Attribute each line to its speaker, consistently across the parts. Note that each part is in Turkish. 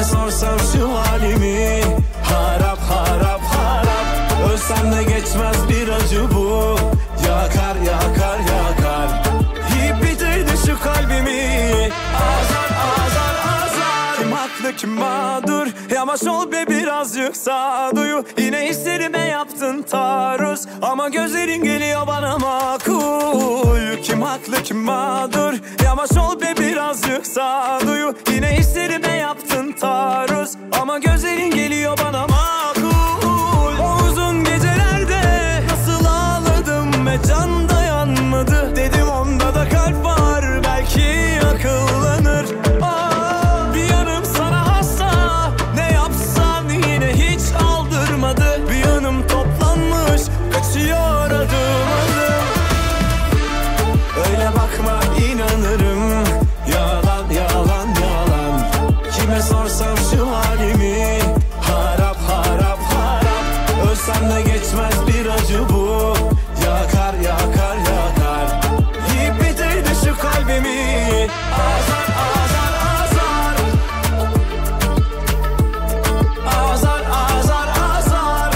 Speaker 1: Kime sorsam şu halimi, harap harap harap. Ölsem de geçmez bir acı bu. Yakar yakar yakar. Yiyip bitirdi şu kalbimi. Azar azar azar. Kim haklı kim mağdur, yavaş ol be birazcık sağduyu. Yine hislerime yaptın taarruz, ama gözlerin geliyor bana makul. Kim haklı kim mağdur, yavaş ol be birazcık sağduyu. Yine hislerime yaptın taarruz, ama gözlerin geliyor bana makul. O uzun gecelerde nasıl ağladım ve can dayanmadı. Dedim onda da kalp var, belki akıllanır. Bir yanım sana hasta, ne yapsan yine hiç aldırmadı. Bir yanım toplanmış, kaçıyor adım adım. Öyle bakma inanırım, yalan yalan yalan. Kime sorsam şu halimi, harap harap harap. Ölsem de geçmez bir acı bu. Yakar yakar yakar. Yiyip bitirdi şu kalbimi. Azar azar azar. Azar azar azar.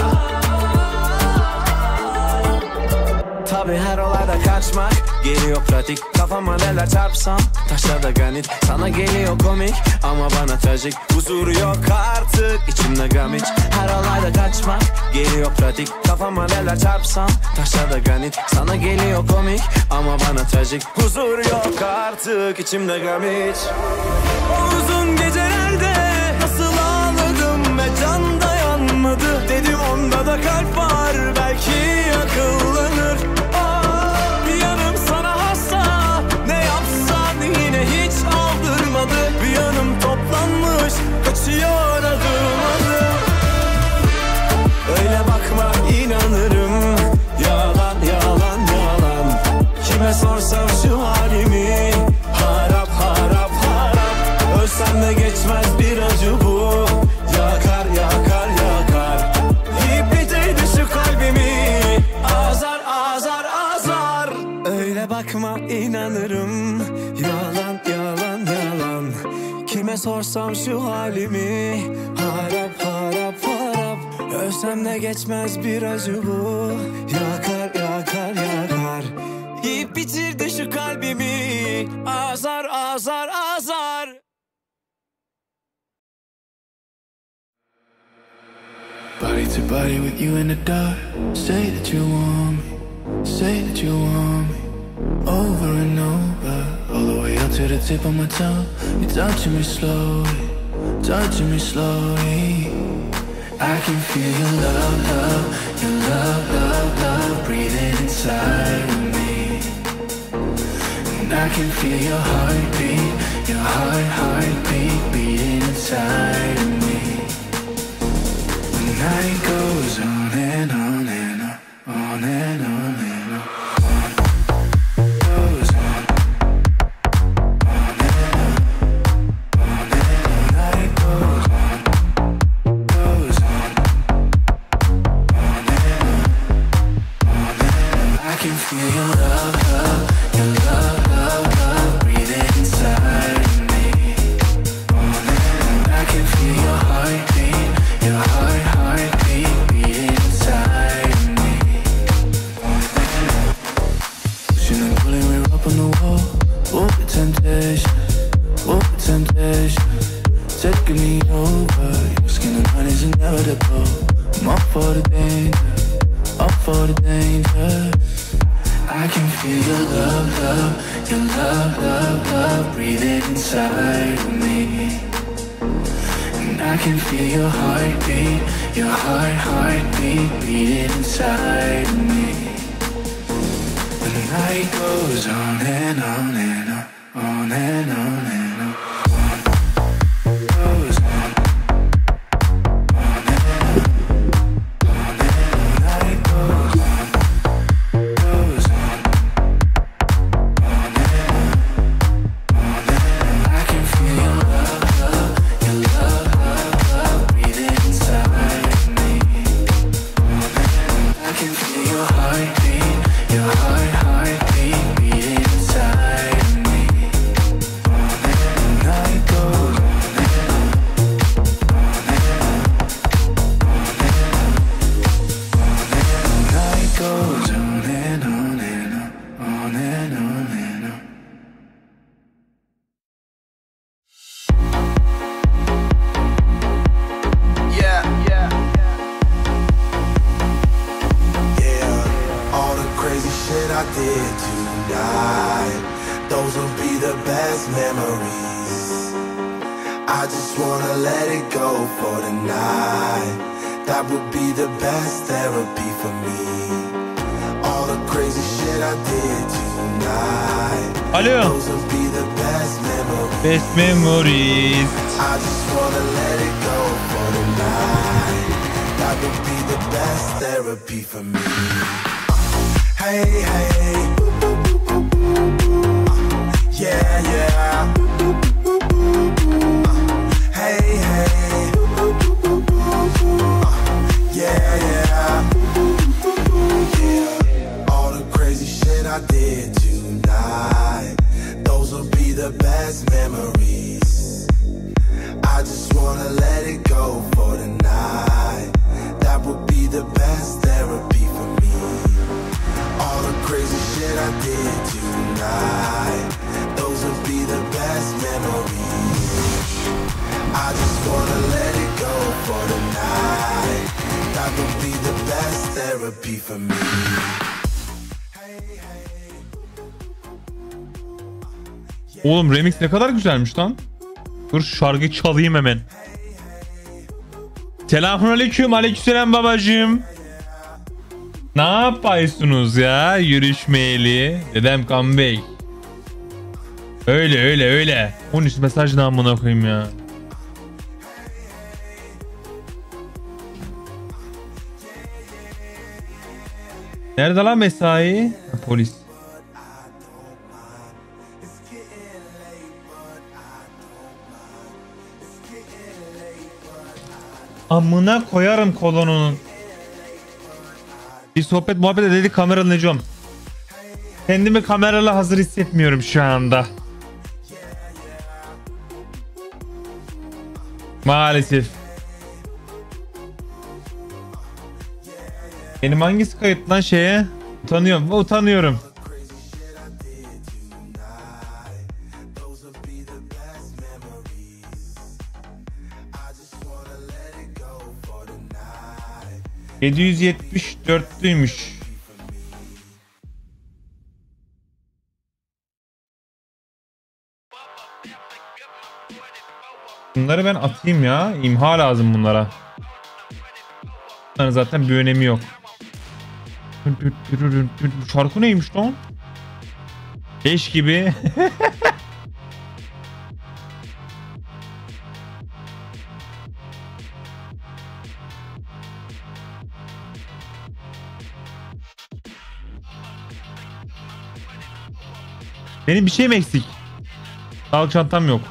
Speaker 1: Tabi her olayda kaçmak geliyor pratik. Kafama neler çarpsam taşlarda granit. Sana geliyor komik ama bana trajik. Huzuru yok artık içimde gram hiç. Her olayda kaçmak geliyor pratik. Kafama neler çarpsam taşlarda granit. Sana geliyor komik ama bana trajik. Huzuru yok artık içimde gram hiç. O uzun gecelerde nasıl ağladım ve can dayanmadı. Dedim onda da kalp var, belki akıllanır. Bir yanım sana hasta, ne yapsan yine hiç aldırmadı. Bir yanım toplanmış, kaçıyor adım adım. Öyle bakma inanırım, yalan yalan yalan. Kime sorsam şu halimi, harap harap harap. Ölsem de geçmez bir acı bu. Yakar yakar yakar. Yiyip bitirdi şu kalbimi. Azar azar azar. Öyle bakma inanırım, yalan yalan yalan. Kime sorsam şu halimi, harap harap harap. Ölsem de geçmez bir acı bu. Yakar yakar yakar. Yiyip bitirdi şu kalbimi. Azar azar azar.
Speaker 2: Body to body with you in the dark. Say that you want me, say that you want me. Over and over, all the way up to the tip of my tongue. You're touching me slowly, touching me slowly. I can feel your love, love, your love, love, love breathing inside of me. And I can feel your heartbeat, your heartbeat beating inside of me. The night goes on and on and on, on and on and on. Feel your love, love, your love, love, love breathing inside of me. I can feel your heartbeat, your heartbeat beating inside of me. Pushing and pulling, we're up on the wall. Oh, the temptation, oh, the temptation, taking me over. Your skin and mine is inevitable. I'm up for the danger, up for the danger. I can feel your love, love, your love, love, love breathing inside of me. And I can feel your heartbeat, your heartbeat beating inside of me. The night goes on and on and on, on and on and on. I did tonight, those will be the best memories. I just wanna let it go for the night. That would be the best therapy for me. All the crazy shit I did tonight.
Speaker 3: Alo.
Speaker 2: Those will be the best memories.
Speaker 3: Best memories.
Speaker 2: I just wanna let it go for the night. That would be the best therapy for me. Hey, hey. Yeah, yeah. Hey, hey. Yeah, yeah. Yeah. All the crazy shit I did tonight, those will be the best memories. I just wanna let it go for the night. That would be the best therapy for me. All the crazy shit I did tonight, those will be the best memories. I just wanna let it go for the night. That would be the best therapy for me.
Speaker 3: Oğlum remix ne kadar güzelmiş lan. Dur şu şarkıyı çalayım hemen. Selamünaleyküm, aleykümselam babacığım. Ne yapıyorsunuz ya yürüşmeyeli? Dedem comeback. Öyle. 13 mesaj ne amına koyayım ya. Nerede lan mesai? Ha, polis. Amına koyarım kolonunun. Bir sohbet muhabbet edelim kameralı Necom. Kendimi kameralı hazır hissetmiyorum şu anda. Maalesef. Benim hangisi kayıt lan şeye? Utanıyorum. ...774'lüymüş. Bunları ben atayım ya. İmha lazım bunlara. Bunların zaten bir önemi yok. Bu şarkı neymiş lan? 5 gibi. Benim bir şeyim eksik. Sağlık çantam yok.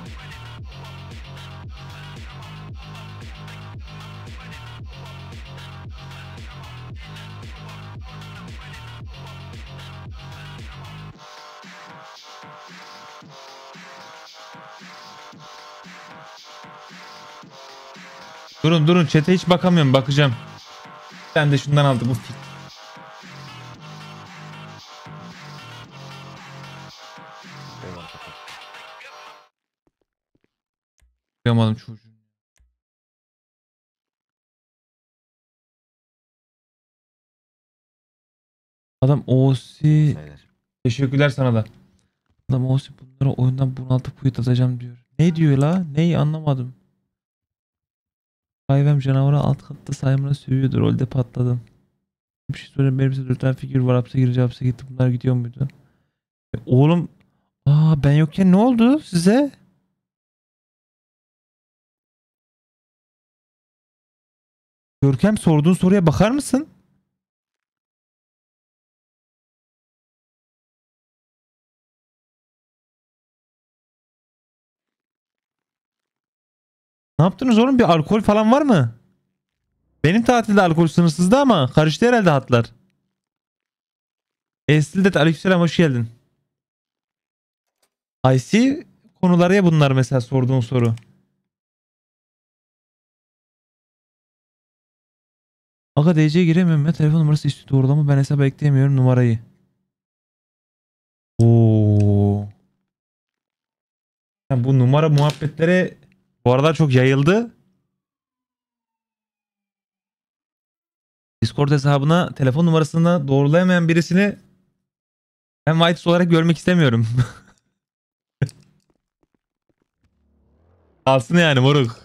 Speaker 3: Durun chat'e hiç bakamıyorum, bakacağım. Ben de şundan aldım. Yapamadım çocuğu. Adam OC. Teşekkürler sana da. Adam OC bunları oyundan bunaltıp kuyut atacağım diyor. Ne diyor la? Neyi anlamadım. Hayvem canavarı alt katta saymına sövüyordu. Rolde patladım. Bir şey söyleyeyim. Benim 4 tane figür var. Hapse girince hapse gitti. Bunlar gidiyor muydu? Oğlum. Ben yokken ne oldu size? Görkem, sorduğun soruya bakar mısın? Ne yaptınız oğlum? Bir alkol falan var mı? Benim tatilde alkol sınırsızdı ama karıştı herhalde hatlar. Estil'de aleykümselam, hoş geldin. IC konuları ya bunlar, mesela sorduğun soru. Aga DC'ye giremiyorum ya, telefon numarası istiyor doğrulama, ben hesaba ekleyemiyorum numarayı. Oo. Yani bu numara muhabbetleri bu arada çok yayıldı. Discord hesabına telefon numarasını doğrulayamayan birisini Ben Whites olarak görmek istemiyorum. Kalsın yani moruk.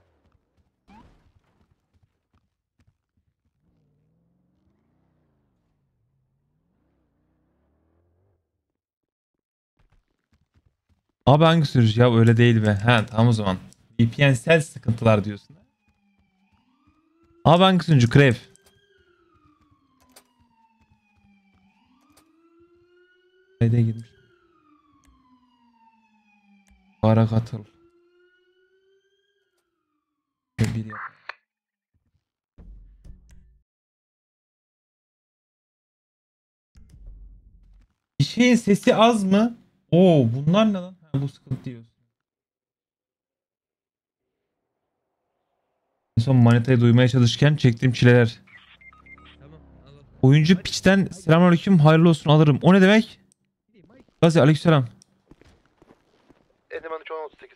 Speaker 3: Abi hangi sürücü ya öyle değil be. Ha tamam o zaman. VPN'sel sıkıntılar diyorsun. Abi hangi sürücü? Crave. Kayda girmiş. Bara katıl. Bir yap. Bir şeyin sesi az mı? Oo bunlar ne lan? Ha, bu sıkıntı diyorsun. En son manitayı duymaya çalışırken çektiğim çileler.
Speaker 4: Tamam alalım.
Speaker 3: Oyuncu piçten selamünaleyküm hayırlı olsun alırım. O ne demek? Gazi aleykümselam.
Speaker 5: Edim 13 1038.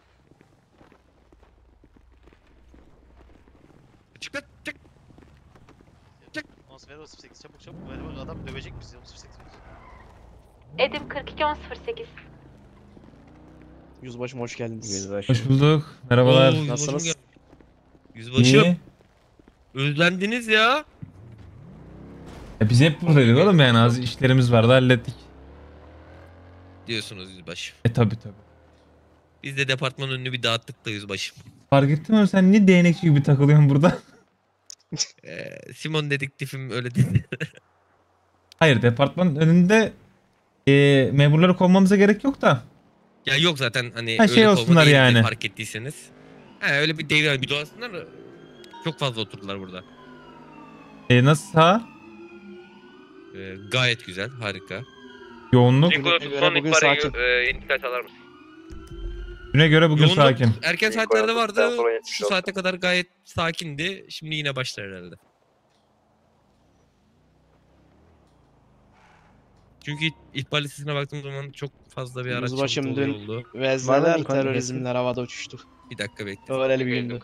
Speaker 4: Çık lan çık. Çık. 18 çabuk çabuk. Hadi bak adam dövecek bizi 18.
Speaker 6: Edim 42-10-08.
Speaker 7: Yüzbaşım hoş geldiniz.
Speaker 3: Hoş bulduk. Merhabalar.
Speaker 4: Oo,
Speaker 7: Nasılsınız?
Speaker 4: Yüzbaşım.
Speaker 3: İyi.
Speaker 4: Özlendiniz ya.
Speaker 3: Biz hep buradaydık oğlum yani az işlerimiz vardı hallettik.
Speaker 4: Diyorsunuz yüzbaşım.
Speaker 3: Tabi.
Speaker 4: Biz de departman önünü bir dağıttık da yüzbaşım.
Speaker 3: Fark ettin mi sen niye değnekçi gibi takılıyorsun burada?
Speaker 4: Simon dedektifim öyle dedi.
Speaker 3: Hayır departmanın önünde memurları kovmamıza gerek yok da.
Speaker 4: Ya yok zaten hani
Speaker 3: Ha,
Speaker 4: öyle
Speaker 3: şey
Speaker 4: kovma
Speaker 3: olsunlar
Speaker 4: değildi
Speaker 3: yani.
Speaker 4: fark ettiyseniz. Ha öyle bir devre bir doğasınlar çok fazla oturdular burada.
Speaker 3: Nasıl sağ?
Speaker 4: Gayet güzel harika.
Speaker 3: Yoğunluk.
Speaker 7: Bugün sakin.
Speaker 4: İntikal alır mısın?
Speaker 3: Düne göre bugün
Speaker 4: Yoğunluk
Speaker 3: sakin.
Speaker 4: erken saatlerde vardı. Şu saate kadar gayet sakindi. Şimdi yine başlar herhalde. Çünkü ihbar listesine baktığım zaman çok fazla bir araç
Speaker 7: Yüzbaşım
Speaker 4: çalıntı
Speaker 7: dün-
Speaker 4: oldu.
Speaker 7: Vezneler terörizmler havada uçuştu.
Speaker 4: Bir dakika bekle.
Speaker 7: Öyle bir gündü.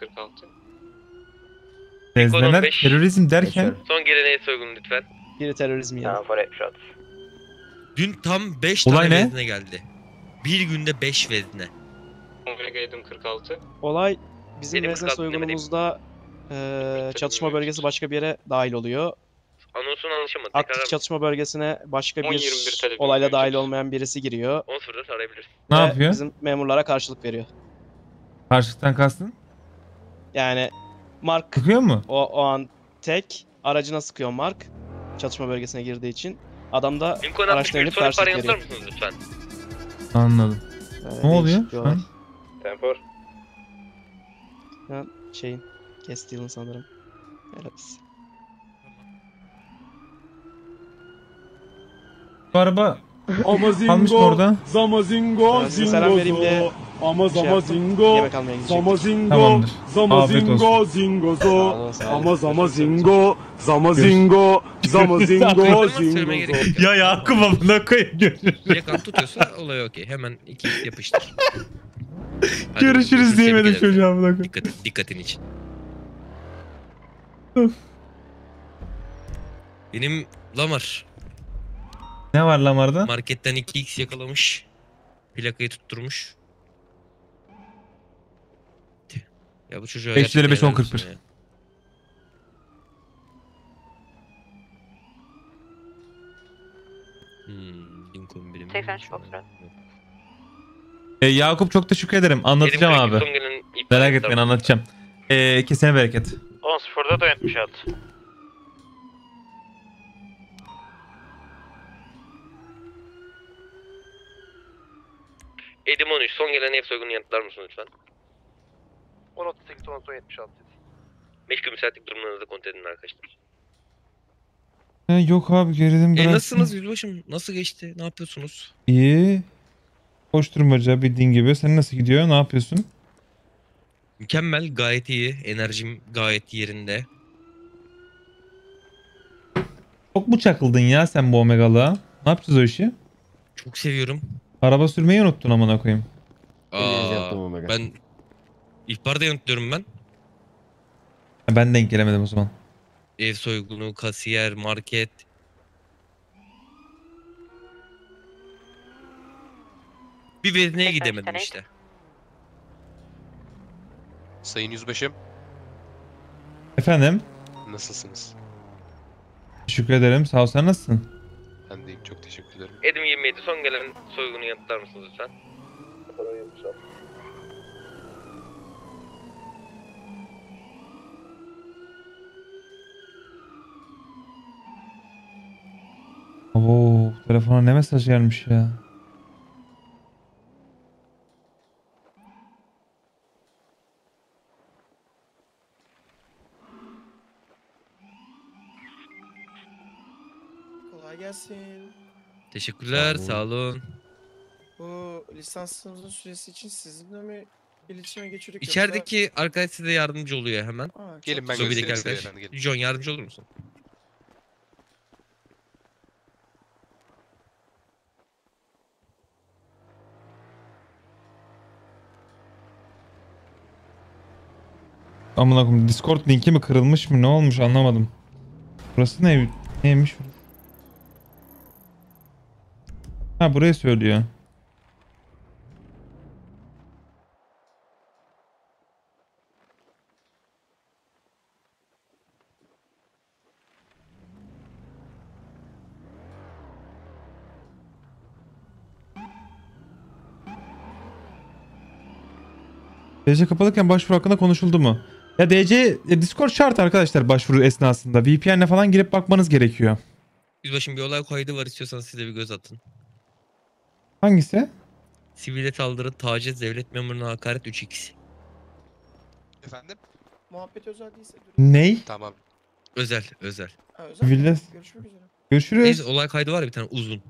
Speaker 3: Tezlener terörizm derken
Speaker 4: Son geleneğe soygun lütfen.
Speaker 7: Biri terörizm yani.
Speaker 4: Dün tam 5
Speaker 3: Olay
Speaker 4: tane
Speaker 3: ne?
Speaker 4: vezne geldi. Bir günde 5 vezne.
Speaker 8: Edim 46.
Speaker 7: Olay bizim
Speaker 4: Benim
Speaker 7: vezne
Speaker 4: kızım
Speaker 7: soygunumuzda çatışma bölgesi başka bir yere dahil oluyor.
Speaker 4: Anonsunu anlaşamadım.
Speaker 7: Aktif çatışma bölgesine başka
Speaker 8: 10-21
Speaker 7: bir
Speaker 8: telefon
Speaker 7: olayla dahil
Speaker 8: mevcut.
Speaker 7: olmayan birisi giriyor.
Speaker 4: 10.04 arayabilirsin.
Speaker 3: ne
Speaker 7: ve
Speaker 3: yapıyor?
Speaker 7: Bizim memurlara karşılık veriyor.
Speaker 3: Karşılıktan kastın?
Speaker 7: Yani Mark
Speaker 3: Sıkıyor mu?
Speaker 7: o an tek aracına sıkıyor Mark. Çatışma bölgesine girdiği için. Adam da
Speaker 4: Lincoln
Speaker 7: araçtan
Speaker 4: 61
Speaker 7: inip
Speaker 4: son ihbarı
Speaker 7: karşılık
Speaker 4: yanıtlar
Speaker 7: veriyor.
Speaker 4: mısınız lütfen?
Speaker 3: Anladım. Ne oluyor
Speaker 7: değişik bir
Speaker 3: şu
Speaker 7: olay.
Speaker 3: an?
Speaker 8: Tempor.
Speaker 7: Şu an şeyin Castile'ın sanırım. Evet.
Speaker 3: Bu araba kalmış mı
Speaker 9: Amazingo,
Speaker 3: orada?
Speaker 9: Zamazingo,
Speaker 7: Ben size selam vereyim diye
Speaker 9: zingozo. Ama
Speaker 7: şey
Speaker 9: zamazingo,
Speaker 7: yemek almaya gidecektim.
Speaker 9: zamazingo,
Speaker 3: Tamamdır. Afiyet
Speaker 9: zamazingo,
Speaker 3: olsun.
Speaker 9: zingozo.
Speaker 7: olun, sağ olun.
Speaker 9: Ama zamazingo, zamazingo, zamazingo,
Speaker 4: Söylemeye
Speaker 9: zingozo.
Speaker 4: gerek yok.
Speaker 3: Ya Yakup amına koyayım görüşürüz.
Speaker 4: Yakan tutuyorsa olay okey. Hemen iki yapıştır. Hadi
Speaker 3: Görüşürüz
Speaker 4: tebrik
Speaker 3: diyemedim
Speaker 4: ederim.
Speaker 3: çocuğa amına koyayım.
Speaker 4: Dikkatin için.
Speaker 3: Of.
Speaker 4: Benim Lamar
Speaker 3: Ne var Lamar'da?
Speaker 4: marketten 2x yakalamış. Plakayı tutturmuş. Ya bu çocuğa
Speaker 3: 555,
Speaker 4: gerçekten
Speaker 3: 1041.
Speaker 4: helal olsun ya. Lincoln birimi.
Speaker 6: 83 kontrol.
Speaker 3: Yakup çok teşekkür ederim. Anlatacağım
Speaker 4: Benim
Speaker 3: abi.
Speaker 4: son gelen ihbar
Speaker 3: Merak
Speaker 4: yanıtlar
Speaker 3: etmeyin
Speaker 4: mı?
Speaker 3: anlatacağım. Kesene bereket.
Speaker 5: 10.04'da da 76.
Speaker 4: Edim 13 son gelen ev soygunu yanıtlar mısın lütfen?
Speaker 5: 10.38 10.76.
Speaker 4: Meşgul müsaitlik durumlarınızı kontrol edin arkadaşlar.
Speaker 3: Yok abi gerilim biraz.
Speaker 4: Nasılsınız yüzbaşım? Nasıl geçti? Ne yapıyorsunuz?
Speaker 3: İyi. Koşturmaca bildiğin gibi. Sen nasıl gidiyor? Ne yapıyorsun?
Speaker 4: Mükemmel, gayet iyi. Enerjim gayet yerinde.
Speaker 3: Çok mu çakıldın ya sen bu Omega'lığa? Ne yapacağız o işi?
Speaker 4: Çok seviyorum.
Speaker 3: Araba sürmeyi unuttun amına koyayım.
Speaker 4: Ben ihbarda yanıtlıyorum ben.
Speaker 3: Ben denk gelemedim o zaman.
Speaker 4: Ev soygunu, kasiyer, market.
Speaker 10: Bir vezneye
Speaker 6: Tekrar
Speaker 10: gidemedim
Speaker 6: üstelik.
Speaker 10: işte.
Speaker 11: Sayın Yüzbaşım,
Speaker 3: Efendim?
Speaker 11: nasılsınız?
Speaker 3: Teşekkür ederim. Sağ ol, sen nasılsın?
Speaker 11: Ben deyim, çok teşekkür ederim.
Speaker 8: Edim 27 son gelen soygunu yanıtlar mısınız lütfen?
Speaker 3: Oo, telefona ne mesaj gelmiş ya?
Speaker 12: Kolay gelsin.
Speaker 10: Teşekkürler, sağ olun.
Speaker 12: Bu lisansımızın süresi için sizinle mi iletişime geçirdik
Speaker 10: İçerideki arkadaş size yardımcı oluyor hemen.
Speaker 12: Aa, çok
Speaker 11: Gelin ben
Speaker 10: Zobideki
Speaker 11: göstereyim size
Speaker 10: arkadaş.
Speaker 11: efendim, gelin.
Speaker 10: John yardımcı olur musun?
Speaker 3: Amına koyayım, Discord linki mi kırılmış mı, ne olmuş anlamadım. Burası ne, neymiş? Ha, burayı söylüyor. DC kapalıken başvuru hakkında konuşuldu mu? Ya DC Discord şart arkadaşlar başvuru esnasında. VPN'le falan girip bakmanız gerekiyor.
Speaker 10: Yüzbaşım bir olay kaydı var, istiyorsanız size bir göz atın.
Speaker 3: Hangisi?
Speaker 10: Sivile saldırı, taciz, devlet memuruna hakaret 3x.
Speaker 11: Efendim?
Speaker 12: Muhabbet özel değilse. durun.
Speaker 3: Ney?
Speaker 11: Tamam.
Speaker 10: Özel, özel.
Speaker 12: Ha, özel.
Speaker 3: Villas.
Speaker 12: Görüşmek üzere.
Speaker 3: Görüşürüz.
Speaker 10: Neyse, olay kaydı var ya bir tane uzun.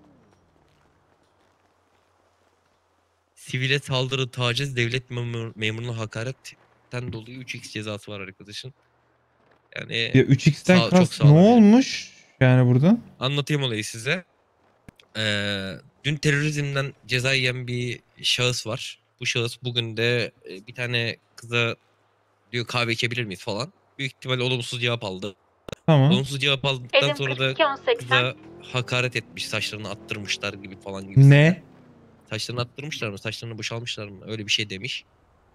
Speaker 10: Sivile saldırı, taciz, devlet memuruna hakaretten dolayı 3x cezası var arkadaşın. Yani
Speaker 3: Ya 3x'ten
Speaker 10: çok
Speaker 3: kast
Speaker 10: sağlam
Speaker 3: ne
Speaker 10: yani.
Speaker 3: olmuş yani burada?
Speaker 10: Anlatayım olayı size. Dün terörizmden ceza yiyen bir şahıs var. Bu şahıs bugün de bir tane kıza diyor kahve içebilir miyiz falan. Büyük ihtimalle olumsuz cevap aldı.
Speaker 3: Tamam.
Speaker 10: Olumsuz cevap aldıktan
Speaker 6: Edim
Speaker 10: sonra da
Speaker 6: 42-10-80.
Speaker 10: kıza hakaret etmiş. Saçlarını attırmışlar gibi falan gibi.
Speaker 3: Ne?
Speaker 10: Saçlarını attırmışlar mı? Saçlarını boşalmışlar mı? Öyle bir şey demiş.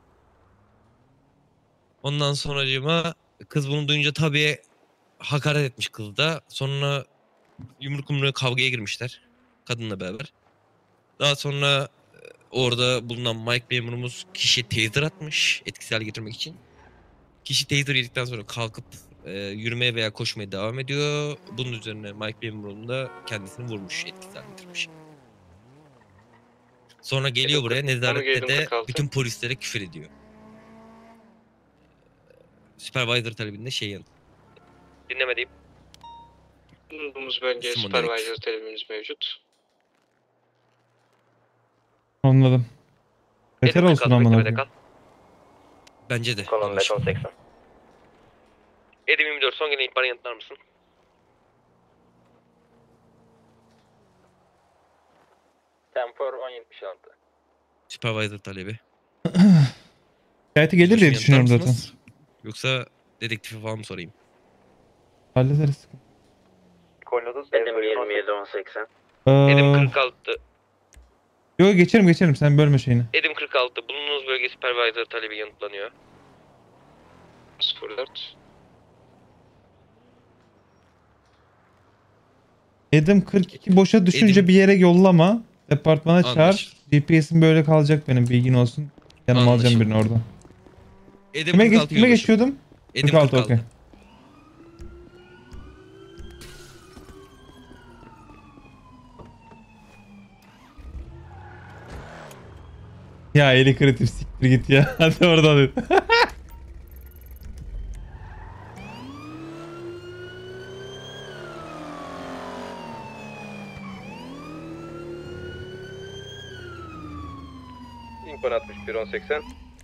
Speaker 10: Ondan sonracığıma kız bunu duyunca tabii hakaret etmiş kız da. Sonra yumruk yumruğa kavgaya girmişler. Kadınla beraber. Daha sonra orada bulunan Mike memurumuz kişiye taser atmış etkisiz hale getirmek için. Kişi taser yedikten sonra kalkıp yürümeye veya koşmaya devam ediyor. Bunun üzerine Mike memurumuz da kendisini vurmuş, etkisiz hale getirmiş. Sonra geliyor buraya nezarette de bütün polislere küfür ediyor. Supervisor talebinde şey yanıt.
Speaker 8: Dinlemediğim.
Speaker 13: Bulunduğumuz bölgeye
Speaker 10: Simon
Speaker 13: supervisor talebimiz mevcut.
Speaker 3: Anladım. Beter
Speaker 8: Edim
Speaker 3: olsun
Speaker 8: 46
Speaker 3: amına
Speaker 8: beklemede
Speaker 3: koyayım.
Speaker 8: kal.
Speaker 10: Bence de.
Speaker 8: Kolon
Speaker 10: Yanlış.
Speaker 8: 5-10-80. Edim 24 son gelen ihbarı yanıtlar mısın? Temfor 1076.
Speaker 10: Supervisor talebi.
Speaker 3: Şikayeti gelir diye
Speaker 10: Yanıtlar
Speaker 3: düşünüyorum zaten.
Speaker 10: mısınız? Yoksa dedektife falan mı sorayım?
Speaker 3: Hallederiz.
Speaker 8: Edim 27-10-80.
Speaker 3: Ee,
Speaker 8: Edim 46.
Speaker 3: Yok geçerim sen bölme şeyini.
Speaker 8: Edim 46. Bulunduğunuz bölge supervisor talebi yanıtlanıyor.
Speaker 13: 04.
Speaker 3: Edim 42 boşa düşünce
Speaker 10: Edim-
Speaker 3: bir yere yollama. Departmana çağır.
Speaker 10: Anlaşıldı.
Speaker 3: GPS'im böyle kalacak benim, bilgin olsun. Yanıma alacağım
Speaker 10: Anlaşıldı.
Speaker 3: birini oradan.
Speaker 10: Edim
Speaker 3: Kime
Speaker 10: 46 yolbaşı.
Speaker 3: geçiyordum?
Speaker 10: Edim
Speaker 3: 46
Speaker 10: 46.
Speaker 3: okey. Ya eli kreatif siktir git ya. Hadi oradan.
Speaker 8: İmpon 61-10-80.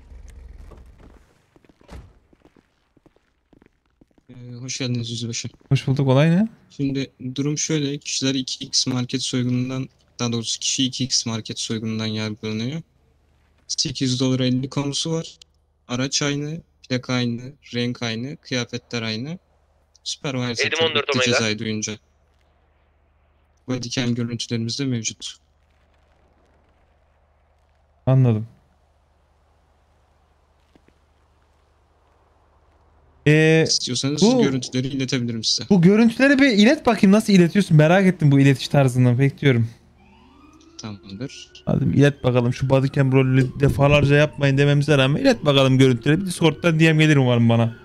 Speaker 13: Hoş geldiniz yüzbaşı.
Speaker 3: Hoş bulduk, olay ne?
Speaker 13: Şimdi durum şöyle. Kişiler 2x market soygunundan, daha doğrusu kişi 2x market soygunundan yargılanıyor. 800 dolar 50 konusu var. Araç aynı, plaka aynı, renk aynı, kıyafetler aynı. Supervisor
Speaker 8: Edim 14
Speaker 13: tabii
Speaker 8: Omega.
Speaker 13: cezayı duyunca. Bodycam görüntülerimiz de mevcut.
Speaker 3: Anladım.
Speaker 13: İstiyorsanız
Speaker 3: bu-
Speaker 13: görüntüleri iletebilirim size.
Speaker 3: Bu görüntüleri bir ilet bakayım, nasıl iletiyorsun, merak ettim bu iletiş tarzını, bekliyorum.
Speaker 13: Tamamdır.
Speaker 3: Hadi bir ilet bakalım, şu bodycam rolünü defalarca yapmayın dememize rağmen ilet bakalım görüntüleri. Bir Discord'dan DM gelir umarım bana.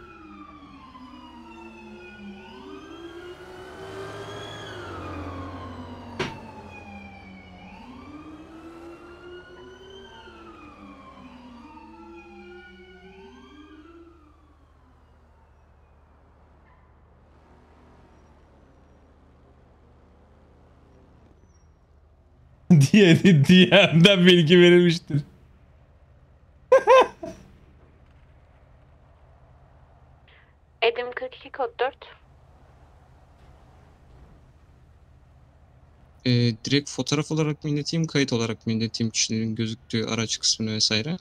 Speaker 3: DM'den bilgi verilmiştir.
Speaker 6: Edim 42 kod 4.
Speaker 13: Direkt fotoğraf olarak mı ileteyim, kayıt olarak mı ileteyim kişilerin gözüktüğü araç kısmını vesaire?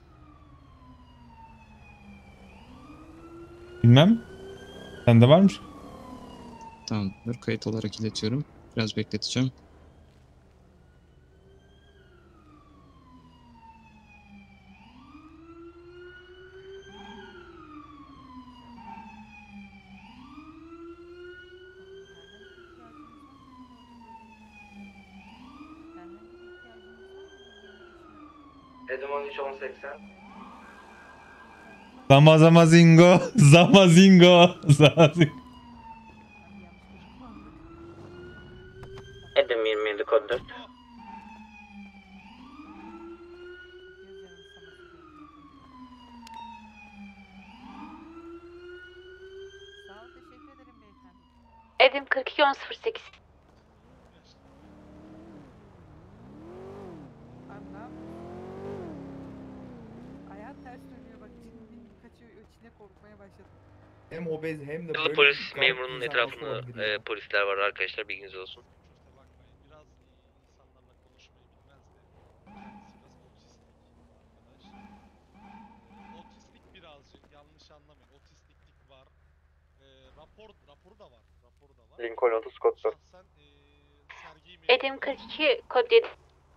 Speaker 3: Bilmem. Sende varmış.
Speaker 13: Tamamdır. Kayıt olarak iletiyorum. Biraz bekleteceğim.
Speaker 5: Edim 13-1080.
Speaker 3: Zamazingo. Zamazingo. Zamazingo.
Speaker 14: Edim 27 kod 4.
Speaker 6: Edim 42 1008.
Speaker 15: Ayağı ters dönüyor bak, cin kaçıyor içine korkmaya başladı.
Speaker 16: Hem obez hem de
Speaker 8: Yaralı
Speaker 16: böyle
Speaker 8: polis
Speaker 16: bir gayet
Speaker 8: memurunun
Speaker 16: insan
Speaker 8: etrafında
Speaker 16: nasıl olabilir ya?
Speaker 8: polisler var arkadaşlar, bilginiz olsun.
Speaker 17: Otistik birazcık, yanlış anlamayın. Otistiklik var. Raporu da var.
Speaker 5: Lincoln 30 kod 4.
Speaker 6: Edim 42 kod 7.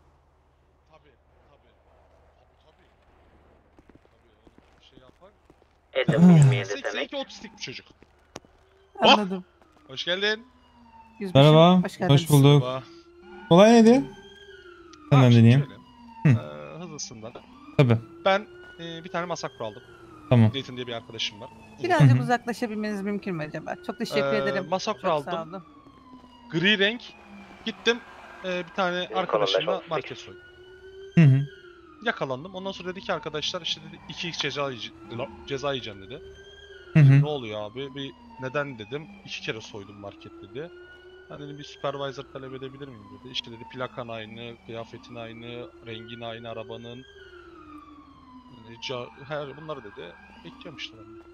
Speaker 14: Edim 27
Speaker 17: 82
Speaker 14: demek.
Speaker 17: otistik bir çocuk.
Speaker 15: Anladım.
Speaker 17: Hoş geldin.
Speaker 15: Yüzbaşım,
Speaker 3: Merhaba.
Speaker 15: hoş geldiniz.
Speaker 3: Hoş bulduk.
Speaker 17: Merhaba.
Speaker 3: Olay neydi? Senden deneyeyim.
Speaker 17: Hızlısından.
Speaker 3: Tabii.
Speaker 17: Ben bir tane Masakro aldım.
Speaker 3: Tamam.
Speaker 17: Nathan diye bir arkadaşım var.
Speaker 15: Birazcık uzaklaşabilmeniz mümkün mü acaba? Çok teşekkür ederim.
Speaker 17: Masakro
Speaker 15: Çok sağ
Speaker 17: aldım.
Speaker 15: olun.
Speaker 17: Gri renk. Gittim. Bir tane arkadaşımla market soydum.
Speaker 3: Hı hı.
Speaker 17: Yakalandım. Ondan sonra dedi ki arkadaşlar işte dedi 2x ceza yiyeceğim dedi.
Speaker 3: Hı hı.
Speaker 17: Ne oluyor abi? Neden dedim. 2 kere soydum market dedi. Ben dedim bir supervisor talep edebilir miyim dedi. İşte dedi plakan aynı, kıyafetin aynı, rengin aynı arabanın. Her bunları dedi. Bekliyorum işte ben de.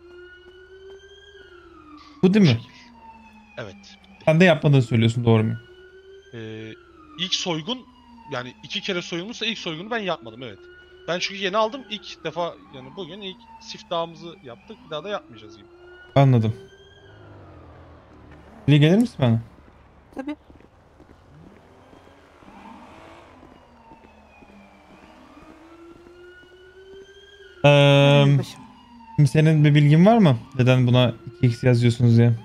Speaker 3: Bu değil mi?
Speaker 17: Evet.
Speaker 3: Sen de yapmadığını söylüyorsun, doğru mu?
Speaker 17: İlk soygun, yani 2 kere soyulmuşsa ilk soygunu ben yapmadım, evet. Ben çünkü yeni aldım, ilk defa yani bugün ilk siftahımızı yaptık, bir daha da yapmayacağız gibi.
Speaker 3: Anladım. Biri gelir misin bana?
Speaker 15: Tabii. Yüzbaşım.
Speaker 3: Şimdi senin bir bilgin var mı? Neden buna 2x yazıyorsunuz diye?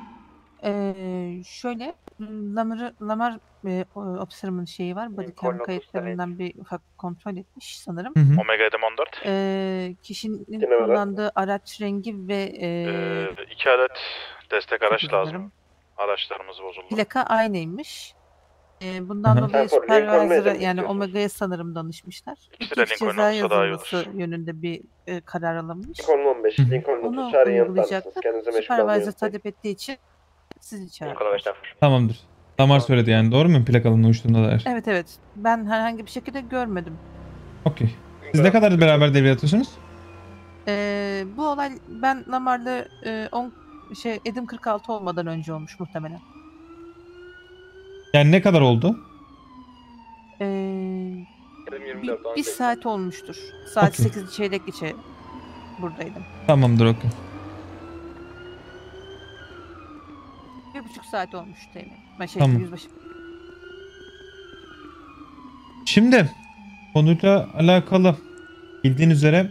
Speaker 15: Şöyle Lamar Observer'ın şeyi var. Bodycam kayıtlarından bir ufak kontrol etmiş sanırım.
Speaker 3: Hı hı.
Speaker 5: Omega Edim 14.
Speaker 15: Kişinin
Speaker 5: Yine öyle.
Speaker 15: kullandığı araç rengi ve
Speaker 5: 2 adet destek araç
Speaker 15: çok
Speaker 5: lazım.
Speaker 15: üzülürüm.
Speaker 5: Araçlarımız bozuldu.
Speaker 15: Plaka aynıymış. Bundan
Speaker 3: Hı hı.
Speaker 15: dolayı
Speaker 5: Lincoln
Speaker 15: Supervisor'a
Speaker 5: Meydan'ı
Speaker 15: yani
Speaker 5: istiyorsunuz.
Speaker 15: Omega'ya sanırım danışmışlar.
Speaker 5: İkisi de
Speaker 15: İki
Speaker 5: Lincoln
Speaker 15: ceza
Speaker 5: olsa daha iyi
Speaker 15: yazılması
Speaker 5: olur.
Speaker 15: yönünde bir karar alınmış.
Speaker 5: Lincoln 15,
Speaker 3: Hı hı.
Speaker 5: Lincoln
Speaker 15: Onu
Speaker 5: 30 çağırın yanıtlar mısınız?
Speaker 15: uygulayacaktık.
Speaker 5: Kendinize meşgul
Speaker 15: Supervisor
Speaker 5: almayın.
Speaker 15: talep ettiği için sizi
Speaker 5: Lincoln
Speaker 15: çağırdılar.
Speaker 5: 5'ten.
Speaker 3: Tamamdır. Damar söyledi yani, doğru mu? Plakalının uyuştuğuna dair.
Speaker 15: Evet evet. Ben herhangi bir şekilde görmedim.
Speaker 3: Okey. Siz ne kadar beraber devreye atıyorsunuz?
Speaker 15: Bu olay ben Lamar'la Edim 46 olmadan önce olmuş muhtemelen.
Speaker 3: Yani ne kadar oldu?
Speaker 15: Bir saat olmuştur. Saat
Speaker 3: Okey.
Speaker 15: 8 çeyrek geçe buradaydım.
Speaker 3: Tamamdır, okey.
Speaker 15: 1,5 saat olmuş temin.
Speaker 3: Tamam.
Speaker 15: Yüzbaşı.
Speaker 3: Şimdi Konuyla alakalı bildiğin üzere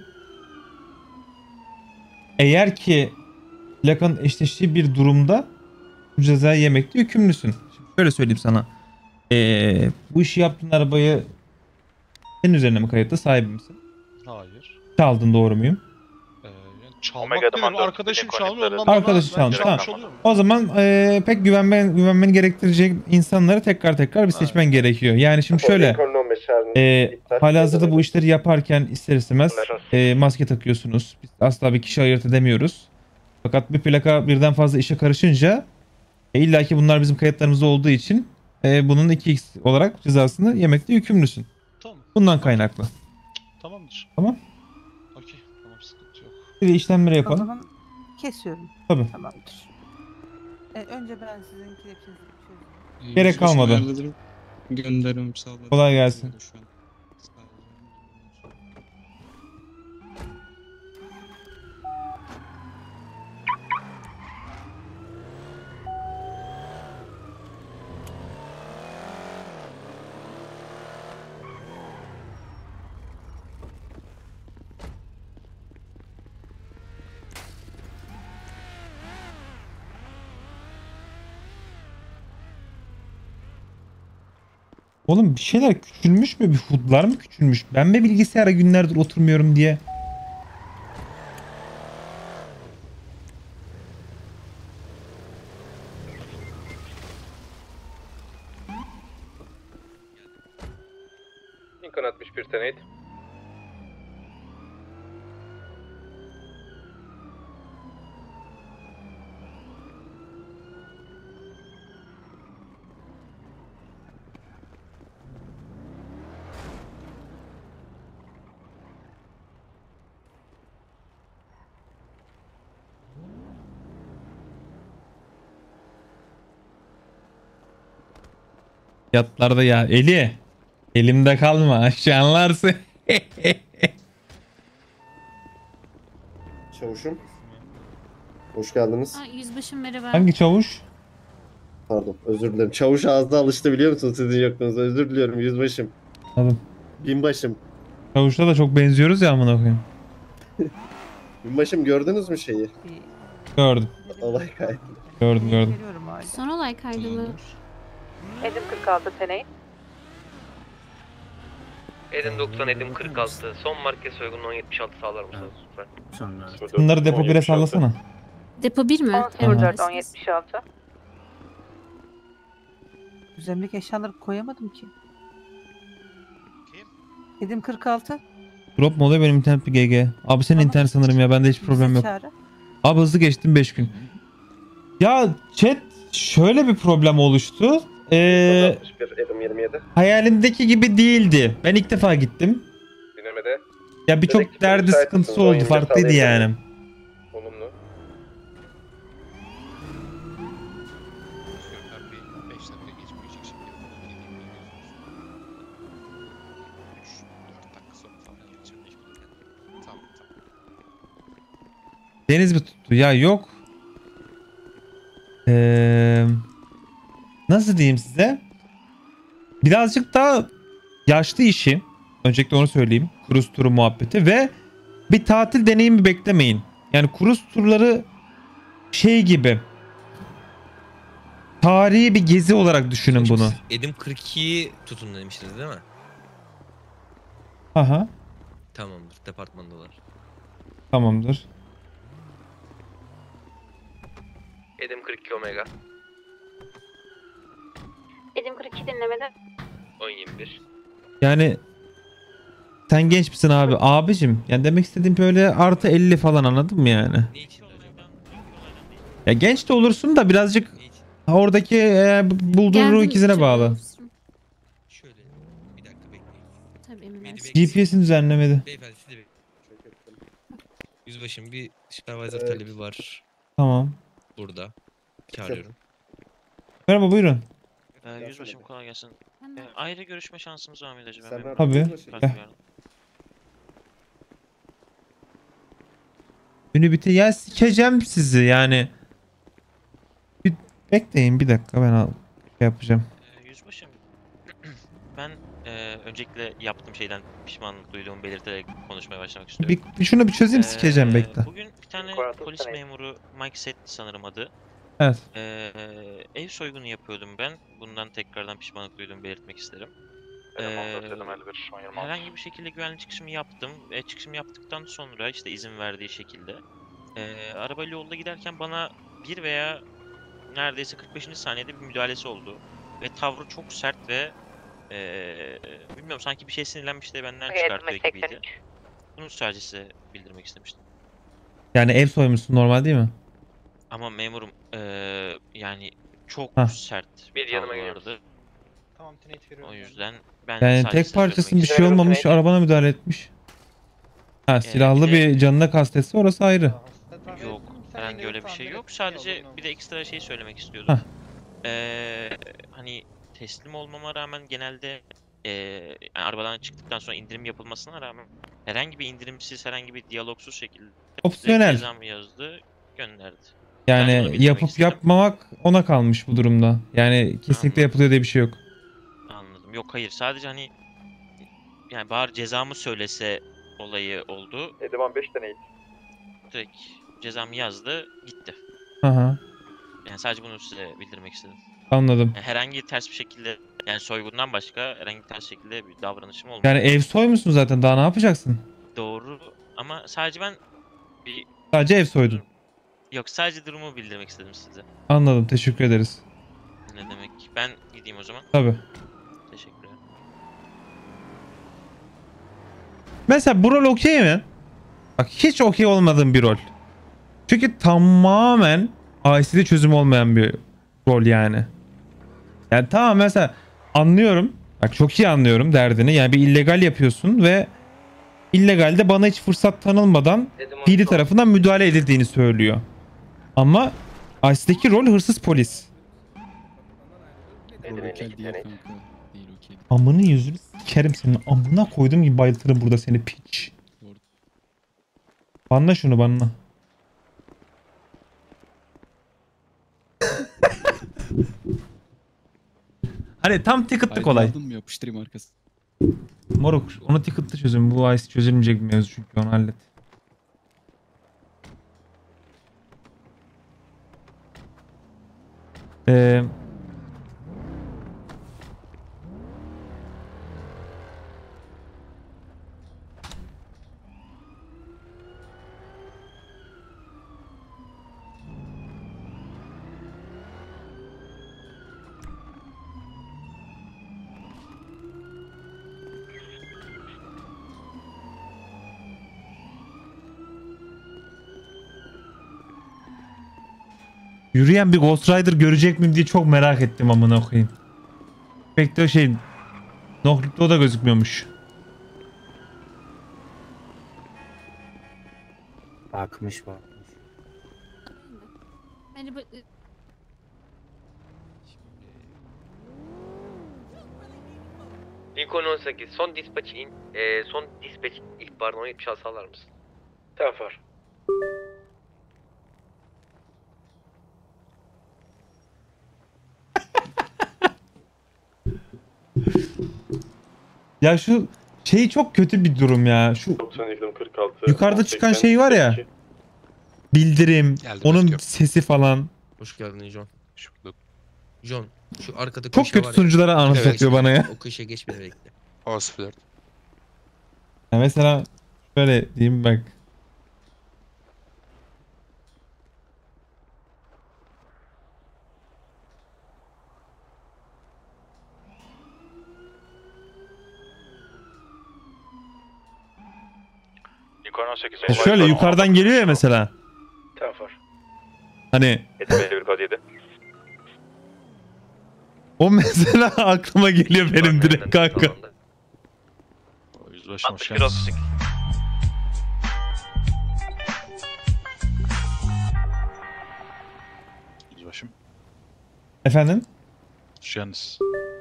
Speaker 3: eğer ki plakanın eşleştiği bir durumda bu cezayı yemekte yükümlüsün. Şimdi şöyle söyleyeyim sana. Bu işi yaptığın arabayı senin üzerine mi kayıtlı, sahibi misin?
Speaker 17: Hayır.
Speaker 3: Çaldın, doğru muyum?
Speaker 17: Yani çalmak değil, arkadaşım çalmıyor. Ondan
Speaker 3: Arkadaşı
Speaker 17: bana ben
Speaker 3: çalmış.
Speaker 17: çalmış
Speaker 3: Tamam.
Speaker 17: oluyorum.
Speaker 3: O zaman pek güvenmeni gerektirecek insanları tekrar bir seçmen gerekiyor. Yani şimdi şöyle, halihazırda bu işleri yaparken ister istemez maske takıyorsunuz. Biz asla bir kişi ayırt edemiyoruz. Fakat bir plaka birden fazla işe karışınca illaki bunlar bizim kayıtlarımızda olduğu için bunun 2x olarak cezasını yemekte yükümlüsün.
Speaker 17: Tamam.
Speaker 3: Bundan kaynaklı.
Speaker 17: Tamamdır.
Speaker 3: Tamam.
Speaker 17: Okey. Tamam, sıkıntı yok.
Speaker 3: Bir de işlemleri
Speaker 15: O
Speaker 3: yapalım.
Speaker 15: zaman kesiyorum.
Speaker 3: Tabii.
Speaker 15: Tamamdır. Önce ben sizin kelepçenizi çözeyim.
Speaker 3: Gerek kalmadı.
Speaker 13: Ayarladım. Gönderirim, sağladım.
Speaker 3: Kolay gelsin.
Speaker 13: Şu an.
Speaker 3: Oğlum bir şeyler küçülmüş mü? Bir HUD'lar mı küçülmüş? Ben mi bilgisayara günlerdir oturmuyorum diye.
Speaker 8: Lincoln 61 Tenet.
Speaker 3: Fiyatlarda ya Eli. Elimde kalma aşağılarsın.
Speaker 16: Çavuşum. Hoş geldiniz.
Speaker 6: Yüzbaşım merhaba.
Speaker 3: Hangi çavuş?
Speaker 16: Pardon, özür dilerim. Çavuş ağzına alıştı biliyor musun sizin yokluğunuzda? Özür diliyorum yüzbaşım.
Speaker 3: Anladım.
Speaker 16: Binbaşım.
Speaker 3: Çavuşla da çok benziyoruz ya amına koyayım.
Speaker 16: Binbaşım gördünüz mü şeyi?
Speaker 3: Gördüm.
Speaker 16: Olay kaydı.
Speaker 3: Gördüm.
Speaker 6: Son olay kaydı mı?
Speaker 15: Edim 46 Teneyin.
Speaker 8: Edim 90, Edim 46. Son market soygunu 1076 sağlar mısınız lütfen?
Speaker 3: Bunları depo 1'e sallasana.
Speaker 6: Depo 1 mi?
Speaker 15: 04 1076. Üzerimdeki eşyaları koyamadım ki. Edim 46.
Speaker 3: Drop mu oluyor benim internet bir GG. Abi senin internet sanırım ya, bende hiç problem yok.
Speaker 15: Çağrı.
Speaker 3: Abi hızlı geçtim 5 gün. Ya chat şöyle bir problem oluştu.
Speaker 16: 61 Edim 27.
Speaker 3: Hayalimdeki gibi değildi. Ben ilk defa gittim.
Speaker 16: Dinlemede.
Speaker 3: Ya birçok derdi sıkıntısı oldu, farklıydı yani.
Speaker 16: Olumlu.
Speaker 3: Deniz mi tuttu? Ya yok. Nasıl diyeyim size? Birazcık daha yaşlı işi. Öncelikle onu söyleyeyim. Kruz turu muhabbeti ve bir tatil deneyimi beklemeyin. Yani kruz turları şey gibi. Tarihi bir gezi olarak düşünün bunu.
Speaker 10: Edim 42'yi tutun demiştiniz değil mi?
Speaker 3: Aha.
Speaker 10: Tamamdır. Departmandalar.
Speaker 3: Tamamdır.
Speaker 8: Edim 42 Omega.
Speaker 6: Edim 42 dinlemede.
Speaker 8: 1021.
Speaker 3: Yani sen genç misin abi? Abicim yani demek istediğim böyle artı 50 falan, anladın mı yani? Ya genç de olursun da birazcık oradaki bulduğun ruh ikizine bağlı.
Speaker 10: Şöyle bir dakika bekleyin.
Speaker 6: Tabii emredersiniz.
Speaker 3: GPS'ini düzenlemedi.
Speaker 10: Beyefendi siz de bekleyin. Yüzbaşım bir supervisor talebi var.
Speaker 3: Tamam.
Speaker 10: Burada. Çağırıyorum.
Speaker 3: Merhaba, buyurun.
Speaker 4: Yüzbaşım kolay gelsin. Ayrı görüşme şansımız var mıydı acaba?
Speaker 3: Tabii. Günü bitti. Ya sikeceğim sizi yani. Bir bekleyin bir dakika, ben şey yapacağım.
Speaker 4: Yüzbaşım ben öncelikle yaptığım şeyden pişmanlık duyduğumu belirterek konuşmaya başlamak istiyorum.
Speaker 3: Şunu bir çözeyim, sikeceğim, bekle.
Speaker 4: Bugün bir tane polis memuru, Mike Setti sanırım adı.
Speaker 3: Evet.
Speaker 4: Ev soygunu yapıyordum ben. Bundan tekrardan pişmanlık duyduğumu belirtmek isterim. Herhangi bir şekilde güvenli çıkışımı yaptım. Çıkışımı yaptıktan sonra işte izin verdiği şekilde arabayla yolda giderken bana bir veya neredeyse 45. saniyede bir müdahalesi oldu. Ve tavrı çok sert ve bilmiyorum, sanki bir şey sinirlenmiş de benden çıkartıyor gibiydi. Bunu sadece size bildirmek istemiştim.
Speaker 3: Yani ev soymuşsun, normal değil mi?
Speaker 4: Ama memurum yani çok sert
Speaker 8: Bir yanıma
Speaker 4: vardı.
Speaker 12: Tamam, Tinate veriyorum.
Speaker 4: O yüzden ben
Speaker 3: Yani
Speaker 4: sadece
Speaker 3: tek
Speaker 4: size
Speaker 3: parçasının
Speaker 4: söylemek
Speaker 3: bir şey
Speaker 4: istedim.
Speaker 3: olmamış, arabana müdahale etmiş. Ha, silahlı
Speaker 4: bir de-
Speaker 3: bir canına kastetse orası ayrı.
Speaker 4: Yok, herhangi öyle bir şey yok. Sadece bir de ekstra şey söylemek
Speaker 3: Hah.
Speaker 4: istiyordum. Hani teslim olmama rağmen genelde yani arabadan çıktıktan sonra indirim yapılmasına rağmen herhangi bir indirimsiz, herhangi bir diyalogsuz şekilde
Speaker 3: Opsiyonel.
Speaker 4: cezamı yazdı, gönderdi.
Speaker 3: Yani
Speaker 4: Sadece bunu bildirmek
Speaker 3: yapıp
Speaker 4: istedim.
Speaker 3: yapmamak ona kalmış bu durumda. Yani kesinlikle yapılıyor diye bir şey yok.
Speaker 4: Anladım. Yok, hayır, sadece hani yani bari cezamı söylese olayı oldu.
Speaker 5: Edeman 5 tane
Speaker 4: Direkt cezamı yazdı, gitti.
Speaker 3: Aha,
Speaker 4: Yani sadece bunu size bildirmek istedim.
Speaker 3: anladım.
Speaker 4: Yani herhangi ters bir şekilde, yani soygundan başka herhangi ters şekilde bir davranışım olmadı.
Speaker 3: Yani ev soymuşsun zaten, daha ne yapacaksın?
Speaker 4: Doğru, ama sadece ben bir...
Speaker 3: Sadece ev soydun.
Speaker 4: Yok, sadece durumu bildirmek istedim size.
Speaker 3: Anladım, teşekkür ederiz.
Speaker 4: Ne demek? Ben gideyim o zaman.
Speaker 3: Tabii.
Speaker 4: Teşekkür ederim.
Speaker 3: Mesela bu rol okey mi? Bak, hiç okey olmadığım bir rol. Çünkü tamamen IC'de çözüm olmayan bir rol yani. Yani tamam, mesela anlıyorum. Bak, çok iyi anlıyorum derdini. Yani bir illegal yapıyorsun ve illegalde bana hiç fırsat tanınmadan PD tarafından müdahale edildiğini söylüyor. Ama IC'deki rol hırsız polis. Amını yüzünü sikerim senin. Amına koydum gibi bayıltırım burada seni, piç. Banla şunu, banla. Hani tam ticket'lık olay.
Speaker 18: Yapıştırayım arkası.
Speaker 3: Moruk, onu ticket'lı çözüm. Bu IC çözülmeyecek bir mevzu çünkü, onu hallet. Yürüyen bir Ghost Rider görecek miyim diye çok merak ettim, amına koyayım. Pek de şey, Nokluk'ta o da gözükmüyormuş.
Speaker 14: Bakmış.
Speaker 6: Merhaba.
Speaker 8: Lincoln 18 son dispatch son dispatch ihbarını 76 sağlar mısın?
Speaker 14: Tamam.
Speaker 3: Ya şu şey çok kötü bir durum ya. Şu yukarıda çıkan şey var ya. Bildirim, onun sesi falan.
Speaker 10: Hoş geldin John. Hoş bulduk. John, şu arkada
Speaker 3: Çok kötü sunuculara anlatıyor bana ya.
Speaker 10: O köşeye geçmeni bekle.
Speaker 11: A04.
Speaker 3: Ya mesela şöyle diyeyim bak.
Speaker 5: Lincoln 18.
Speaker 3: Şöyle yukarıdan geliyor ya mesela.
Speaker 14: Tamam.
Speaker 3: Hani
Speaker 5: Edeman 51 kod 7.
Speaker 3: o mesela aklıma geliyor benim direkt kanka.
Speaker 5: Yüzbaşım hoş geldiniz. Yüzbaşım.
Speaker 3: Efendim?
Speaker 5: Hoş geldiniz.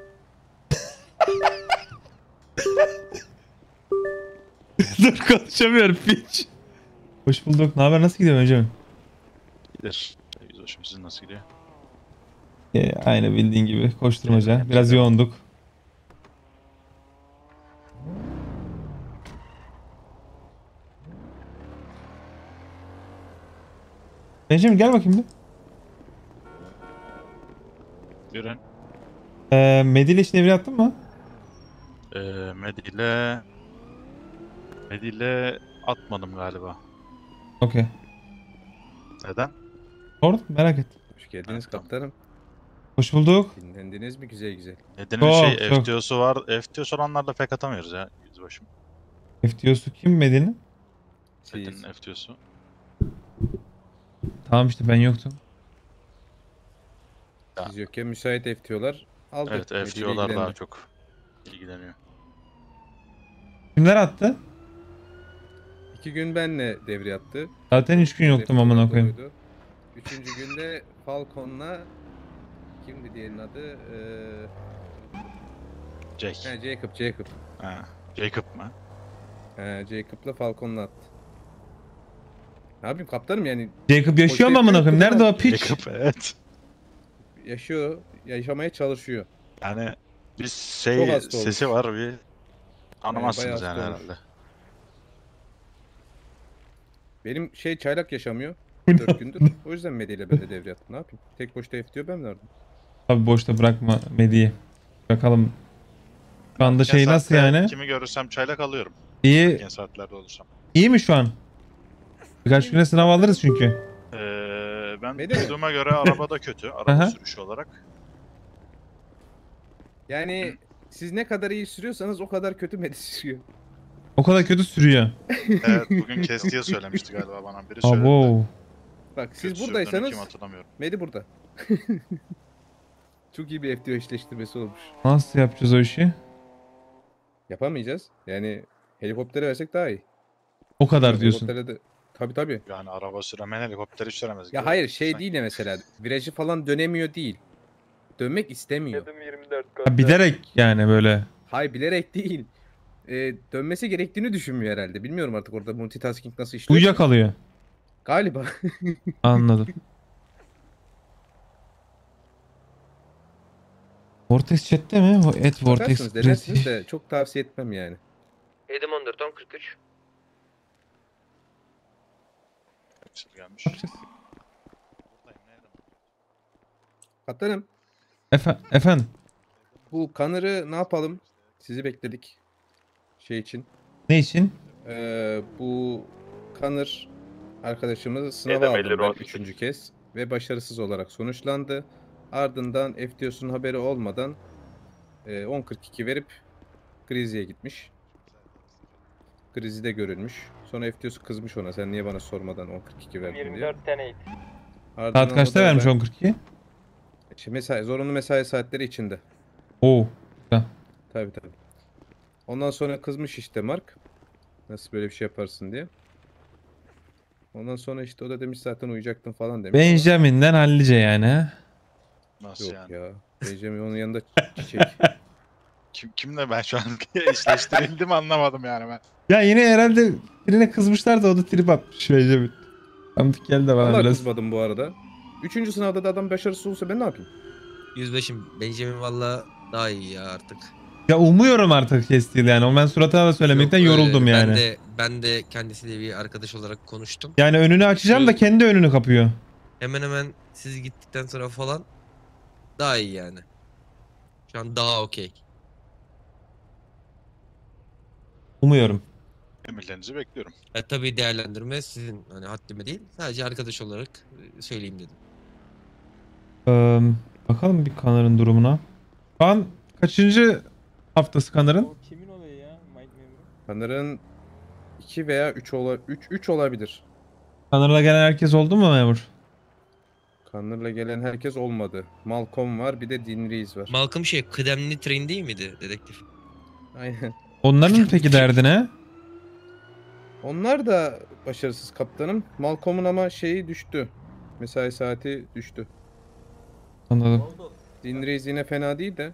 Speaker 3: Dur, konuşamıyorum piç. Hoş bulduk. Ne haber? Nasıl gidiyor hocam?
Speaker 5: Gider. Yüzbaşım sizin nasıl gidiyor?
Speaker 3: Aynı bildiğin gibi koşturmaca. Biraz yoğunduk. Benjamin gel bakayım bir.
Speaker 5: Buyurun.
Speaker 3: Medi ile işin devre attın mı?
Speaker 5: Medile atmadım galiba.
Speaker 3: Okey.
Speaker 5: Neden?
Speaker 3: Sordum, merak ettim.
Speaker 18: Hoş geldiniz kaptanım.
Speaker 3: Hoş bulduk.
Speaker 18: Dinlendiniz mi güzel güzel?
Speaker 5: Medine'nin
Speaker 3: Çok.
Speaker 5: FTO'su var. FTO'su olanlarla pek atamıyoruz ya yüzbaşım.
Speaker 3: FTO'su kim Medi'nin?
Speaker 5: Medine'nin FTO'su.
Speaker 3: Tamam işte ben yoktum.
Speaker 18: Siz yokken müsait FTO'lar aldı.
Speaker 5: Evet,
Speaker 18: Medi'yle
Speaker 5: FTO'lar daha
Speaker 18: ilgilendi.
Speaker 5: çok ilgileniyor.
Speaker 3: Kimler attı?
Speaker 18: 2 gün benle devre attı.
Speaker 3: Zaten 3 gün yoktum amına koyayım.
Speaker 18: 3. günde Falcon'la kimdi diğerinin adı? Jacob.
Speaker 5: Ha, Jacob mı?
Speaker 18: Jacob'la Falcon'la attı. Ne yapayım kaptanım yani?
Speaker 3: Jacob yaşıyor mu amına koyayım? Nerede o piç?
Speaker 5: Jacob evet.
Speaker 18: Yaşıyor. Yaşamaya çalışıyor.
Speaker 5: Yani biz
Speaker 18: Çok hasta
Speaker 5: sesi
Speaker 18: olmuş.
Speaker 5: var bir anlamazsınız
Speaker 18: bayağı
Speaker 5: yani
Speaker 18: hasta olmuş.
Speaker 5: herhalde.
Speaker 18: Benim çaylak yaşamıyor. 4 gündür. O yüzden Medi ile ben de devre attım. Ne yapayım? Tek boşta FTO ben verdim.
Speaker 3: Abi boşta bırakma Medi'yi. Bakalım. Şu anda şey
Speaker 5: Erken
Speaker 3: nasıl
Speaker 5: saatte
Speaker 3: yani?
Speaker 5: Kimi görürsem çaylak alıyorum.
Speaker 3: İyi.
Speaker 5: Erken saatlerde olursam.
Speaker 3: İyi mi şu an? Birkaç güne sınav alırız çünkü.
Speaker 5: Ben
Speaker 18: Medi mi?
Speaker 5: duyduğuma göre arabada kötü. Araba
Speaker 3: Aha.
Speaker 5: sürüşü olarak.
Speaker 18: Yani siz ne kadar iyi sürüyorsanız o kadar kötü Medi sürüyor.
Speaker 3: O kadar kötü sürüyor.
Speaker 5: Evet bugün kestiği söylemişti galiba bana. Biri söyledi.
Speaker 3: Abo.
Speaker 18: Bak siz
Speaker 5: Kötü sürdüğünü
Speaker 18: buradaysanız
Speaker 5: kim hatırlamıyorum.
Speaker 18: Medi burada. Çok iyi bir FTO eşleştirmesi olmuş.
Speaker 3: Nasıl yapacağız o işi?
Speaker 18: Yapamayacağız. Yani helikoptere versek daha iyi.
Speaker 3: O kadar diyorsun.
Speaker 18: Helikoptere de... Tabii.
Speaker 5: Yani araba süremeyen helikopteri süremez.
Speaker 18: Ya hayır değil de mesela virajı falan dönemiyor değil. Dönmek istemiyor.
Speaker 3: Ha, bilerek yani böyle.
Speaker 18: Hayır bilerek değil. Dönmesi gerektiğini düşünmüyor herhalde. Bilmiyorum artık orada multitasking nasıl işliyor.
Speaker 3: Uyuyakalıyor.
Speaker 18: Galiba.
Speaker 3: Anladım. Vortex chat'te mi? Vortex.
Speaker 18: Bakarsınız denersiniz de çok tavsiye etmem yani.
Speaker 8: Edim 14 1043.
Speaker 5: Gelmiş.
Speaker 18: Kaptanım
Speaker 3: Efendim.
Speaker 18: bu Connor'ı ne yapalım? Sizi bekledik. Şey için.
Speaker 3: Ne için?
Speaker 18: Bu Connor arkadaşımızı sınava aldım ben 3. kez. Ve başarısız olarak sonuçlandı. Ardından FTO'sunun haberi olmadan 10.42 verip Grizzly'ye gitmiş. Grizzly'de görülmüş. Sonra FTO'su kızmış ona. Sen niye bana sormadan 10.42 verdin diye.
Speaker 3: Saat kaçta vermiş 10.42?
Speaker 18: Mesai, zorunlu mesai saatleri içinde.
Speaker 3: Oo. Güzel.
Speaker 18: Tabii. Ondan sonra kızmış işte Mark. Nasıl böyle bir şey yaparsın diye. Ondan sonra işte o da demiş zaten uyuyacaktın falan demiş.
Speaker 3: Benjamin'den hallice yani ha.
Speaker 5: Nasıl
Speaker 18: Yok
Speaker 5: yani?
Speaker 18: ya. Benjamin onun yanında çiçek.
Speaker 5: Kimle ben şu an eşleştirildim anlamadım yani ben.
Speaker 3: Ya yine herhalde birine kızmışlar da o da trip atmış Benjamin. Tanıdık geldi bana
Speaker 18: Vallahi
Speaker 3: biraz.
Speaker 18: kızmadım bu arada. 3. sınavda da adam başarısız olsa ben ne yapayım?
Speaker 10: Yüzbaşım Benjamin valla daha iyi ya artık.
Speaker 3: Ya umuyorum artık kestiği yani. O ben suratına da söylemekten
Speaker 10: Yok,
Speaker 3: yoruldum yani.
Speaker 10: Ben de kendisiyle bir arkadaş olarak konuştum.
Speaker 3: Yani önünü açacağım da kendi önünü kapıyor.
Speaker 10: Hemen siz gittikten sonra falan daha iyi yani. Şu an daha okey.
Speaker 3: Umuyorum.
Speaker 5: Emirlerinizi bekliyorum.
Speaker 10: Tabii değerlendirme sizin hani haddime değil. Sadece arkadaş olarak söyleyeyim dedim.
Speaker 3: Bakalım bir Connor'ın durumuna. Şu an kaçıncı haftası Connor'ın?
Speaker 19: Kimin olayı ya? Mike Memur.
Speaker 18: Connor'ın 2 veya 3 olabilir.
Speaker 3: Connor'la gelen herkes oldu mu memur?
Speaker 18: Connor'la gelen herkes olmadı. Malcolm var, bir de Dean Reese var.
Speaker 10: Malcolm kıdemli train değil miydi dedektif?
Speaker 18: Aynen.
Speaker 3: Onların peki derdi ne?
Speaker 18: Onlar da başarısız kaptanım. Malcolm'un ama şeyi düştü. Mesai saati düştü.
Speaker 3: Anladım.
Speaker 18: Dean Reese yine fena değil de.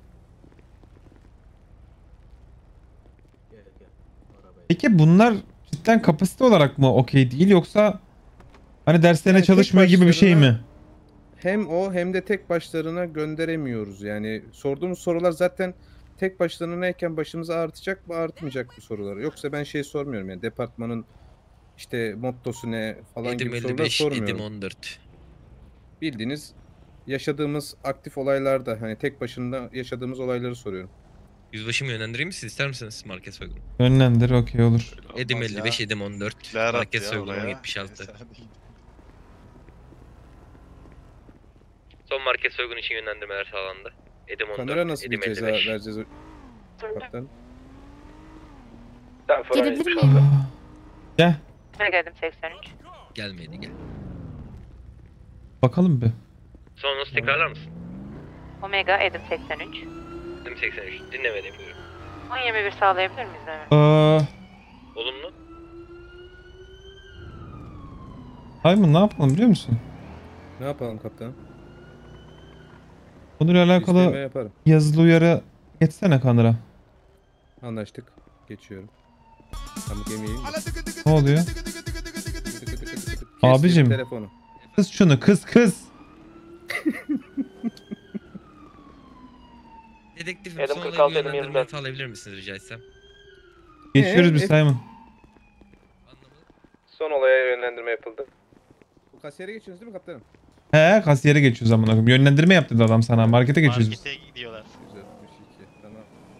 Speaker 3: Peki bunlar cidden kapasite olarak mı okey değil yoksa hani derslerine
Speaker 18: Yani
Speaker 3: çalışmıyor
Speaker 18: tek
Speaker 3: gibi bir şey mi?
Speaker 18: başlarına Hem o hem de tek başlarına gönderemiyoruz. Yani sorduğumuz sorular zaten tek başlarınayken başımıza artacak mı artmayacak bu soruları. Yoksa ben şey sormuyorum yani departmanın işte mottosu ne falan
Speaker 10: Edim
Speaker 18: gibi sorular
Speaker 10: 55,
Speaker 18: sormuyorum.
Speaker 10: Edim 14.
Speaker 18: Bildiğiniz yaşadığımız aktif olaylarda hani tek başına yaşadığımız olayları soruyorum.
Speaker 10: Yüzbaşımı yönlendireyim mi siz? İster misiniz market soygunu?
Speaker 3: Yönlendir, okey olur.
Speaker 10: Edim
Speaker 5: Olmaz
Speaker 10: 55,
Speaker 5: ya.
Speaker 10: Edim 14.
Speaker 5: Ler
Speaker 10: Market
Speaker 5: attı ya
Speaker 10: soygunu
Speaker 5: olaya.
Speaker 10: 76.
Speaker 8: Son market soygunu için yönlendirmeler sağlandı. Edim 14,
Speaker 18: Kanara nasıl
Speaker 8: Edim
Speaker 18: bir ceza
Speaker 8: 55.
Speaker 18: vereceğiz kaptan?
Speaker 6: Gelebilir miyim?
Speaker 3: Gel.
Speaker 15: Geldim 83.
Speaker 10: Gelmedi gel.
Speaker 3: Bakalım bir.
Speaker 8: Sonunu tekrarlar mısın?
Speaker 15: Omega Edim 83.
Speaker 8: Edim 83. Dinlemedeyim buyurun.
Speaker 15: 1021 sağlayabilir miyiz Mehmet?
Speaker 8: Olumlu.
Speaker 3: Simon ne yapalım biliyor musun?
Speaker 18: Ne yapalım kaptan?
Speaker 3: Konuyla
Speaker 18: İsteme
Speaker 3: alakalı
Speaker 18: yaparım.
Speaker 3: yazılı uyarı geçsene Kanır'a.
Speaker 18: Anlaştık. Geçiyorum. Tam gemiyi.
Speaker 3: Ne oluyor?
Speaker 18: Kestim
Speaker 3: Abicim.
Speaker 18: telefonu.
Speaker 3: Kız şunu, kız.
Speaker 10: Dedektifim
Speaker 8: Edim
Speaker 10: son olayı
Speaker 8: 46,
Speaker 10: bir
Speaker 8: Edim
Speaker 10: yönlendirme
Speaker 8: 24.
Speaker 10: sağlayabilir misiniz rica etsem?
Speaker 3: Geçiyoruz biz Simon.
Speaker 18: Son olaya yönlendirme yapıldı. Bu kasiyere geçiyorsunuz değil mi kaptanım?
Speaker 3: He, kasiyere geçiyoruz amına koyayım. Yönlendirme yaptı da adam sana. Markete geçiyoruz biz.
Speaker 5: Markete gidiyorlar.
Speaker 18: 162. Tamam.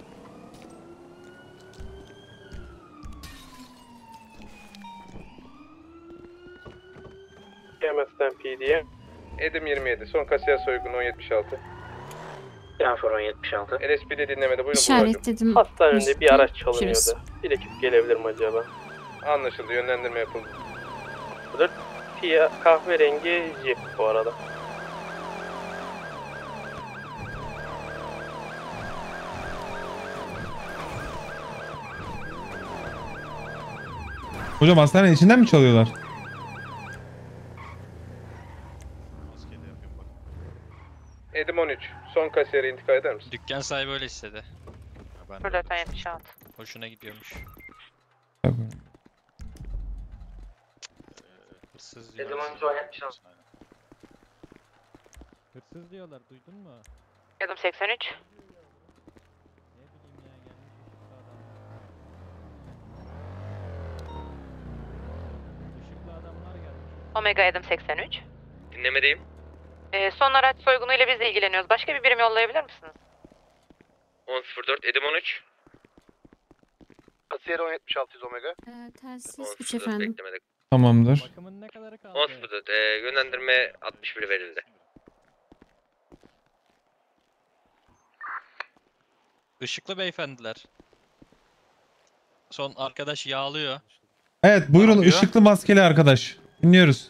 Speaker 8: Yemezden PD'ye.
Speaker 18: Edim 27. Son kasiyer soygunu 1076.
Speaker 8: Yanfor 1076.
Speaker 18: LSP'de dinlemede buyurun.
Speaker 6: İşaretledim.
Speaker 8: Hastanede bir araç
Speaker 6: Görüşürüz.
Speaker 8: çalınıyordu. Bir ekip gelebilir mi acaba?
Speaker 18: Anlaşıldı. Yönlendirme yapıldı.
Speaker 8: Kahverengi Jeep bu arada.
Speaker 3: Hocam hastanenin içinden mi çalıyorlar?
Speaker 18: Edim 13. Son kasiyere intikal eder misin?
Speaker 5: Dükkan sahibi öyle istedi.
Speaker 15: Fırlatan 76.
Speaker 5: Hoşuna gidiyormuş. Hırsız
Speaker 8: Edim
Speaker 5: diyorlar.
Speaker 8: 12 76.
Speaker 19: Hırsız diyorlar duydun mu?
Speaker 15: Edim 83.
Speaker 19: Ne bileyim ya gelmiş ışıklı adamlar. Işıklı adamlar gelmiş.
Speaker 15: Omega Edim 83.
Speaker 8: Dinlemedeyim.
Speaker 15: Son araç soygunuyla biz de ilgileniyoruz. Başka bir birim yollayabilir misiniz?
Speaker 8: 1004 Edim 13.
Speaker 5: Kasiyer 1076 Omega.
Speaker 6: Telsiz 3
Speaker 8: 1004
Speaker 6: efendim.
Speaker 8: beklemede.
Speaker 3: Tamamdır.
Speaker 19: Bakımın ne kadarı kaldı?
Speaker 8: 1004 yönlendirme 61 verildi.
Speaker 5: Işıklı beyefendiler. Son arkadaş yağlıyor.
Speaker 3: Evet buyurun
Speaker 5: yapıyor?
Speaker 3: ışıklı maskeli arkadaş. Dinliyoruz.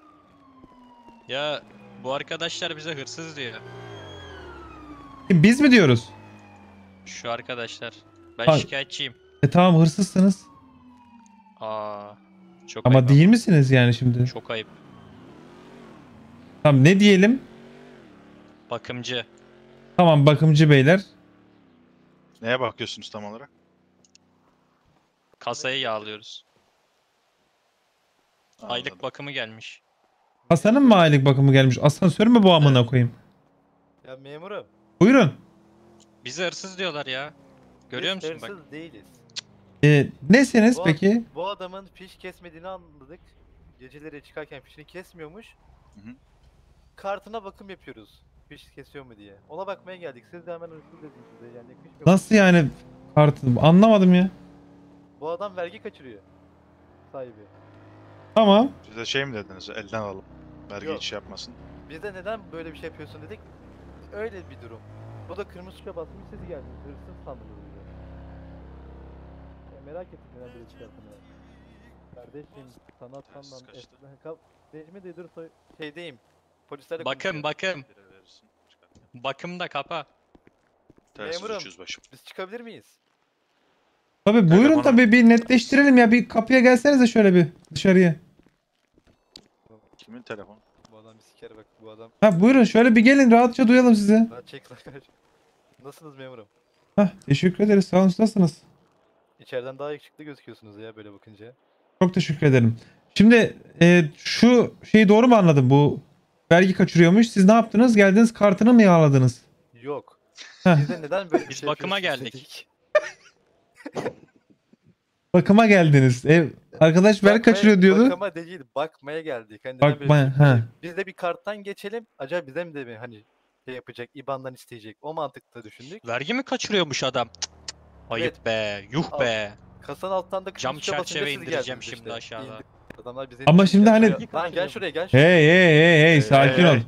Speaker 5: Ya bu arkadaşlar bize hırsız diyor.
Speaker 3: Biz mi diyoruz?
Speaker 5: Şu arkadaşlar. Ben
Speaker 3: Hayır.
Speaker 5: şikayetçiyim.
Speaker 3: Tamam hırsızsınız.
Speaker 5: Aa, çok
Speaker 3: Ama
Speaker 5: ayıp
Speaker 3: değil misiniz yani şimdi?
Speaker 5: Çok ayıp.
Speaker 3: Tamam ne diyelim?
Speaker 5: Bakımcı.
Speaker 3: Tamam bakımcı beyler.
Speaker 5: Neye bakıyorsunuz tam olarak? Kasayı yağlıyoruz. Aylık bakımı gelmiş.
Speaker 3: Hasan'ın mı aylık bakımı gelmiş? Asansör mü bu amına koyayım?
Speaker 20: Ya memurum.
Speaker 3: Buyurun.
Speaker 5: Bize hırsız diyorlar ya. Görüyor
Speaker 20: Biz
Speaker 5: musun bak?
Speaker 20: hırsız değiliz.
Speaker 3: Nesiniz
Speaker 20: Bu-
Speaker 3: peki?
Speaker 20: Bu adamın fiş kesmediğini anladık. Geceleri çıkarken fişini kesmiyormuş. Kartına bakım yapıyoruz. Fiş kesiyor mu diye. Ona bakmaya geldik. Siz de hemen hırsız dediniz size. Yani yakışmıyor.
Speaker 3: Nasıl yani kartı? Anlamadım ya.
Speaker 20: Bu adam vergi kaçırıyor. Sahibi.
Speaker 3: Tamam.
Speaker 5: Siz de şey mi dediniz? Elden alıp vergi
Speaker 20: Yok.
Speaker 5: hiç yapmasın.
Speaker 20: Biz de neden böyle bir şey yapıyorsun dedik. Öyle bir durum. Bu da kırmızı tuşa basmış siz geldiniz. Hırsız sandınız bizi. Merak ettim neden böyle çıkarttığını. Kardeşim sanat sandan Necmi de dur şeydeyim. Polislerle
Speaker 5: Bakım
Speaker 20: konuşuyorum.
Speaker 5: bakım. Bakım da kapa.
Speaker 20: Memurum biz çıkabilir miyiz?
Speaker 3: Tabii buyurun tabii bir netleştirelim ya. Bir kapıya gelsenize şöyle bir dışarıya.
Speaker 5: Kimin telefonu?
Speaker 20: Bu adam bir sikere bak bu adam.
Speaker 3: Ha buyurun şöyle bir gelin rahatça duyalım sizi.
Speaker 20: Lan çek lan. Nasılsınız memurum?
Speaker 3: Hah teşekkür ederiz. Sağ olun siz nasılsınız?
Speaker 20: İçeriden daha yakışıklı gözüküyorsunuz ya böyle bakınca.
Speaker 3: Çok teşekkür ederim. Şimdi şu şeyi doğru mu anladım? Bu vergi kaçırıyormuş. Siz ne yaptınız? Geldiniz kartını mı yağladınız?
Speaker 20: Yok.
Speaker 3: Heh.
Speaker 20: Biz de neden böyle bir
Speaker 5: Biz
Speaker 20: şey
Speaker 5: bakıma
Speaker 20: yapıyorsunuz
Speaker 5: geldik.
Speaker 20: dedik.
Speaker 3: Bakıma geldiniz. Arkadaş vergi kaçırıyor diyordu.
Speaker 20: Bakıma değil, bakmaya geldik. Hani neden böyle
Speaker 3: Bakmaya,
Speaker 20: bir şey
Speaker 3: ha.
Speaker 20: yapacak? Biz de bir karttan geçelim. Acaba bize mi de mi hani şey yapacak, IBAN'dan isteyecek. O mantıkta düşündük.
Speaker 21: Vergi mi kaçırıyormuş adam? Cık cık. Ayıp
Speaker 20: Evet.
Speaker 21: be. Yuh be.
Speaker 20: Kasanın altından da
Speaker 21: Cam
Speaker 20: kırmızı basınca
Speaker 21: çerçeve
Speaker 20: siz
Speaker 21: indireceğim
Speaker 20: geldiniz
Speaker 21: şimdi
Speaker 20: işte.
Speaker 21: aşağıda.
Speaker 20: İndik. Adamlar bize
Speaker 3: Ama
Speaker 20: indik,
Speaker 3: şimdi hani-
Speaker 20: Lan gel şuraya gel şuraya.
Speaker 3: Hey sakin ol.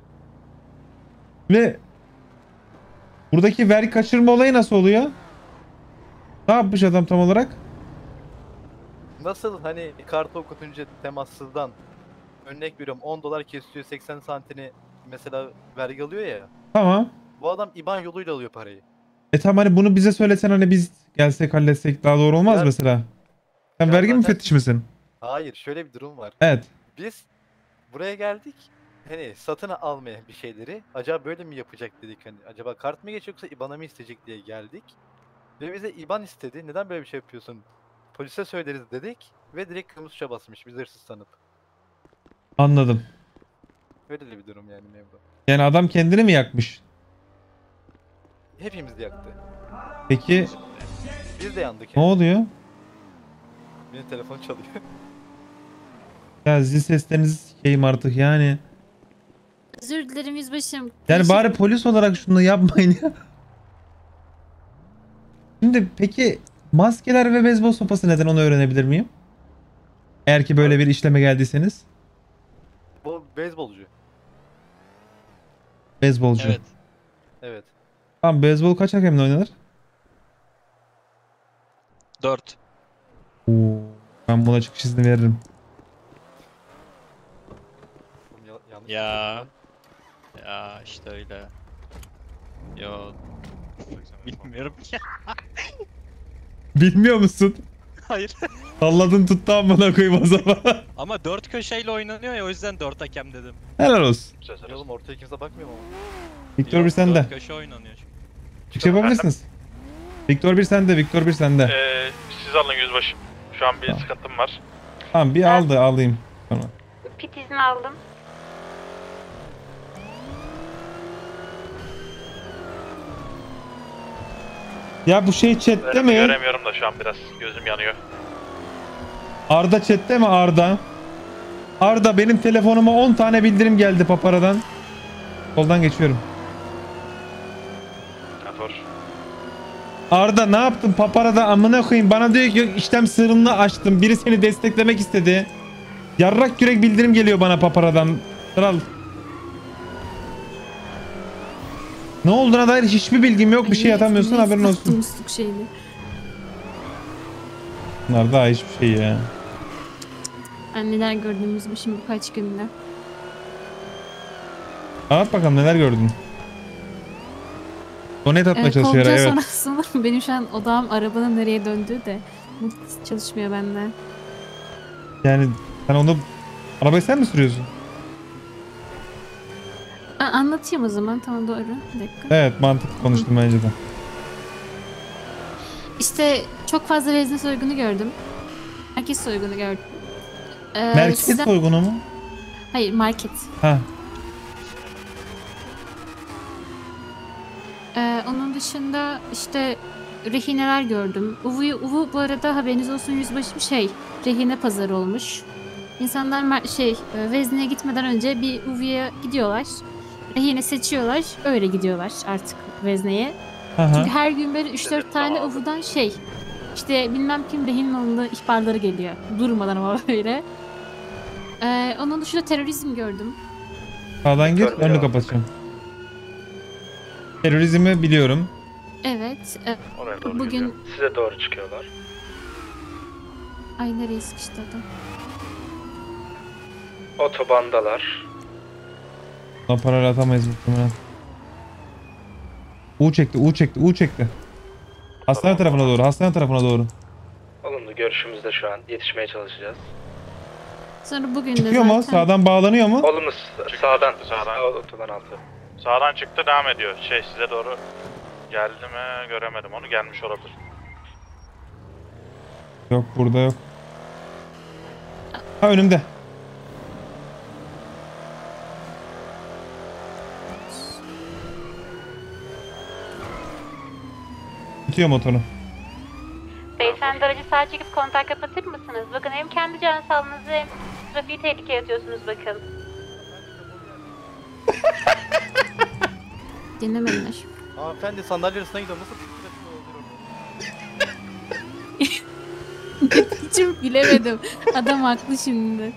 Speaker 3: Ve buradaki vergi kaçırma olayı nasıl oluyor? Ne yapmış adam tam olarak?
Speaker 20: Nasıl hani kartı okutunca temassızdan örnek veriyorum $10 kesiyor 80 santini mesela vergi alıyor ya.
Speaker 3: Tamam.
Speaker 20: Bu adam IBAN yoluyla alıyor parayı.
Speaker 3: Tamam hani bunu bize söylesen hani biz gelsek halletsek daha doğru olmaz
Speaker 20: Ya-
Speaker 3: mesela. Sen
Speaker 20: Ya
Speaker 3: vergi
Speaker 20: zaten-
Speaker 3: müfettişi misin?
Speaker 20: Hayır şöyle bir durum var.
Speaker 3: Evet.
Speaker 20: Biz buraya geldik. Hani satın almaya bir şeyleri acaba böyle mi yapacak dedik hani acaba kart mı geçiyor yoksa IBAN'a mı isteyecek diye geldik. Ve bize IBAN istedi. Neden böyle bir şey yapıyorsun? Polise söyleriz dedik ve direkt kırmızı tuşa basmış biz hırsız sanıp.
Speaker 3: Anladım.
Speaker 20: Böyle de bir durum yani mevzu.
Speaker 3: Yani adam kendini mi yakmış?
Speaker 20: Hepimiz yaktı.
Speaker 3: Peki
Speaker 20: Biz de yandık
Speaker 3: ne
Speaker 20: yani.
Speaker 3: oluyor?
Speaker 20: Benim telefon çalıyor.
Speaker 3: Ya zil seslerinizi sikeyim artık yani.
Speaker 6: Özür dilerim yüzbaşım.
Speaker 3: Yani bari polis olarak şunu yapmayın ya. Şimdi peki maskeler ve beyzbol sopası neden, onu öğrenebilir miyim? Eğer ki böyle bir işleme geldiyseniz.
Speaker 20: Bu beyzbolcu.
Speaker 3: Beyzbolcu.
Speaker 20: Evet. Evet.
Speaker 3: Tamam, beyzbol kaç hakemle oynanır?
Speaker 21: 4.
Speaker 3: Oo, ben buna çıkış izni veririm.
Speaker 21: Ya. Ya işte öyle. Yo. Bilmiyorum.
Speaker 3: Bilmiyor musun?
Speaker 21: Hayır.
Speaker 3: Salladın tuttu amına koyayım o zaman.
Speaker 21: Ama 4 köşeyle oynanıyor ya, o yüzden 4 hakem dedim.
Speaker 3: Helal olsun.
Speaker 20: Ya oğlum ortaya kimse bakmıyor mu?
Speaker 3: Victor bir sende.
Speaker 21: 4 köşe oynanıyor çünkü.
Speaker 3: Çıkış yapabilirsiniz. Victor bir sende, Victor bir sende.
Speaker 5: Siz alın yüzbaşım. Şu an bir sıkıntım var.
Speaker 3: Tamam bir alayım. Sonra.
Speaker 6: Pit izni aldım.
Speaker 3: Ya bu şey chatte mi?
Speaker 5: Göremiyorum da şu an biraz gözüm yanıyor.
Speaker 3: Arda chatte mi Arda? Arda benim telefonuma 10 tane bildirim geldi paparadan. Soldan geçiyorum. Arda ne yaptın paparada amına koyayım, bana diyor ki işlem sırrını açtım, biri seni desteklemek istedi. Yarrak yürek bildirim geliyor bana paparadan. Kral. Ne olduğuna dair hiçbir bilgim yok, bir şey atamıyorsun, haberin olsun.
Speaker 6: Musluk şeyini.
Speaker 3: Bunlar daha hiçbir şey ya.
Speaker 6: Ben neler gördüğümüz şimdi birkaç günde.
Speaker 3: Anlat bakalım neler gördün. Donate atmaya çalışıyor
Speaker 6: Kovca
Speaker 3: evet.
Speaker 6: sonrasında benim şu an odağım arabanın nereye döndüğü de çalışmıyor bende.
Speaker 3: Yani sen onu, arabayı sen mi sürüyorsun?
Speaker 6: Anlatayım o zaman, tamam doğru. Bir dakika.
Speaker 3: Evet, mantıklı konuştum bence de.
Speaker 6: İşte çok fazla vezne soygunu gördüm. Merkez soygunu gördüm.
Speaker 3: Merkez soygunu mu?
Speaker 6: Hayır, market.
Speaker 3: Ha.
Speaker 6: Onun dışında işte rehineler gördüm. Uvu bu arada haberiniz olsun yüzbaşım rehine pazarı olmuş. İnsanlar vezneye gitmeden önce bir Uvu'ya gidiyorlar. Rehine seçiyorlar. Öyle gidiyorlar artık vezneye.
Speaker 3: Aha.
Speaker 6: Çünkü her gün böyle 3-4 tane Uvu'dan işte bilmem kim rehin alındığı ihbarları geliyor. Durmadan ama böyle. Onun dışında terörizm gördüm.
Speaker 3: Sağdan gir, önünü kapatacağım. Terörizmi biliyorum.
Speaker 6: Evet.
Speaker 5: Oraya doğru
Speaker 6: Bugün
Speaker 5: geliyor. Size doğru çıkıyorlar.
Speaker 6: ay nereye sıkıştı adam?
Speaker 14: Otobandalar.
Speaker 3: Buna parayla atamayız muhtemelen. U çekti. Hastane tarafına doğru.
Speaker 14: Olumlu, görüşümüzde şu an. Yetişmeye çalışacağız.
Speaker 6: Sonra bugün de
Speaker 3: Çıkıyor mu?
Speaker 6: zaten...
Speaker 3: Sağdan bağlanıyor mu?
Speaker 14: Olumlu, sağdan.
Speaker 5: Sağdan.
Speaker 14: Otoban altı.
Speaker 5: Sağdan çıktı, devam ediyor. Size doğru geldi mi göremedim onu, gelmiş olabilir.
Speaker 3: Yok, burada yok. Ha, önümde. Tutuyor motoru.
Speaker 6: Beyefendi Beyefendi aracı sağa çekip kontak kapatır mısınız? Bakın hem kendi can sağlığınızı hem trafiği tehlikeye atıyorsunuz bakın. Dinlemediler.
Speaker 20: Hanımefendi sandalye arasına gidiyorum. Nasıl
Speaker 6: Hiç bilemedim. Adam haklı şimdi.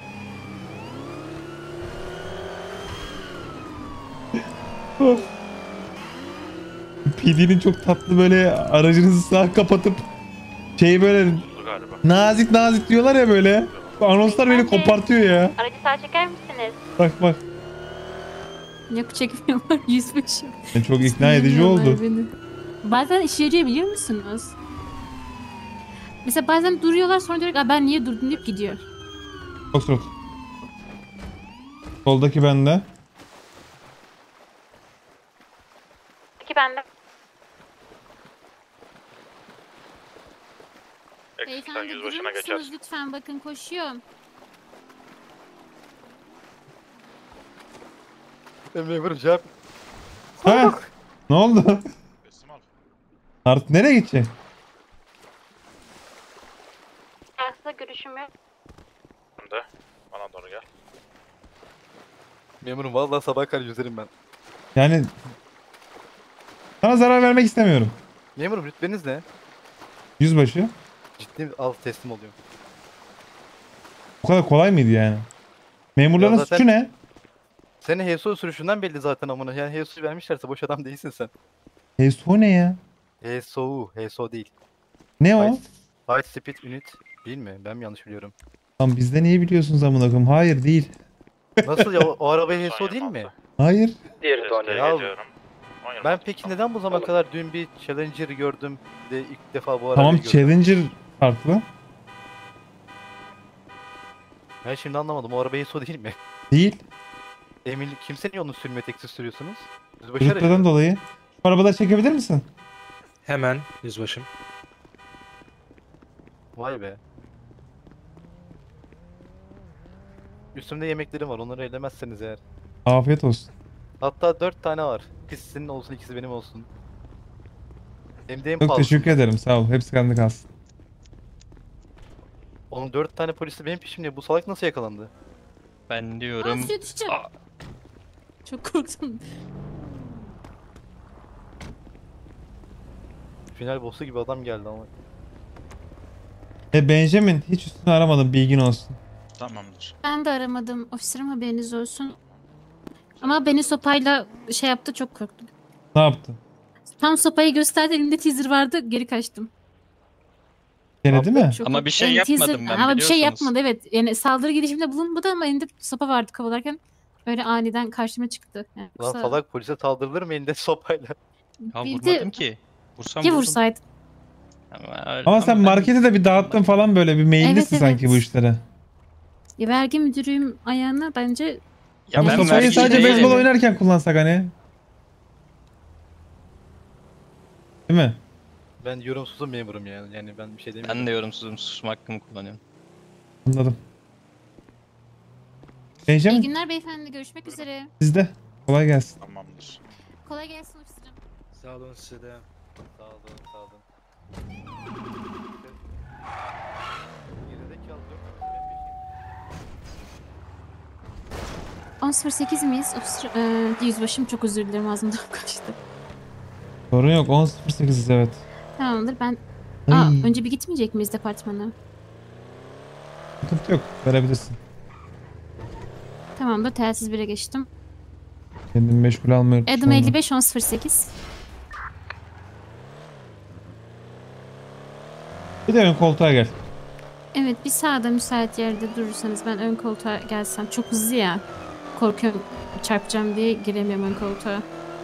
Speaker 3: PD'nin çok tatlı böyle aracınızı sağa kapatıp böyle nazik nazik diyorlar ya böyle. Bu anonslar beni kopartıyor ya.
Speaker 6: Aracı sağa çeker misiniz?
Speaker 3: Bak bak.
Speaker 6: Yok çekmiyorlar 105'im.
Speaker 3: Çok ikna edici oldu.
Speaker 6: Beni. Bazen işe yarıyor biliyor musunuz? Mesela bazen duruyorlar sonra diyor ki ben niye durdum deyip gidiyor.
Speaker 3: Foxtrot. Soldaki bende.
Speaker 6: Peki ben de. Beyefendi durur musunuz lütfen bakın koşuyorum.
Speaker 20: Memurum cevap.
Speaker 3: Ha? Ne oldu? Artık nereye gidecek?
Speaker 6: Aslında görüşüm yok.
Speaker 5: Bana doğru gel.
Speaker 20: Memurum vallahi sabah kadar yüzerim ben.
Speaker 3: Yani sana zarar vermek istemiyorum.
Speaker 20: Memurum rütbeniz ne?
Speaker 3: Yüzbaşı.
Speaker 20: Ciddi al teslim oluyorum.
Speaker 3: Bu kadar kolay mıydı yani? Memurların
Speaker 20: Ya zaten-
Speaker 3: suçu ne?
Speaker 20: Senin HSO sürüşünden belli zaten amına. Yani HSO vermişlerse boş adam değilsin sen.
Speaker 3: HSO ne ya?
Speaker 20: HSO değil.
Speaker 3: Ne o?
Speaker 20: High Speed Unit değil mi? Ben mi yanlış biliyorum?
Speaker 3: Lan bizde niye biliyorsunuz amına koyayım? Hayır değil.
Speaker 20: Nasıl ya o araba HSO değil mi?
Speaker 3: Hayır.
Speaker 20: Diğeri de ben peki neden bu zamana kadar dün bir Challenger gördüm de ilk defa bu arabayı
Speaker 3: Tamam
Speaker 20: gördüm.
Speaker 3: Challenger farklı.
Speaker 20: Ben şimdi anlamadım o araba HSO değil mi?
Speaker 3: Değil.
Speaker 20: Emin kimsenin yolunu sürmüyor tek siz sürüyorsunuz? Yüzbaşı aracı
Speaker 3: Rütbeden
Speaker 20: mı?
Speaker 3: dolayı. Şu arabaları çekebilir misin?
Speaker 1: Hemen yüzbaşım.
Speaker 20: Vay be. Üstümde yemeklerim var onları ellemezseniz eğer.
Speaker 3: Afiyet olsun.
Speaker 20: Hatta 4 tane var. İkisi senin olsun ikisi benim olsun. Hem de en
Speaker 3: Çok
Speaker 20: pahalısı.
Speaker 3: teşekkür ederim sağ ol. Hepsi kendi kalsın.
Speaker 20: Onun 4 tane polisi benim peşimde. Bu salak nasıl yakalandı?
Speaker 21: Ben
Speaker 6: Aa,
Speaker 21: diyorum.
Speaker 6: suya düşeceğim. Çok korktum.
Speaker 20: Final boss'u gibi adam geldi ama.
Speaker 3: Benjamin hiç üstünü aramadım bilgin olsun.
Speaker 5: Tamamdır.
Speaker 6: Ben de aramadım. Ofiserim haberiniz olsun. Ama beni sopayla şey yaptı çok korktum.
Speaker 3: Ne yaptın?
Speaker 6: Tam sopayı gösterdi elimde teaser vardı geri kaçtım.
Speaker 3: Denedi mi?
Speaker 6: Çok
Speaker 21: Ama bir şey
Speaker 6: teaser-
Speaker 21: yapmadım ben,
Speaker 6: Ama bir şey
Speaker 21: biliyorsunuz.
Speaker 6: yapmadı evet. Yani saldırı girişiminde bulunmadı ama elinde sopa vardı kovalarken. Böyle aniden karşıma çıktı. Yani
Speaker 20: Lan
Speaker 6: yoksa-
Speaker 20: salak polise saldırılır mı elinde sopayla?
Speaker 21: Ya
Speaker 6: Bir de-
Speaker 21: vurmadım ki. Vursam
Speaker 6: Ya
Speaker 21: vurdum.
Speaker 6: vursaydım.
Speaker 3: Ama sen markete de bir dağıttın falan böyle bir meyillisin
Speaker 6: Evet,
Speaker 3: sanki
Speaker 6: evet.
Speaker 3: bu işlere.
Speaker 6: Ya vergi müdürüyüm ayağına bence...
Speaker 21: Ya
Speaker 3: Ama
Speaker 21: ben
Speaker 3: sopayı
Speaker 21: vergi
Speaker 3: sadece
Speaker 21: değilim.
Speaker 3: beyzbol oynarken kullansak hani. Değil mi?
Speaker 20: Ben yorumsuzum memurum yani. Yani ben bir şey demiyorum.
Speaker 21: Ben de yorumsuzum, susma hakkımı kullanıyorum.
Speaker 3: Anladım.
Speaker 6: İyi
Speaker 3: Benjamin
Speaker 6: günler beyefendi. Görüşmek üzere.
Speaker 3: sizde. Kolay gelsin.
Speaker 5: Tamamdır.
Speaker 6: Kolay gelsin ofiserim.
Speaker 1: Sağ olun size de.
Speaker 20: Sağ olun sağ olun. Gerizekalı yok.
Speaker 6: 10.08 miyiz? Yüzbaşım çok özür dilerim ağzımdan kaçtı.
Speaker 3: Sorun yok 10.08'iz evet.
Speaker 6: Tamamdır ben...
Speaker 3: Ay.
Speaker 6: Önce bir gitmeyecek miyiz departmana?
Speaker 3: Sıkıntı yok verebilirsin.
Speaker 6: Tamamdır telsiz 1'e geçtim.
Speaker 3: Kendimi meşgul almıyorum.
Speaker 6: Adım 55 10.08.
Speaker 3: Bir de ön koltuğa gel.
Speaker 6: Evet bir sağda müsait yerde durursanız ben ön koltuğa gelsem. Çok hızlı ya. Korkuyorum çarpacağım diye giremiyorum ön koltuğa.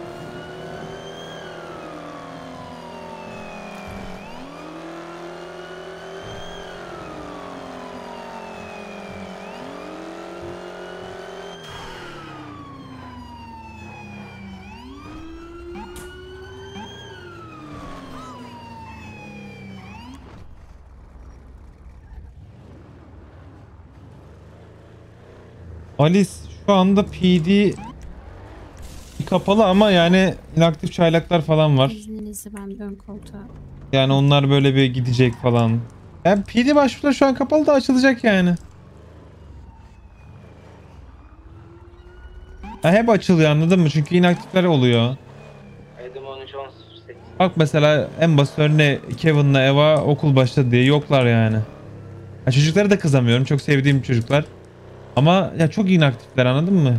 Speaker 3: Alice şu anda PD kapalı ama yani inaktif çaylaklar falan var.
Speaker 6: İzninizle ben ön koltuğa.
Speaker 3: Yani onlar böyle bir gidecek falan. Yani PD başvuruları şu an kapalı da açılacak yani. Ya hep açılıyor anladın mı? Çünkü inaktifler oluyor. Bak mesela en basit örneği Kevin'la Eva okul başladı diye yoklar yani. Ya çocuklara da kızamıyorum. Çok sevdiğim çocuklar. Ama ya çok inaktifler anladın mı?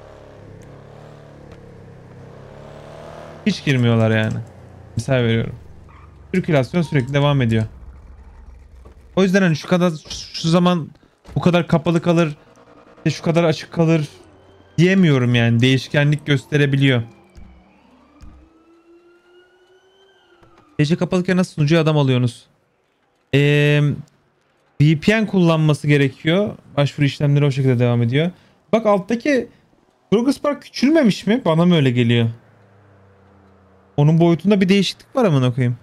Speaker 3: Hiç girmiyorlar yani. Misal veriyorum. Sirkülasyon sürekli devam ediyor. O yüzden hani şu zaman bu kadar kapalı kalır, işte şu kadar açık kalır diyemiyorum yani. Değişkenlik gösterebiliyor. Gece kapalıken nasıl sunucuya adam alıyorsunuz? VPN kullanması gerekiyor. Başvuru işlemleri o şekilde devam ediyor. Bak alttaki Progress Bar küçülmemiş mi? Bana mı öyle geliyor? Onun boyutunda bir değişiklik var amına koyayım.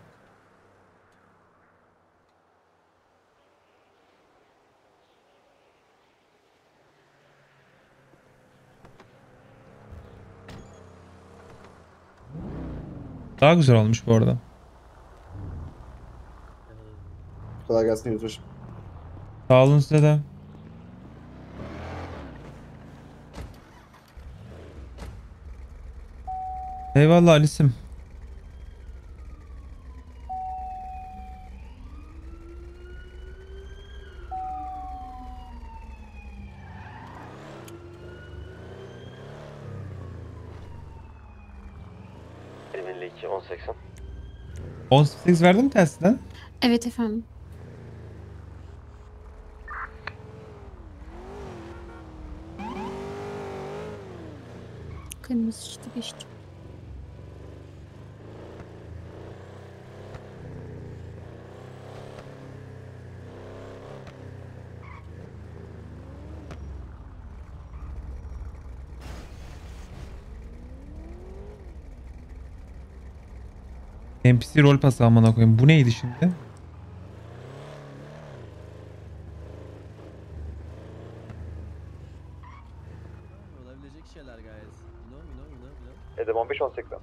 Speaker 3: Daha güzel olmuş bu arada.
Speaker 16: Kolay gelsin Yüzbaşım.
Speaker 3: Sağ olun size de. Eyvallah Alice'im.
Speaker 2: ...52, 1080.
Speaker 3: 18 verdim mi testten?
Speaker 6: Evet efendim. Kırmızı işte geçti.
Speaker 3: NPC rol pası amına koyayım. Bu neydi şimdi?
Speaker 2: Olabilecek şeyler gayet. Edem 15, 1080.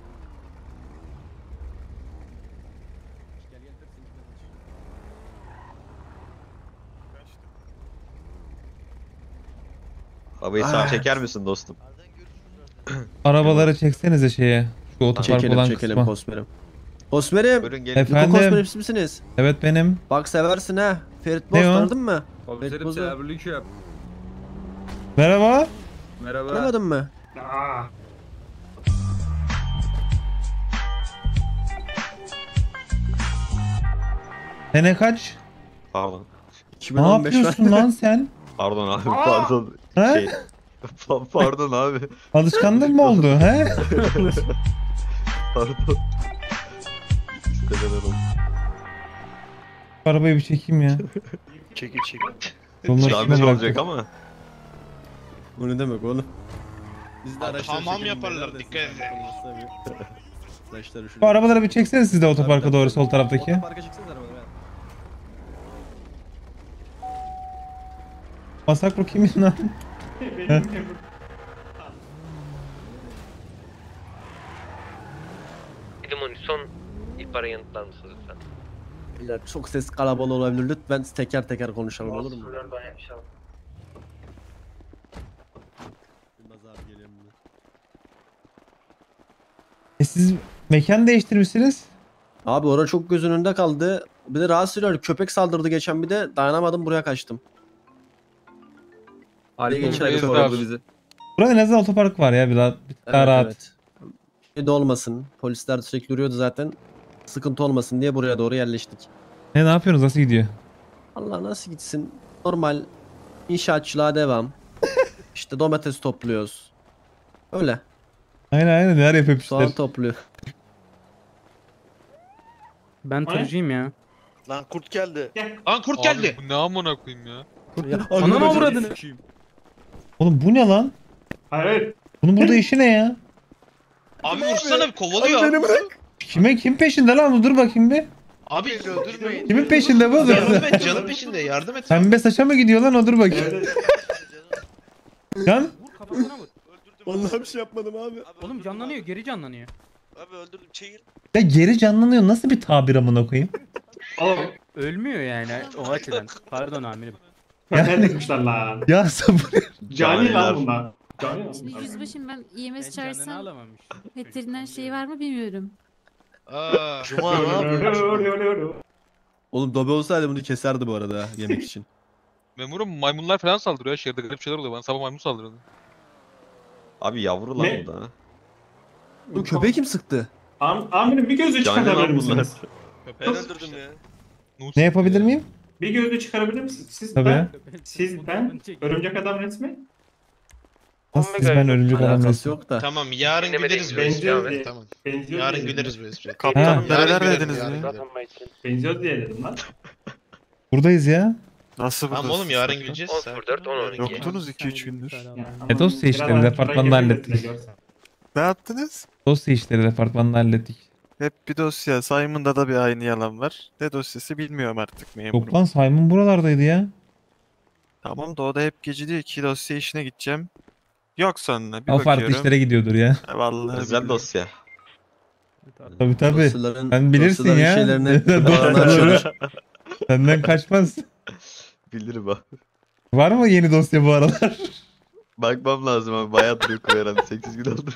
Speaker 22: Arabayı sağa çeker misin dostum?
Speaker 3: Arabaları çeksenize şeye. Şu otopark olan kısma.
Speaker 2: Posmerim. Posmerim.
Speaker 22: Buyurun gelin.
Speaker 3: Efendim?
Speaker 2: Posmerim siz misiniz?
Speaker 3: Evet benim.
Speaker 2: Bak seversin ha. Ferit Boz
Speaker 3: Ne o?
Speaker 2: tanıdın mı?
Speaker 23: Komiserim selamünaleyküm.
Speaker 3: Merhaba.
Speaker 23: Merhaba.
Speaker 2: Tanımadın mı?
Speaker 3: Sene kaç?
Speaker 22: Pardon.
Speaker 3: Ne yapıyorsun lan sen?
Speaker 22: Pardon abi pardon.
Speaker 3: He?
Speaker 22: Şey, pardon abi.
Speaker 3: Alışkanlık mı oldu he?
Speaker 22: Pardon. İstemeden oldu.
Speaker 3: Arabayı bir çekeyim ya.
Speaker 22: Çekil çekil.
Speaker 3: Yolun
Speaker 22: Damage
Speaker 3: üstüne
Speaker 22: olacak
Speaker 3: bıraktım.
Speaker 22: ama.
Speaker 2: Bu ne demek oğlum? Biz de
Speaker 17: Hamam yaparlar dikkat edin.
Speaker 3: Bu arabaları bir çeksene siz de otoparka doğru sol taraftaki.
Speaker 2: Otoparka çıksana arabaları.
Speaker 3: Masakro kimin lan? He?
Speaker 8: Edim 13 son ihbara yanıtlar mısınız lütfen?
Speaker 2: Beyler çok ses kalabalığı olabilir. Lütfen teker teker konuşalım olur mu?
Speaker 3: Siz mekan değiştirmişsiniz.
Speaker 2: Abi orada çok göz önünde kaldı. Bir de rahatsız ediyor. Köpek saldırdı geçen bir de. Dayanamadım buraya kaçtım.
Speaker 23: Ali
Speaker 2: geçelim.
Speaker 23: kovaladı bizi.
Speaker 3: Burada en azından otopark var ya biraz daha rahat.
Speaker 2: Evet. Bir de olmasın. Polisler sürekli duruyordu zaten. Sıkıntı olmasın diye buraya doğru yerleştik.
Speaker 3: Ne yapıyorsunuz? Nasıl gidiyor?
Speaker 2: Allah nasıl gitsin? Normal inşaatçılığa devam. İşte domates topluyoruz. Öyle.
Speaker 3: Aynen neler yapıyor
Speaker 2: Soğan topluyor.
Speaker 19: Ben tırcıyım ya.
Speaker 24: Lan kurt geldi.
Speaker 17: Lan kurt geldi.
Speaker 23: Bu ne amına koyayım ya?
Speaker 19: Ana mı avradını?
Speaker 3: Oğlum bu ne lan?
Speaker 24: Hayır.
Speaker 3: Bunun burada işi ne ya?
Speaker 17: Abi vursana bir kovalıyor.
Speaker 24: Abi beni bırak.
Speaker 3: Kim peşinde lan? Dur bakayım bir.
Speaker 17: Abi öldürmeyin.
Speaker 3: Kimin peşinde bu?
Speaker 17: Yardım et canım peşinde yardım et.
Speaker 3: Pembe saça mı gidiyor lan? O dur bakayım. Can?
Speaker 19: Kafasına vur.
Speaker 24: Vallahi bir şey yapmadım abi.
Speaker 19: Oğlum canlanıyor, geri canlanıyor.
Speaker 24: Abi öldürdüm çekil.
Speaker 3: Ya geri canlanıyor. Nasıl bir tabir amına koyayım?
Speaker 24: Oğlum
Speaker 19: Ölmüyor yani o açıdan. Pardon amirim.
Speaker 3: Ya,
Speaker 7: Dikmişler lan.
Speaker 3: ya sabır.
Speaker 7: Cani lan bunlar. Cani lan.
Speaker 6: Şimdi yüzbaşım ben EMS
Speaker 19: Ben
Speaker 6: çağırsam
Speaker 19: canını alamamış.
Speaker 6: veteriner şeyi var mı bilmiyorum.
Speaker 24: Cuma ne yapıyor?
Speaker 2: Oğlum Dobe olsaydı bunu keserdi bu arada yemek için.
Speaker 23: Memurum maymunlar falan saldırıyor ya. Şehirde garip şeyler oluyor. Bana sabah maymun saldırıyordu.
Speaker 22: Abi yavru lan
Speaker 7: Ne?
Speaker 22: bu da.
Speaker 2: Bu köpeği kim sıktı?
Speaker 7: Amirim bir gözlü
Speaker 22: Cani
Speaker 7: çıkarabilir
Speaker 22: lan bunlar.
Speaker 7: misiniz?
Speaker 14: Ben öldürdüm ya.
Speaker 3: Ne yapabilir miyim?
Speaker 7: Bir gözlü çıkarabilir misiniz? Siz
Speaker 3: Tabii.
Speaker 7: ben örümcek adam resmi.
Speaker 3: Nasıl siz ben örümcek adam
Speaker 2: Alakası
Speaker 3: resmi?
Speaker 2: yok da.
Speaker 9: Tamam yarın güleriz bu
Speaker 7: Benziyor
Speaker 9: espriye.
Speaker 7: diye.
Speaker 9: Tamam.
Speaker 7: Benziyor
Speaker 9: Yarın
Speaker 7: diye
Speaker 9: güleriz
Speaker 7: dedim.
Speaker 9: bu espriye.
Speaker 3: Kaptanım,
Speaker 9: Yarın güleriz ya.
Speaker 7: Benziyor diye dedim lan.
Speaker 3: Buradayız ya.
Speaker 22: Nasıl
Speaker 9: Tamam oğlum yarın güleceğiz.
Speaker 8: 04, 10, 12.
Speaker 22: Yoktunuz 2-3 gündür.
Speaker 3: Dosya işleri
Speaker 7: Biraz
Speaker 3: departmanda
Speaker 7: hareket
Speaker 3: hallettik.
Speaker 7: ettiler, görsen.
Speaker 22: Ne yaptınız?
Speaker 3: Dosya işleri departmanda hallettik.
Speaker 22: Hep bir dosya. Simon'da da bir aynı yalan var. Ne dosyası bilmiyorum artık memurum.
Speaker 3: Yok lan Simon buralardaydı ya.
Speaker 22: Tamam da o da hep gece diyor ki dosya işine gideceğim. Yok sonra bir
Speaker 3: O farklı
Speaker 22: bakıyorum.
Speaker 3: işlere gidiyordur ya.
Speaker 22: Vallahi Özel bilmiyorum. dosya.
Speaker 3: Tabii tabii.
Speaker 2: Dosyaların-
Speaker 3: Sen bilirsin
Speaker 2: dosyaların
Speaker 3: ya.
Speaker 2: şeylerini
Speaker 3: Dosyaları senden kaçmaz.
Speaker 22: Bilirim abi.
Speaker 3: Var mı yeni dosya bu aralar?
Speaker 22: Bakmam lazım abi. Bayağıdır yok herhalde. 8 gün oldu.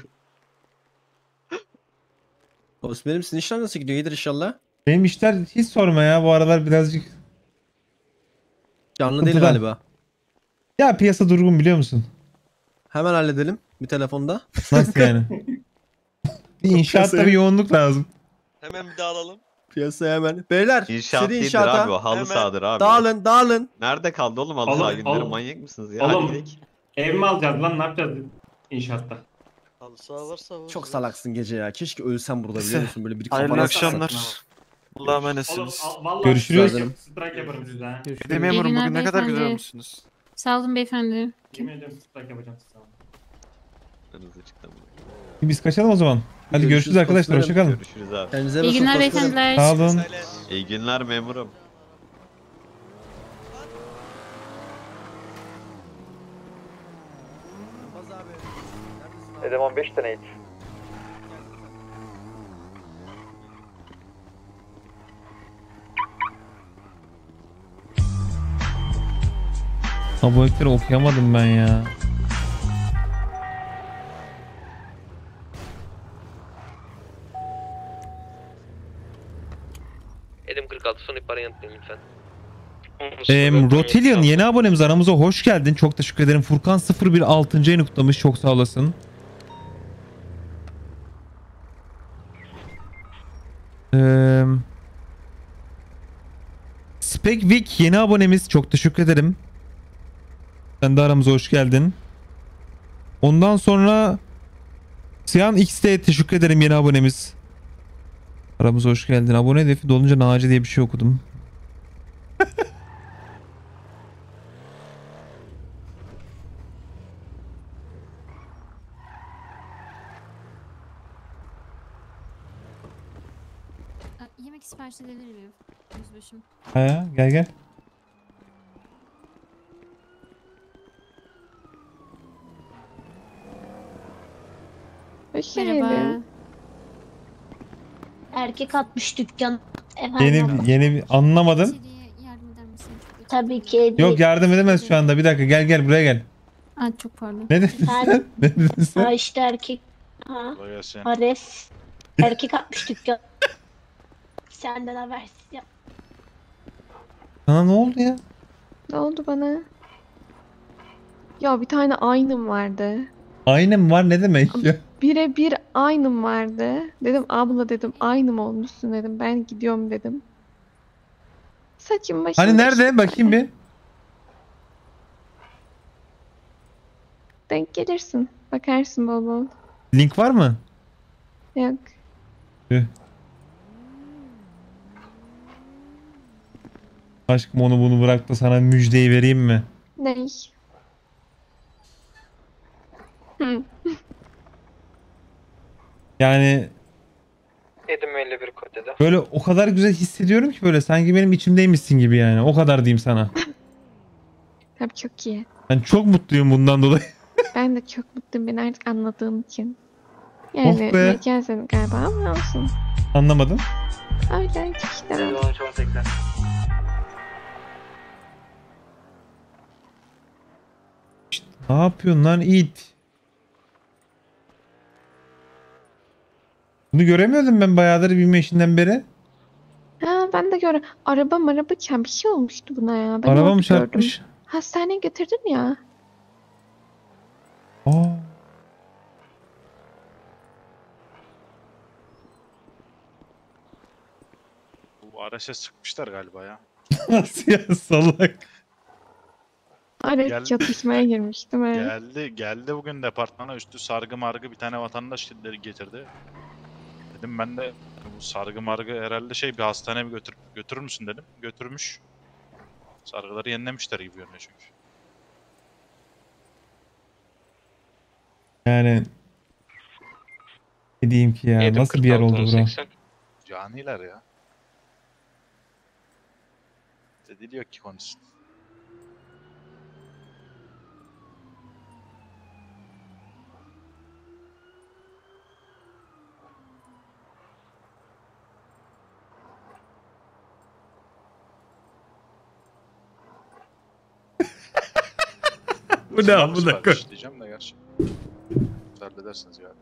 Speaker 2: Osman'ım sizin işler nasıl gidiyor? İyidir inşallah.
Speaker 3: Benim işler hiç sorma ya bu aralar birazcık.
Speaker 2: Canlı değil
Speaker 3: Sıkıntıda.
Speaker 2: galiba.
Speaker 3: Ya piyasa durgun biliyor musun?
Speaker 2: Hemen halledelim bir telefonda.
Speaker 3: Nasıl yani? Bir inşaatta bir yoğunluk lazım.
Speaker 14: Hemen bir dağılalım.
Speaker 2: Piyasaya hemen. Beyler
Speaker 22: İnşaat
Speaker 2: seri
Speaker 22: değildir
Speaker 2: inşaata.
Speaker 22: abi o. Halı
Speaker 14: Hemen
Speaker 22: sahadır abi.
Speaker 2: Dağılın dağılın.
Speaker 22: Nerede kaldı oğlum halı
Speaker 7: Oğlum,
Speaker 22: saha günleri?
Speaker 7: oğlum.
Speaker 22: Manyak mısınız ya?
Speaker 7: Oğlum.
Speaker 22: Hadi gidelim.
Speaker 7: Ev mi alacağız lan? Ne yapacağız inşaatta?
Speaker 14: Halı saha varsa var.
Speaker 2: Çok salaksın gece ya. Keşke ölsem burada biliyor musun? Böyle bir
Speaker 22: Hayırlı
Speaker 2: kafana
Speaker 22: akşamlar.
Speaker 2: sıksın.
Speaker 22: Allah'a
Speaker 7: Oğlum
Speaker 22: emanetsiniz.
Speaker 7: vallahi
Speaker 3: Görüşürüz.
Speaker 7: strike yaparım size ha.
Speaker 22: Bir de memurum
Speaker 6: İyi
Speaker 22: bugün
Speaker 6: günler
Speaker 22: ne kadar güzel
Speaker 6: beyefendi.
Speaker 22: olmuşsunuz.
Speaker 6: Sağ olun beyefendi.
Speaker 7: Yemin ediyorum strike yapacağım size.
Speaker 22: Önünüze çıktım.
Speaker 3: Biz kaçalım o zaman. Hadi görüşürüz
Speaker 2: Görüşürüz
Speaker 3: arkadaşlar.
Speaker 2: dostlarım.
Speaker 3: Hoşçakalın.
Speaker 22: Görüşürüz abi.
Speaker 2: Kendinize
Speaker 6: İyi
Speaker 2: bakın
Speaker 6: günler
Speaker 2: dostlarım.
Speaker 6: beyefendiler.
Speaker 3: Sağ olun.
Speaker 22: İyi günler memurum.
Speaker 20: Edem 15 tane eğit.
Speaker 3: Abonelikleri okuyamadım ben ya.
Speaker 8: Edim 46 son ihbarı yanıtlayın lütfen.
Speaker 3: Rotilian yeni abonemiz aramıza hoş geldin. Çok teşekkür ederim. Furkan 01 6. ayını kutlamış. Çok sağ olasın. Spekvik yeni abonemiz. Çok teşekkür ederim. Sen de aramıza hoş geldin. Ondan sonra Siyan X'de teşekkür ederim yeni abonemiz. Aramıza hoş geldin. Abone hedefi dolunca Naci diye bir şey okudum.
Speaker 6: Yemek sipariş edebilir miyim? Yüzbaşım.
Speaker 3: Ha, gel gel.
Speaker 12: Hoş
Speaker 6: Merhaba.
Speaker 12: geldin. Erkek atmış dükkan. Efendim.
Speaker 3: Yeni bir anlamadım.
Speaker 6: İçeriye yardım eder misin?
Speaker 12: Tabii ki.
Speaker 3: Yok yardım edemez şu anda. Bir dakika gel buraya gel.
Speaker 6: Aa, çok pardon.
Speaker 3: Ne dedin sen?
Speaker 12: Ben-
Speaker 3: Ne dedin sen?
Speaker 12: Ha işte erkek. Ha. Ares. Erkek atmış dükkan. Senden habersiz ya.
Speaker 3: Sana ne oldu ya?
Speaker 12: Ne oldu bana? Ya bir tane aynım vardı.
Speaker 3: Aynım var ne demek ya?
Speaker 12: Birebir aynım vardı. Dedim abla dedim aynım olmuşsun dedim. Ben gidiyorum dedim. Saçım başım.
Speaker 3: Hani nerede? Bakayım bir.
Speaker 12: Denk gelirsin. Bakarsın bol bol.
Speaker 3: Link var mı?
Speaker 12: Yok.
Speaker 3: Tüh. Aşkım onu bunu bırak da sana müjdeyi vereyim mi?
Speaker 12: Ney? Hı.
Speaker 3: Yani
Speaker 14: Edim 51 kod dedi.
Speaker 3: böyle o kadar güzel hissediyorum ki böyle sanki benim içimdeymişsin gibi yani. O kadar diyeyim sana.
Speaker 12: Tabii çok iyi.
Speaker 3: Ben çok mutluyum bundan dolayı.
Speaker 12: Ben de çok mutluyum beni artık anladığın için. Yani
Speaker 3: Oh be.
Speaker 12: mekan senin galiba ama olsun.
Speaker 3: Anlamadım.
Speaker 12: Öyle hiç işte.
Speaker 14: Edim 13 18'den.
Speaker 3: Ne yapıyorsun lan it? Bunu göremiyordum ben bayağıdır binme işinden beri.
Speaker 4: Ha ben de gördüm. Araba bir şey olmuştu buna ya. Ben
Speaker 3: Araba
Speaker 4: orada
Speaker 3: mı çarpmış?
Speaker 4: gördüm. Hastaneye götürdün ya.
Speaker 3: Aa.
Speaker 5: Bu araç'a sıkmışlar galiba ya.
Speaker 3: Nasıl ya salak?
Speaker 4: Araç
Speaker 5: Gel-
Speaker 4: çatışmaya girmiştim evet.
Speaker 5: Geldi bugün departmana üstü sargı margı bir tane vatandaş getirdi. Dedim ben de bu sargı margı herhalde bir hastaneye bir götürür müsün dedim. Götürmüş. Sargıları yenilemişler gibi görünüyor çünkü.
Speaker 3: Yani ne diyeyim ki ya nasıl bir yer oldu bura?
Speaker 5: Caniler ya. Dili yok ki konuşsun.
Speaker 3: Bu ne amına koy?
Speaker 5: Diyeceğim de gerçi. Halledersiniz galiba.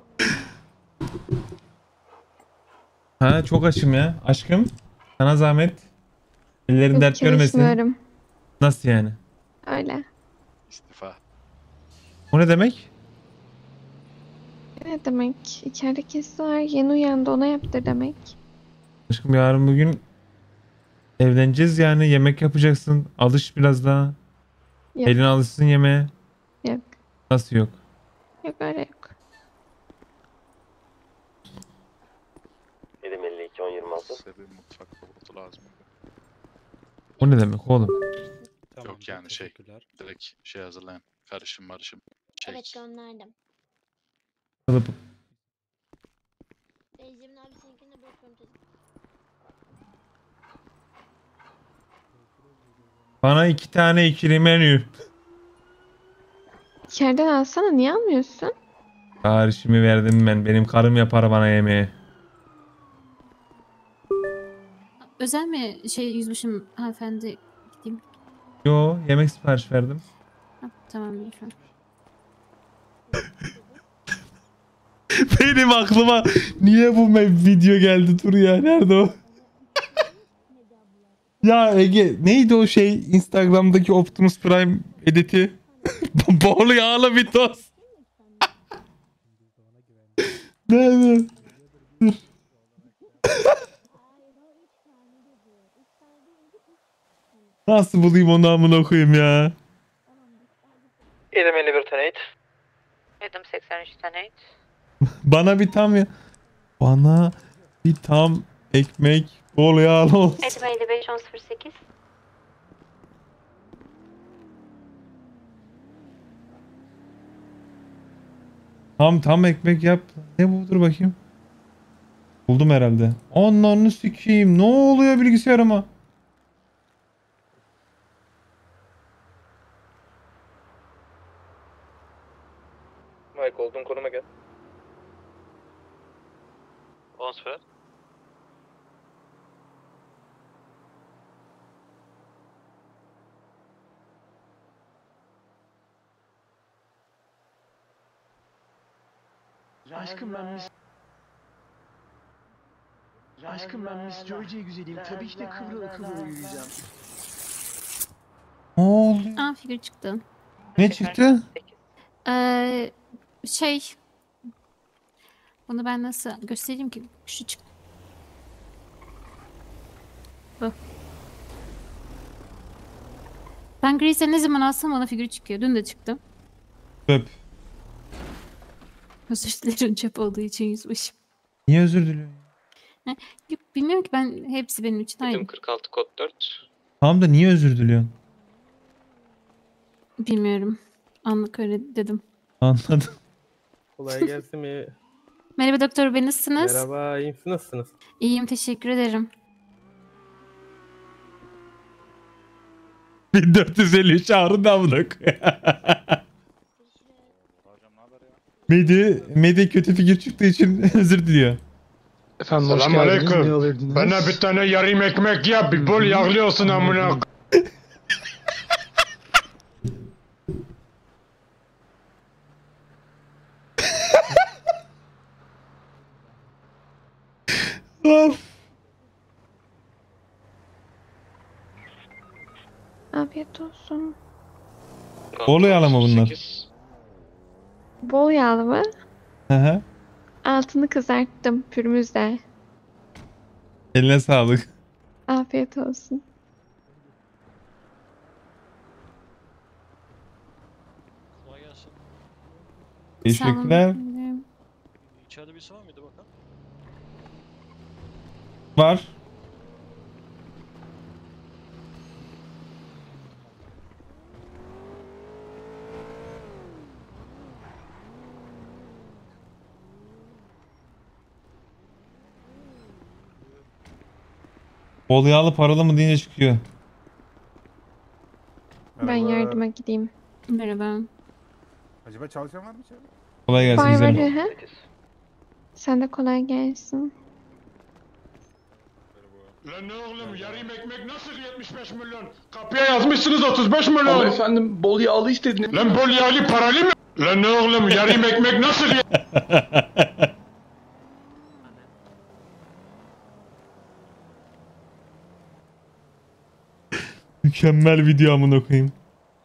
Speaker 3: Ha çok açım ya. Aşkım sana zahmet. Ellerin dert görmesin.
Speaker 4: Çalışmıyorum.
Speaker 3: Nasıl yani?
Speaker 4: Öyle.
Speaker 5: İstifa.
Speaker 3: O ne demek?
Speaker 4: Ne demek? İçeride kesi var. Yeni uyandı ona yaptır demek.
Speaker 3: Aşkım yarın bugün evleneceğiz yani yemek yapacaksın. Alış biraz daha.
Speaker 4: Yok.
Speaker 3: Elin alışsın yemeğe.
Speaker 4: Yok.
Speaker 3: Nasıl yok?
Speaker 4: Yok öyle yok.
Speaker 5: 752-1026. Size bir mutfak robotu lazım.
Speaker 3: O ne demek oğlum?
Speaker 5: Yok yani direkt hazırlayın. Karışım marışım.
Speaker 12: Evet gönderdim.
Speaker 3: Kalıp.
Speaker 12: Benjamin abi seninkini de bırakıyorum çocuk.
Speaker 3: Bana 2 tane ikili menü.
Speaker 4: İçeriden alsana niye almıyorsun?
Speaker 3: Karışımı verdim ben. Benim karım yapar bana yemeği.
Speaker 6: Özel mi yüzbaşım hanımefendi gideyim?
Speaker 3: Yo yemek sipariş verdim.
Speaker 6: Ha, tamam lütfen.
Speaker 3: Benim aklıma niye bu video geldi dur ya nerede o? Ya Ege neydi o Instagram'daki Optimus Prime editi? Bol yağlı bir toz. Nerede? Dur. Nasıl bulayım onu amına koyayım ya?
Speaker 14: Edim 51 Tenate.
Speaker 15: Edim 83 Tenate.
Speaker 3: Bana bir tam ya. Bana bir tam ekmek bol yağlı olsun.
Speaker 4: Edim 55 1008.
Speaker 3: Tam ekmek yap. Ne bu? Dur bakayım. Buldum herhalde. Ananı sikeyim. Ne oluyor bilgisayarıma?
Speaker 14: Mike olduğun konuma gel.
Speaker 8: Transfer.
Speaker 10: Aşkım ben Miss Georgia güzeliyim. Tabii ki de kıvrıla yürüyeceğim.
Speaker 3: Ne oluyor?
Speaker 6: Aa figür çıktı.
Speaker 3: Ne çıktı?
Speaker 6: Bunu ben nasıl göstereyim ki? Şu çıktı. Bu. Ben Grace'e ne zaman alsam ona figür çıkıyor. Dün de çıktı.
Speaker 3: Öp.
Speaker 6: Özür dilerim çöp olduğu için yüzbaşım.
Speaker 3: Niye özür diliyorsun?
Speaker 6: Yok bilmiyorum ki ben hepsi benim için aynı.
Speaker 8: 46 kod 4.
Speaker 3: Tamam da niye özür diliyorsun?
Speaker 6: Bilmiyorum. Anlık öyle dedim.
Speaker 3: Anladım.
Speaker 11: Kolay gelsin mi?
Speaker 6: Merhaba doktor bey nasılsınız?
Speaker 11: Merhaba, iyi misiniz? Nasılsınız?
Speaker 6: İyiyim teşekkür ederim.
Speaker 3: 1453 ağrı da amına koyayım. Medi kötü figür çıktığı için özür diliyor.
Speaker 10: Efendim hoş geldiniz. Ne alırdınız?
Speaker 13: Bana bir tane yarım ekmek yap. Bir bol yağlıyorsun amına.
Speaker 3: Allah'ım.
Speaker 4: Afiyet olsun.
Speaker 3: Bolu yağlı mı bunlar?
Speaker 4: Bol yağlı mı?
Speaker 3: Hı hı.
Speaker 4: Altını kızarttım pürmüzle.
Speaker 3: Eline sağlık.
Speaker 4: Afiyet olsun.
Speaker 3: Teşekkürler.
Speaker 19: İçeride birisi var mıydı bakalım?
Speaker 3: Var. Bol yağlı paralı mı deyince çıkıyor.
Speaker 4: Ben yardıma gideyim.
Speaker 6: Merhaba.
Speaker 1: Acaba çalışan var mı içeride?
Speaker 3: Kolay gelsin
Speaker 4: Var var
Speaker 3: güzelim.
Speaker 4: hı. Sen de kolay gelsin.
Speaker 13: Lan ne oğlum yarım ekmek nasıl 75 milyon? Kapıya yazmışsınız 35 milyon.
Speaker 16: Ama efendim bol yağlı istediniz.
Speaker 13: Lan bol yağlı paralı mı? Lan ne oğlum yarım ekmek nasıl
Speaker 3: Mükemmel video amına koyayım.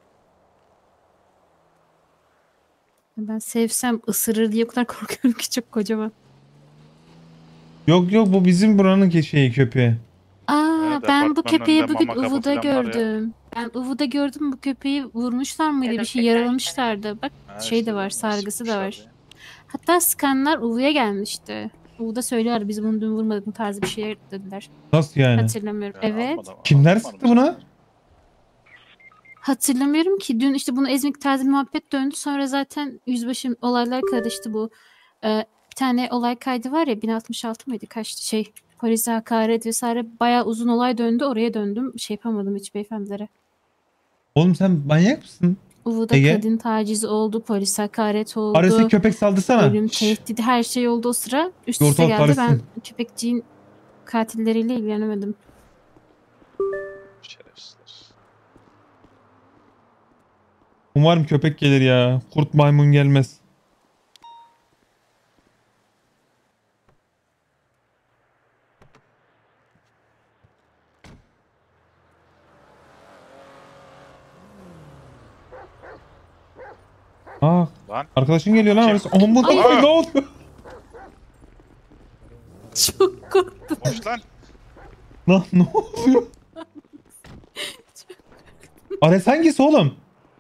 Speaker 6: Ben sevsem ısırır diye o kadar korkuyorum ki çok kocaman.
Speaker 3: Yok yok bu bizim buranın şeyi köpeği.
Speaker 6: Aa ben bu
Speaker 5: apartmanın
Speaker 6: köpeği
Speaker 5: önünde
Speaker 6: bugün
Speaker 5: mama kapı
Speaker 6: Uvu'da
Speaker 5: falan var ya.
Speaker 6: gördüm. Ben Uvu'da gördüm bu köpeği vurmuşlar mıydı bir şey yaralamışlardı. Bak şey de var sargısı da var. Hatta skanlar Uvu'ya gelmişti. Uvu'da söylüyorlar biz bunu dün vurmadık mı tarzı bir şey dediler.
Speaker 3: Nasıl yani?
Speaker 6: Hatırlamıyorum. Evet.
Speaker 3: Kimler sıktı buna?
Speaker 6: Hatırlamıyorum ki dün işte bunu ezmek tarzı bir muhabbet döndü. Sonra zaten yüzbaşım olaylar karıştı bu. Bir tane olay kaydı var ya 1066 mıydı kaçtı şey polise hakaret vesaire bayağı uzun olay döndü oraya döndüm şey yapamadım hiç beyefendilere.
Speaker 3: Oğlum sen manyak mısın?
Speaker 6: Uvu'da
Speaker 3: Ege?
Speaker 6: kadın tacizi oldu, polis hakaret oldu.
Speaker 3: Arası köpek saldırsana.
Speaker 6: Ölüm tehdidi her şey oldu o sıra. Üst üste
Speaker 3: Ortalık
Speaker 6: geldi
Speaker 3: karışsın.
Speaker 6: ben köpekçiğin katilleriyle ilgilenemedim.
Speaker 5: Şerefsizler.
Speaker 3: Umarım köpek gelir ya. Kurt maymun gelmez. Aa,
Speaker 5: Lan.
Speaker 3: arkadaşın geliyor lan. Orası. Aman
Speaker 5: Ay.
Speaker 3: ne oluyor?
Speaker 6: Çok korktum.
Speaker 5: Hoş lan.
Speaker 3: Lan ne oluyor? Ares hangisi oğlum?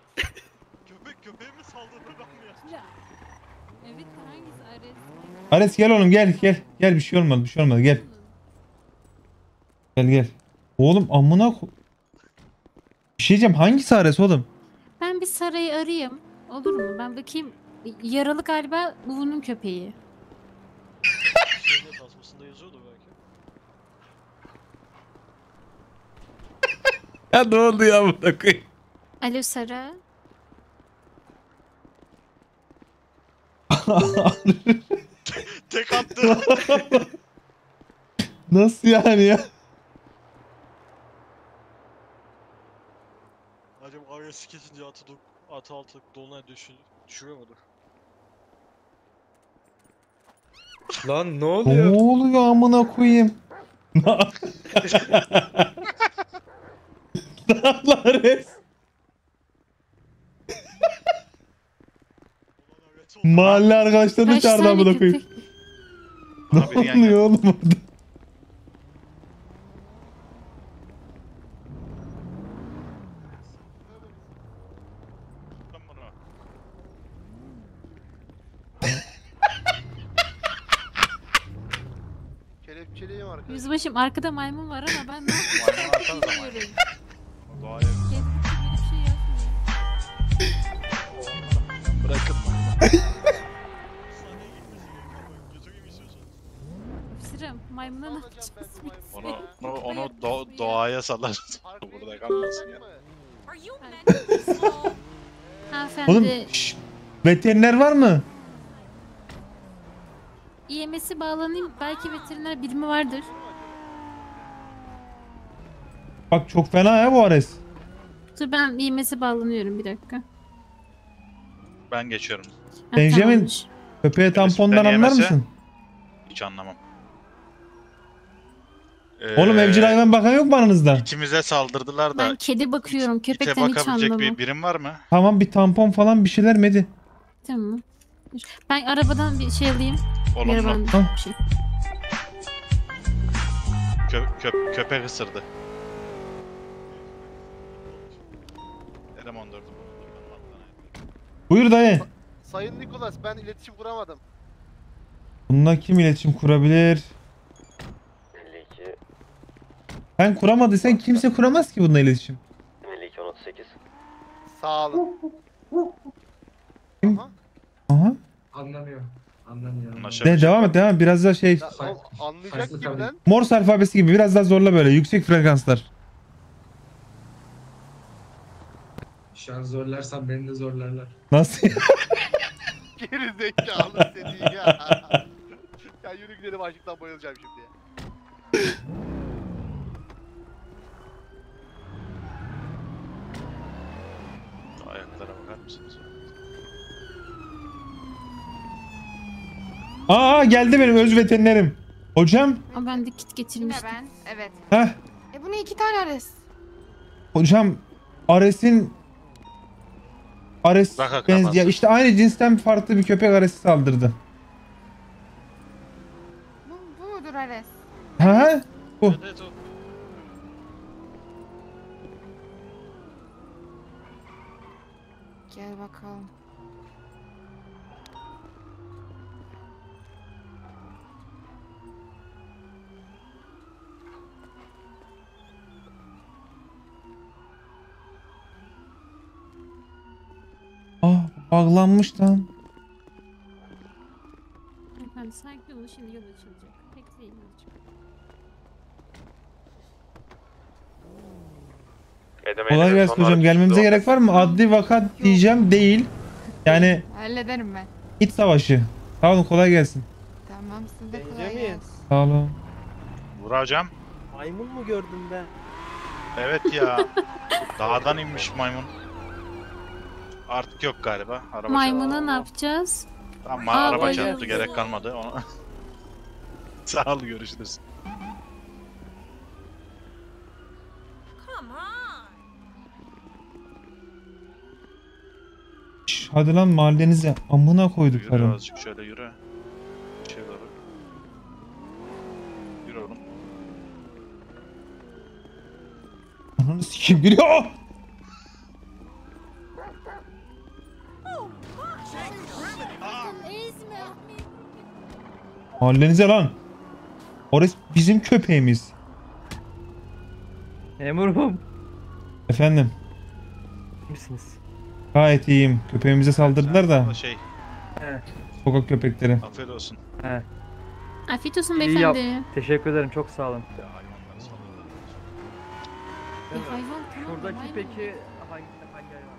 Speaker 6: Evet hangisi Ares?
Speaker 3: Ares gel oğlum gel gel. Gel bir şey olmadı bir şey olmadı gel. Gel gel. Oğlum amına bir şey diyeceğim hangisi Ares oğlum?
Speaker 6: Ben bir sarayı arayayım. Olur mu? Ben bakayım. Yaralı galiba Uvu'nun köpeği.
Speaker 19: Şeyde tasmasında yazıyordu belki.
Speaker 3: Ya ne oldu ya burada koyayım?
Speaker 6: Alo Sara.
Speaker 5: Tek attı.
Speaker 3: Nasıl yani ya?
Speaker 19: Acaba Arya'sı kesince atı altı dolunay düşürüyor mudur?
Speaker 14: Lan ne
Speaker 3: Ne
Speaker 14: oluyor?
Speaker 3: oluyor amına koyayım? Ne yaptı Ares? Mahalle arkadaşlarını
Speaker 6: Kaç
Speaker 3: çağırdı
Speaker 6: tane
Speaker 3: amına koyayım.
Speaker 6: köpek?
Speaker 3: Ne
Speaker 5: Bana biri yan
Speaker 3: oluyor oğlum orada?
Speaker 10: Kelepçeliyim arkadaşlar.
Speaker 6: Yüzbaşım arkada maymun var ama ben ne
Speaker 5: Maymun
Speaker 6: yapacağım
Speaker 5: arkanıza maymun.
Speaker 6: bilmiyorum.
Speaker 5: Doğaya
Speaker 6: Kendisi böyle bir şey yapmıyor.
Speaker 19: Bırakın.
Speaker 6: Öksürüm. Maymuna ne yapacağız?
Speaker 5: onu doğaya salarız. Burada kalmasın ya.
Speaker 6: Hanımefendi.
Speaker 3: Oğlum şşş, veteriner var mı?
Speaker 6: EMS'i bağlanayım. Belki veteriner birimi vardır.
Speaker 3: Bak çok fena ya bu Ares.
Speaker 6: Dur ben EMS'e bağlanıyorum bir dakika.
Speaker 5: Ben geçiyorum.
Speaker 6: Ha,
Speaker 3: Benjamin
Speaker 6: tamammış.
Speaker 3: köpeğe tampondan
Speaker 5: Resmen
Speaker 3: anlar
Speaker 5: yemese-
Speaker 3: mısın?
Speaker 5: Hiç anlamam.
Speaker 3: Oğlum evcil hayvan bakan yok mu aranızda?
Speaker 5: İçimize saldırdılar da.
Speaker 6: Ben kedi bakıyorum.
Speaker 5: İte
Speaker 6: Köpekten hiç
Speaker 5: bakabilecek
Speaker 6: anlamam.
Speaker 5: bir birim var mı?
Speaker 3: Tamam bir tampon falan bir şeyler Medi.
Speaker 6: Tamam. Ben arabadan bir şey alayım.
Speaker 5: Olumlu.
Speaker 6: Arabadan
Speaker 3: Al.
Speaker 6: bir şey.
Speaker 5: Köpek ısırdı. Eleman 4'üm.
Speaker 3: Buyur dayı.
Speaker 17: Sayın Nikolas, ben iletişim kuramadım.
Speaker 3: Bununla kim iletişim kurabilir?
Speaker 18: 52
Speaker 3: Sen kuramadıysan kimse kuramaz ki bununla iletişim.
Speaker 18: 52 38.
Speaker 17: Sağ olun.
Speaker 3: Aha.
Speaker 7: Anlamıyor. Anlamıyor.
Speaker 3: Devam et devam et. Biraz daha şey.
Speaker 17: Anlayacak gibi lan.
Speaker 3: Morse alfabesi gibi biraz daha zorla böyle. Yüksek frekanslar.
Speaker 7: Şu an zorlarsan beni de zorlarlar.
Speaker 3: Nasıl?
Speaker 17: Geri zekalı seni ya. Ya yürü gidelim, açlıktan bayılacağım şimdi ya.
Speaker 5: Ayaklara bakar mısınız?
Speaker 3: Aa geldi benim öz veterinerim. Hocam.
Speaker 6: Ama ben de kit getirmiştim.
Speaker 21: Evet.
Speaker 3: Heh.
Speaker 21: Bu ne, 2 tane Ares?
Speaker 3: Hocam Ares
Speaker 5: Bak
Speaker 3: ya işte aynı cinsten farklı bir köpek Ares'i saldırdı.
Speaker 21: Bu mudur Ares?
Speaker 3: Ha? Bu.
Speaker 19: Evet, o.
Speaker 21: Gel bakalım.
Speaker 3: Bağlanmış lan.
Speaker 6: Efendim sakin olun, şimdi yol açılacak. Bekleyin azıcık.
Speaker 3: Kolay gelsin hocam. Gelmemize gerek var mı? Adli vaka diyeceğim değil. Yani
Speaker 21: Hallederim ben.
Speaker 3: iç savaşı. Sağ olun kolay gelsin.
Speaker 21: Tamam, size de kolay gelsin.
Speaker 3: Sağ olun.
Speaker 5: Burak hocam.
Speaker 11: Maymun mu gördüm ben?
Speaker 5: Evet ya. Dağdan inmiş maymun. Artık yok galiba. Araba
Speaker 6: Maymuna ne yapacağız?
Speaker 5: Tamam,
Speaker 6: Aa,
Speaker 5: araba
Speaker 6: bayıldı.
Speaker 5: çarptı, gerek kalmadı ona. Sağ ol, görüşürüz.
Speaker 3: Şş, hadi lan mahallenize amına
Speaker 5: Yürü
Speaker 3: koyduklarım.
Speaker 5: azıcık şöyle yürü. Şey doğru. Yürü oğlum.
Speaker 3: Ananı sikeyim geliyor. Mahallenize lan. Orası bizim köpeğimiz.
Speaker 11: Memurum.
Speaker 3: Efendim.
Speaker 11: İyi misiniz?
Speaker 3: Gayet iyiyim. Köpeğimize saldırdılar da.
Speaker 5: Şey.
Speaker 3: Sokak köpekleri.
Speaker 5: Afiyet olsun.
Speaker 11: He.
Speaker 6: Afiyet olsun
Speaker 11: İyi yap.
Speaker 6: beyefendi.
Speaker 11: Teşekkür ederim. Çok sağ olun.
Speaker 6: Bir hayvan tamam.
Speaker 11: Şuradaki
Speaker 6: maymun.
Speaker 11: peki hangi hayvan?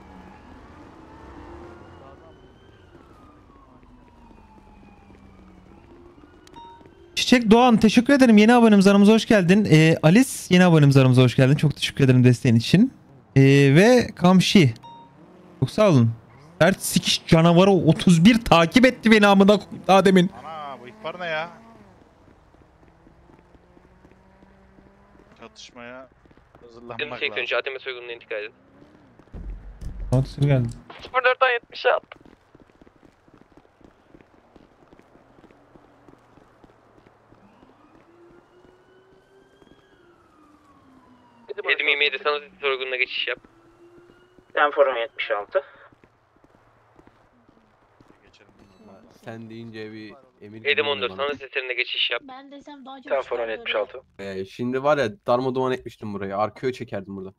Speaker 3: Çiçek Doğan teşekkür ederim. Yeni abonemiz aramıza hoş geldin. Alice yeni abonemiz aramıza hoş geldin. Çok teşekkür ederim desteğin için. Ve Kamşi. Çok sağ olun. Sert sikiş canavarı 31 takip etti beni amına koyayım daha demin.
Speaker 5: Ana bu ihbar ne ya? Çatışmaya hazırlanmak lazım.
Speaker 8: 83 ATM soygununa intikal edin.
Speaker 3: Notis'e geldi.
Speaker 8: 04'ten 76. Edim 27 sanat soygununa geçiş yap.
Speaker 14: Tenforum 76.
Speaker 24: Sen deyince bir emir
Speaker 8: Edim
Speaker 24: gibi
Speaker 8: 14
Speaker 24: oldu bana.
Speaker 8: sanat eserine geçiş yap.
Speaker 12: Ben desem daha çok
Speaker 14: Tenforum
Speaker 12: çıkardı
Speaker 14: 76.
Speaker 24: Şimdi var ya darmadağın etmiştim burayı. Arkaya çekerdim burada.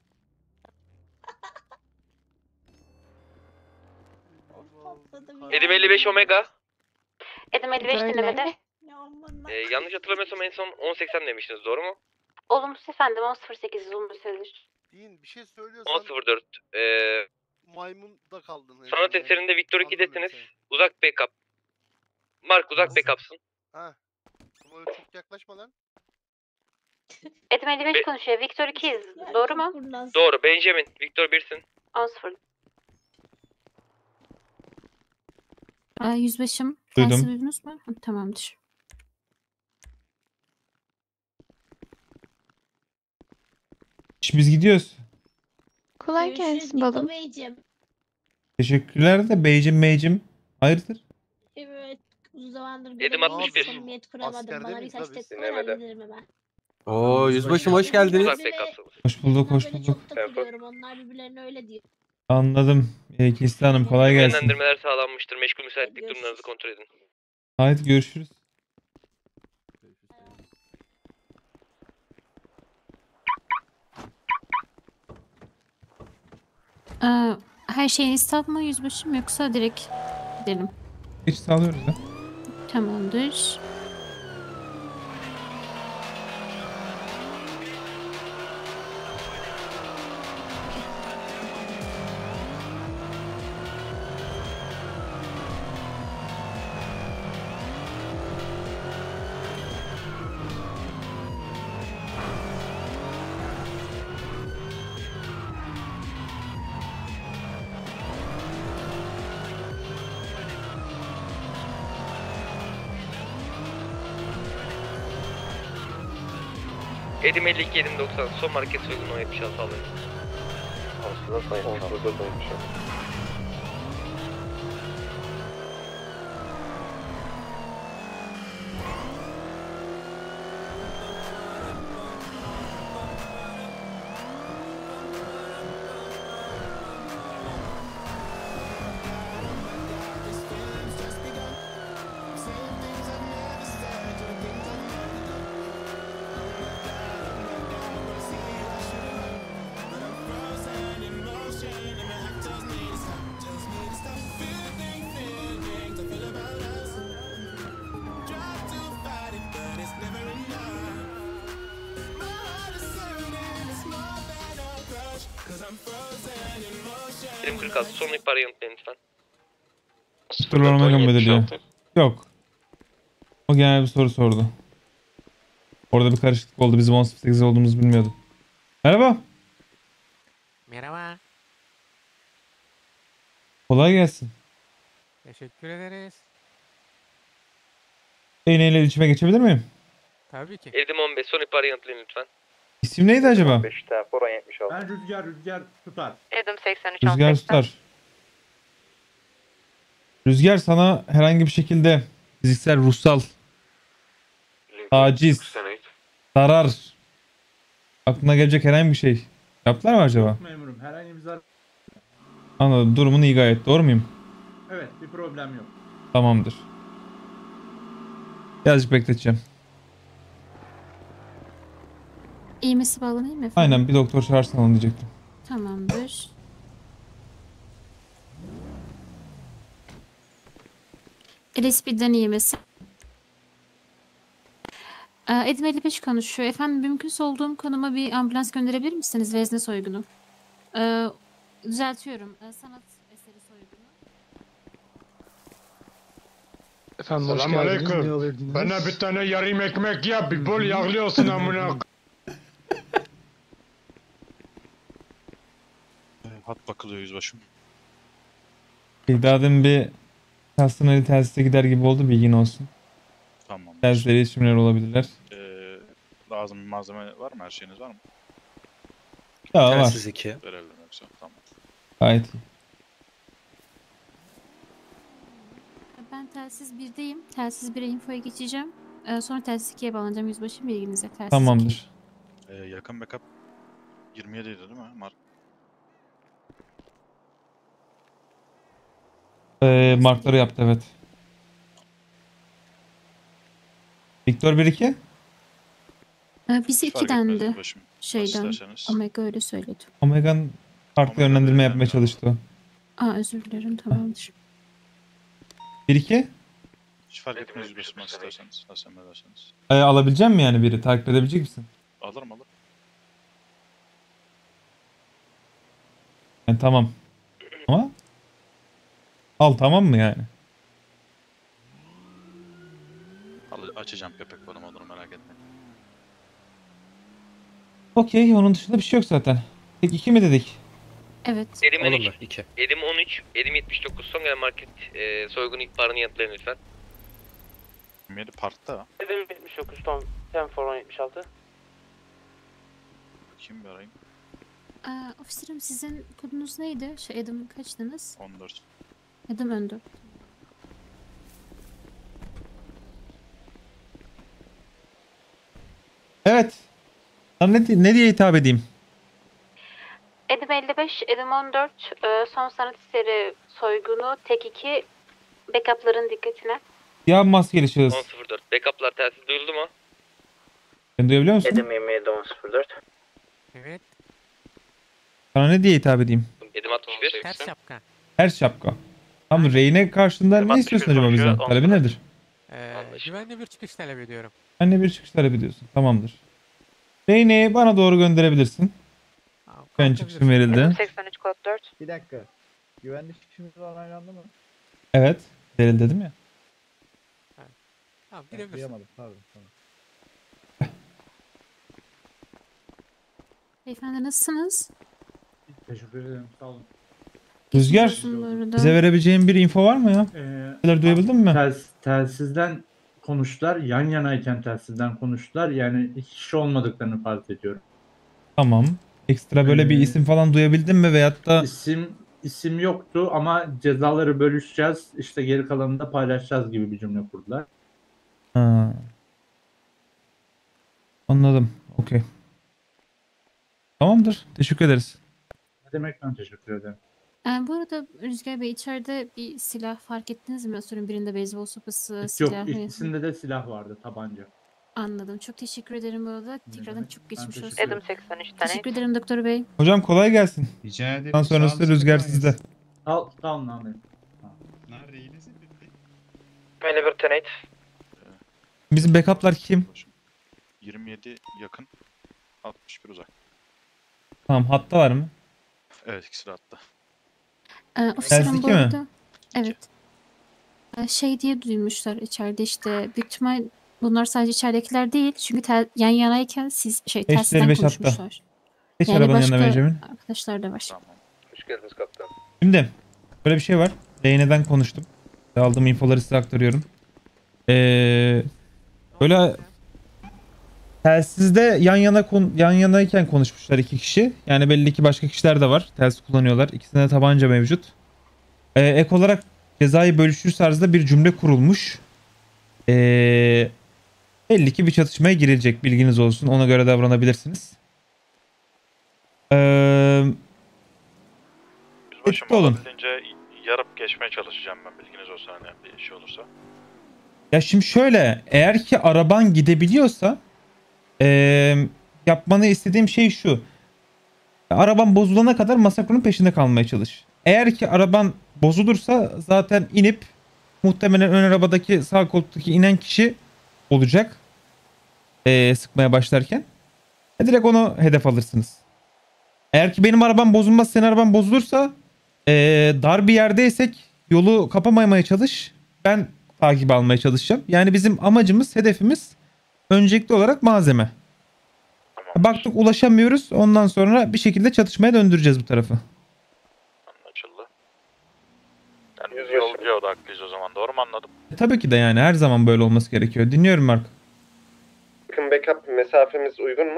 Speaker 8: Edim 55 Omega.
Speaker 12: Edim 55 dinlemede.
Speaker 8: Yanlış hatırlamıyorsam en son 1080 demiştiniz, doğru mu?
Speaker 12: Olumsuz efendim 10.08 olumsuzdur.
Speaker 17: Din bir şey söylüyorsan
Speaker 8: 10.04.
Speaker 17: maymun da kaldın.
Speaker 8: Sanat eserinde Victor 2'desiniz. Uzak backup. Mark uzak backup'sın.
Speaker 17: Ha. Ama öyle çok yaklaşma lan.
Speaker 12: Edim 55 konuşuyor. Victor 2'yiz. Doğru mu?
Speaker 8: Doğru. Benjamin. Victor 1'sin.
Speaker 12: 10.0.
Speaker 6: Yüzbaşım.
Speaker 3: Duydum.
Speaker 6: Telsiz duydunuz mu? Tamamdır.
Speaker 3: biz gidiyoruz.
Speaker 4: Kolay gelsin balım.
Speaker 12: Beyciğim.
Speaker 3: Teşekkürler de beycim meycim. Hayırdır?
Speaker 12: Evet. Uzun zamandır
Speaker 8: Edim
Speaker 12: görüşmedik,
Speaker 8: 61.
Speaker 12: samimiyet kuramadım.
Speaker 20: Askerde
Speaker 12: Bana
Speaker 20: miyiz
Speaker 12: birkaç
Speaker 20: la biz?
Speaker 12: dakika var, hallederim hemen.
Speaker 24: Oo yüzbaşım hoş geldiniz.
Speaker 8: Uzak bekapsınız.
Speaker 3: Hoş bulduk, hoş
Speaker 12: Böyle
Speaker 3: bulduk.
Speaker 12: çok takılıyorum. Onlar birbirlerine öyle diyor.
Speaker 3: Anladım. Kisli Hanım kolay gelsin.
Speaker 8: Yönlendirmeler sağlanmıştır. Meşgul müsaitlik durumlarınızı kontrol edin.
Speaker 3: Haydi görüşürüz.
Speaker 6: Her şeyiniz tam mı yüzbaşım yoksa direkt gidelim?
Speaker 3: Hiç sağlıyoruz ya.
Speaker 6: Tamamdır.
Speaker 8: Edim 52 Edim 90 son market soygunu 76 alın.
Speaker 18: Aslında sayın. Burada saymış.
Speaker 8: Edim 46 son ihbarı yanıtlayın lütfen.
Speaker 3: Sıralama gönderiliyor. Yok. O genel bir soru sordu. Orada bir karışıklık oldu. Bizim 18 olduğumuzu bilmiyordum. Merhaba.
Speaker 2: Merhaba.
Speaker 3: Kolay gelsin.
Speaker 2: Teşekkür ederiz.
Speaker 3: Eyneyle iletişime geçebilir miyim?
Speaker 2: Tabii ki.
Speaker 8: Edim 15 son ihbarı yanıtlayın lütfen.
Speaker 3: İsim neydi acaba?
Speaker 18: 5 tempo 76.
Speaker 1: Ben Rüzgar tutar.
Speaker 15: Edim 83
Speaker 3: Rüzgar tutar. Rüzgar sana herhangi bir şekilde fiziksel, ruhsal, taciz, zarar, aklına gelecek herhangi bir şey yaptılar mı acaba?
Speaker 1: Memurum herhangi bir zarar.
Speaker 3: Anladım. Durumun iyi gayet. Doğru muyum?
Speaker 1: Evet bir problem yok.
Speaker 3: Tamamdır. Birazcık bekleteceğim.
Speaker 6: İğmesi bağlanayım mı efendim?
Speaker 3: Aynen bir doktor çağırsan onu diyecektim.
Speaker 6: Tamamdır. LSP'den iğmesi. Edim 55 konuşuyor. Efendim mümkünse olduğum konuma bir ambulans gönderebilir misiniz? Vezne soygunu. Düzeltiyorum. Sanat eseri soygunu.
Speaker 13: Efendim hoş geldiniz. Ne alırdınız? Bana bir tane yarım ekmek yap. Bir bol yağlı olsun amına.
Speaker 5: Hat bakılıyor yüzbaşım.
Speaker 3: Daha demin bir hastaneli telsizde gider gibi oldu. Bilgin olsun.
Speaker 5: Tamam.
Speaker 3: Telsizle iletişimler olabilirler.
Speaker 5: Lazım bir malzeme var mı? Her şeyiniz var mı?
Speaker 3: Ya var.
Speaker 5: Telsiz 2. Verelim yoksa. Tamam.
Speaker 3: Gayet iyi.
Speaker 6: Ben telsiz 1'deyim. Telsiz 1'e infoya geçeceğim. Sonra telsiz 2'ye bağlanacağım yüzbaşım bilginize. Telsiz
Speaker 3: Tamamdır.
Speaker 5: 2. Yakın backup 27 idi değil mi? Mark.
Speaker 3: Markları yaptı evet. Victor 1-2?
Speaker 6: Bizi
Speaker 5: Fark
Speaker 6: 2'dendi.
Speaker 5: etmez yüzbaşım.
Speaker 6: Şeyden.
Speaker 5: İsterseniz.
Speaker 6: Omega öyle söyledi.
Speaker 3: Omega'nın farklı yönlendirme yapmaya çalıştı.
Speaker 6: Özür dilerim tamamdır.
Speaker 3: 1-2?
Speaker 5: Hiç fark etmez yüzbaşım isterseniz. Nasıl emrederseniz.
Speaker 3: Alabilecek misin yani biri? Takip edebilecek misin?
Speaker 5: Alırım.
Speaker 3: Yani tamam. Ama al tamam mı yani?
Speaker 5: Açacağım köpek balımı onu merak etmeyin.
Speaker 3: Okey onun dışında bir şey yok zaten. Tek 2 mi dedik?
Speaker 6: Evet.
Speaker 8: Edim
Speaker 18: Olur
Speaker 8: 13.
Speaker 18: mu? 2.
Speaker 8: Edim 13. Edim 79 son gelen market soygun ihbarını yanıtlayın lütfen.
Speaker 5: 27 parkta.
Speaker 14: Edim 79 ton tempo 76.
Speaker 5: Bakayım bir arayayım.
Speaker 6: Ofiserim sizin kodunuz neydi? Adam kaçtınız?
Speaker 5: 14.
Speaker 6: Adam 14.
Speaker 3: Evet. Sana ne diye hitap edeyim?
Speaker 6: Adam 55, Adam 14, son sanat eseri soygunu, tek 2, backup'ların dikkatine.
Speaker 3: Ya maskeli şahıs.
Speaker 8: 10.04. Backup'lar telsiz duyuldu mu?
Speaker 3: Beni duyabiliyor musun?
Speaker 14: Edim 27 10.04.
Speaker 2: Evet.
Speaker 3: Sana ne diye hitap edeyim?
Speaker 8: Edim 61.
Speaker 2: Ters şapka.
Speaker 3: Her şapka. Tamam, reyne karşında ne istiyorsun acaba bizden? Talebi nedir?
Speaker 2: Güvenli bir çıkış talep ediyorum.
Speaker 3: Anne bir çıkış talep ediyorsun. Tamamdır. Reyne'yi bana doğru gönderebilirsin. Ben çıkışım verildi.
Speaker 21: 83 kod 4.
Speaker 11: Bir dakika. Güvenlik çıkışımız onaylandı mı?
Speaker 3: Evet. Verildi dedim ya.
Speaker 2: Tamam gidebilirsin.
Speaker 11: Duyamadım pardon.
Speaker 6: Beyefendi nasılsınız?
Speaker 1: Teşekkür ederim. Sağ olun.
Speaker 3: Rüzgar,
Speaker 6: olsun bu arada.
Speaker 3: bize verebileceğin bir info var mı ya? Şeyler duyabildin mi?
Speaker 1: Telsizden konuştular. Yan yanayken telsizden konuştular. Yani 2 kişi olmadıklarını fark ediyorum.
Speaker 3: Tamam. Ekstra böyle bir isim falan duyabildin mi veyahut da...
Speaker 1: İsim yoktu ama cezaları bölüşeceğiz. İşte geri kalanını da paylaşacağız gibi bir cümle kurdular.
Speaker 3: Ha. Anladım. Okey. Tamamdır. Teşekkür ederiz.
Speaker 1: Ne demek, ben teşekkür ederim.
Speaker 6: Bu arada Rüzgar Bey içeride bir silah fark ettiniz mi? Atıyorum birinde beyzbol sopası,
Speaker 1: Yok,
Speaker 6: silah.
Speaker 1: ikisinde de silah vardı, tabanca.
Speaker 6: Anladım. Çok teşekkür ederim bu arada. Tekrardan
Speaker 1: demek?
Speaker 6: çok geçmiş
Speaker 1: Ben
Speaker 6: olsun.
Speaker 1: teşekkür
Speaker 21: Adam 83
Speaker 6: Teşekkür ederim doktor bey.
Speaker 3: Hocam kolay gelsin.
Speaker 9: Rica ederim.
Speaker 3: Ondan sonrası Rüzgar sizde.
Speaker 1: Sağ olun amirim.
Speaker 9: Neredeydiniz?
Speaker 14: 51 Tenate.
Speaker 3: Bizim backup'lar kim?
Speaker 5: 27 yakın. 61 uzak.
Speaker 3: Tamam, hattalar mı?
Speaker 5: Evet, ikisi de hatta.
Speaker 6: Ofiserim
Speaker 3: Telsiz
Speaker 6: bu
Speaker 3: iki mi?
Speaker 6: arada. Evet. Şey diye duymuşlar içeride işte. Büyük ihtimal bunlar sadece içeridekiler değil. Çünkü yan yanayken siz telsizden
Speaker 3: 555 hatta.
Speaker 6: konuşmuşlar.
Speaker 3: Geç
Speaker 6: Yani
Speaker 3: arabanın
Speaker 6: başka
Speaker 3: yanına Benjamin.
Speaker 6: arkadaşlar da var.
Speaker 18: Hoş geldiniz kaptan.
Speaker 3: Şimdi böyle bir şey var. Reyne'den konuştum. Aldığım infoları size aktarıyorum. Böyle telsizde yan yanayken konuşmuşlar 2 kişi. Yani belli ki başka kişiler de var. Telsiz kullanıyorlar. İkisinde de tabanca mevcut. Ek olarak cezayı bölüşür tarzda bir cümle kurulmuş. Belli ki bir çatışmaya girilecek. Bilginiz olsun. Ona göre davranabilirsiniz. Etkili olun.
Speaker 5: Olabildiğince yarıp geçmeye çalışacağım ben. Bilginiz olsun hani bir şey olursa.
Speaker 3: Ya şimdi şöyle, eğer ki araban gidebiliyorsa yapmanı istediğim şey şu. Araban bozulana kadar Masakro'nun peşinde kalmaya çalış. Eğer ki araban bozulursa zaten inip muhtemelen ön arabadaki sağ koltuktaki inen kişi olacak. Sıkmaya başlarken. Direkt onu hedef alırsınız. Eğer ki benim arabam bozulmaz, senin araban bozulursa dar bir yerdeysek yolu kapamamaya çalış. Ben takip almaya çalışacağım. Yani bizim amacımız, hedefimiz öncelikli olarak malzeme. Baktık ulaşamıyoruz. Ondan sonra bir şekilde çatışmaya döndüreceğiz bu tarafı.
Speaker 5: Anlaşıldı. Yani biz yolcuya odaklıyız o zaman. Doğru mu anladım?
Speaker 3: Tabii ki de yani her zaman böyle olması gerekiyor. Dinliyorum Mark.
Speaker 18: Yakın backup mesafemiz uygun mu?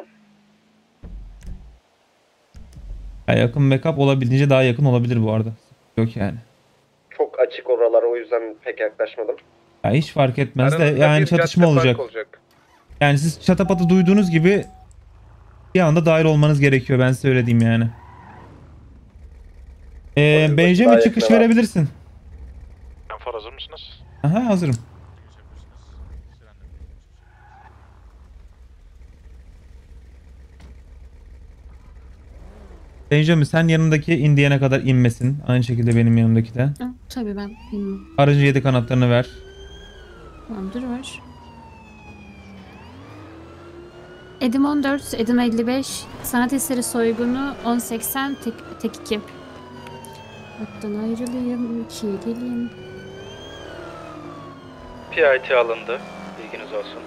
Speaker 3: Ya yakın backup olabildiğince daha yakın olabilir bu arada. Yok yani.
Speaker 18: Çok açık oralar, o yüzden pek yaklaşmadım.
Speaker 3: Ya hiç fark etmez de
Speaker 18: Aranızda
Speaker 3: yani
Speaker 18: bir
Speaker 3: çatışma
Speaker 18: cadde fark
Speaker 3: olacak. Yani siz çatapatı duyduğunuz gibi bir anda dahil olmanız gerekiyor, ben size öyle diyeyim yani. Benjamin çıkış verebilirsin.
Speaker 5: Enfor hazır mısınız?
Speaker 3: Aha, hazırım. Benjamin sen yanındaki indiyene kadar inmesin. Aynı şekilde benim yanımdaki de.
Speaker 6: Tabii ben bilmiyorum.
Speaker 3: Aracın 7 kanatlarını ver.
Speaker 6: Tamamdır var. Edim 14, Edim 55, sanat eseri soygunu 1080, tek 2. Hattan ayrılayım, 2 geleyim.
Speaker 14: PIT alındı. Bilginiz olsun.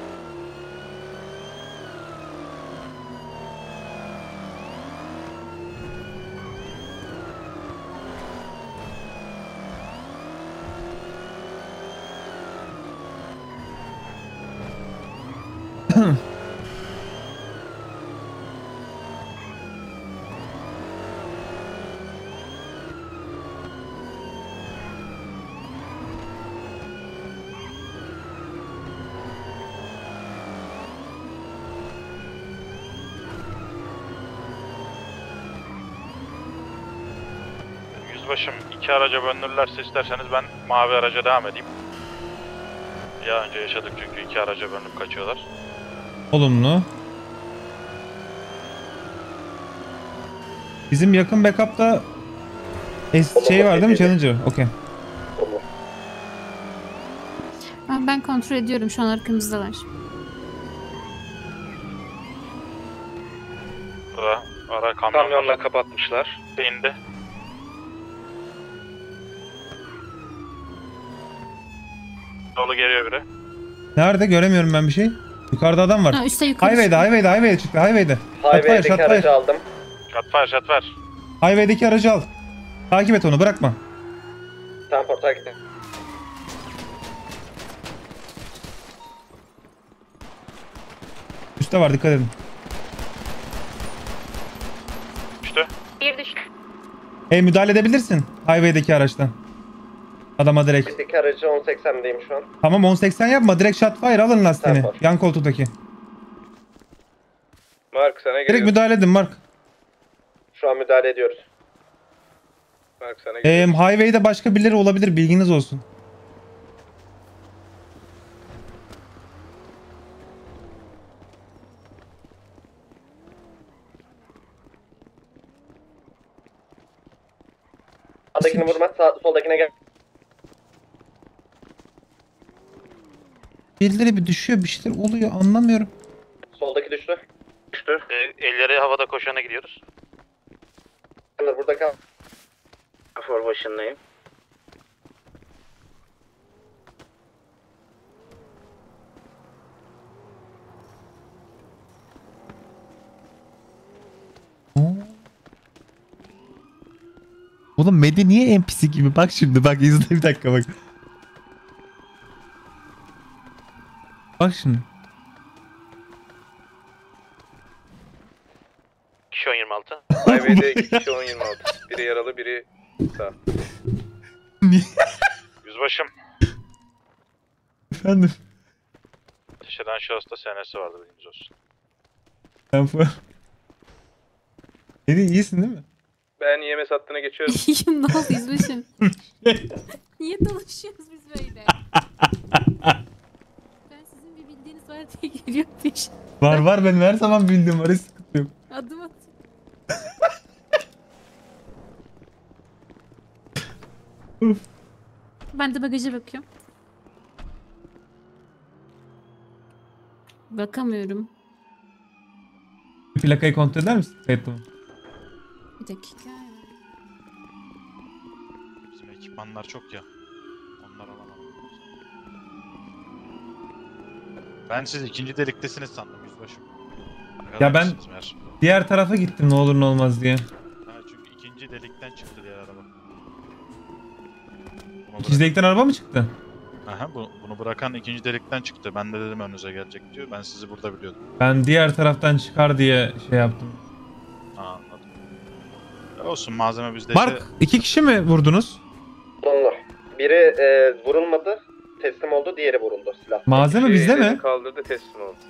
Speaker 5: Yüzbaşım 2 araca bölünürlerse isterseniz ben mavi araca devam edeyim. Ya önce yaşadık çünkü 2 araca bölünüp kaçıyorlar.
Speaker 3: Olumlu. Bizim yakın backup'ta şey var değil mi? Challenger. Okey.
Speaker 6: Ben kontrol ediyorum, şu an arkamızdalar.
Speaker 5: Ara
Speaker 14: Kamyonla kapatmışlar.
Speaker 5: İndi. Dolu geliyor biri.
Speaker 3: Nerede? Göremiyorum ben bir şey. Yukarıda adam var.
Speaker 6: Ha, üstte yukarı.
Speaker 3: Highway'de çıktı. Highway'de.
Speaker 18: Highway'deki aracı aldım.
Speaker 5: Shotfire.
Speaker 3: Highway'deki aracı al. Takip et onu, bırakma.
Speaker 18: Tamam, takip et.
Speaker 3: Üstte var, dikkat edin.
Speaker 5: Düştü.
Speaker 12: Bir düştü.
Speaker 3: Müdahale edebilirsin highway'deki araçtan. Adama direkt.
Speaker 18: Highway'deki aracı 1080'deyim şu an.
Speaker 3: Tamam, 1080 yapma, direkt shotfire alın lastiğini.
Speaker 18: Tamam.
Speaker 3: Yan koltuktaki.
Speaker 14: Mark sana
Speaker 3: Direkt müdahale edin Mark.
Speaker 18: Şu an müdahale ediyoruz.
Speaker 14: Mark sana
Speaker 3: Highway'de başka birileri olabilir, bilginiz olsun.
Speaker 18: Sağdakini vurma, soldakine gel.
Speaker 3: Birileri bir düşüyor, bir şeyler oluyor, anlamıyorum.
Speaker 18: Soldaki düştü.
Speaker 5: Elleri havada koşana gidiyoruz.
Speaker 18: Burada kal.
Speaker 14: Formation'dayım.
Speaker 3: Oğlum Medi niye NPC gibi? Bak şimdi, bak izle bir dakika bak. Bak şimdi.
Speaker 14: Kişi 1026. Highway'de 2 kişi 1026. Biri yaralı, biri sağ.
Speaker 5: Yüzbaşım.
Speaker 3: Efendim.
Speaker 5: Ateş eden şahısta senesi vardı, bilginiz olsun.
Speaker 3: Medi iyisin değil mi?
Speaker 14: Ben EMS hattına geçiyorum.
Speaker 6: İyiyim, ne oldu yüzbaşım? Niye dolaşıyoruz biz böyle? Ben sizin bir bildiğiniz var diye geliyorum peşin.
Speaker 3: Var benim her zaman bildiğim var, hiç sıkıntı yok.
Speaker 6: Adım at. Ben de bagaja bakıyorum. Bakamıyorum.
Speaker 3: Plakayı kontrol eder misin? Kayıtlı mı?
Speaker 6: Bir dakika.
Speaker 5: Bizim ekipmanlar çok ya. Onlar alamadım. Ben siz ikinci deliktesiniz sandım yüzbaşım.
Speaker 3: Ya ben diğer tarafa gittim ne olur ne olmaz diye.
Speaker 5: Ha, çünkü ikinci delikten çıktı diğer araba.
Speaker 3: İkinci delikten araba mı çıktı?
Speaker 5: Aha, bunu bırakan ikinci delikten çıktı. Ben de dedim önünüze gelecek diyor. Ben sizi burada biliyordum.
Speaker 3: Ben diğer taraftan çıkar diye şey yaptım.
Speaker 5: Anladım. Olsun, malzeme bizdeyse...
Speaker 3: Mark, 2 kişi mi vurdunuz?
Speaker 18: Sonlu. Biri vurulmadı, teslim oldu, diğeri vuruldu silah.
Speaker 3: Malzeme bizde mi?
Speaker 14: Kaldırdı, teslim oldu.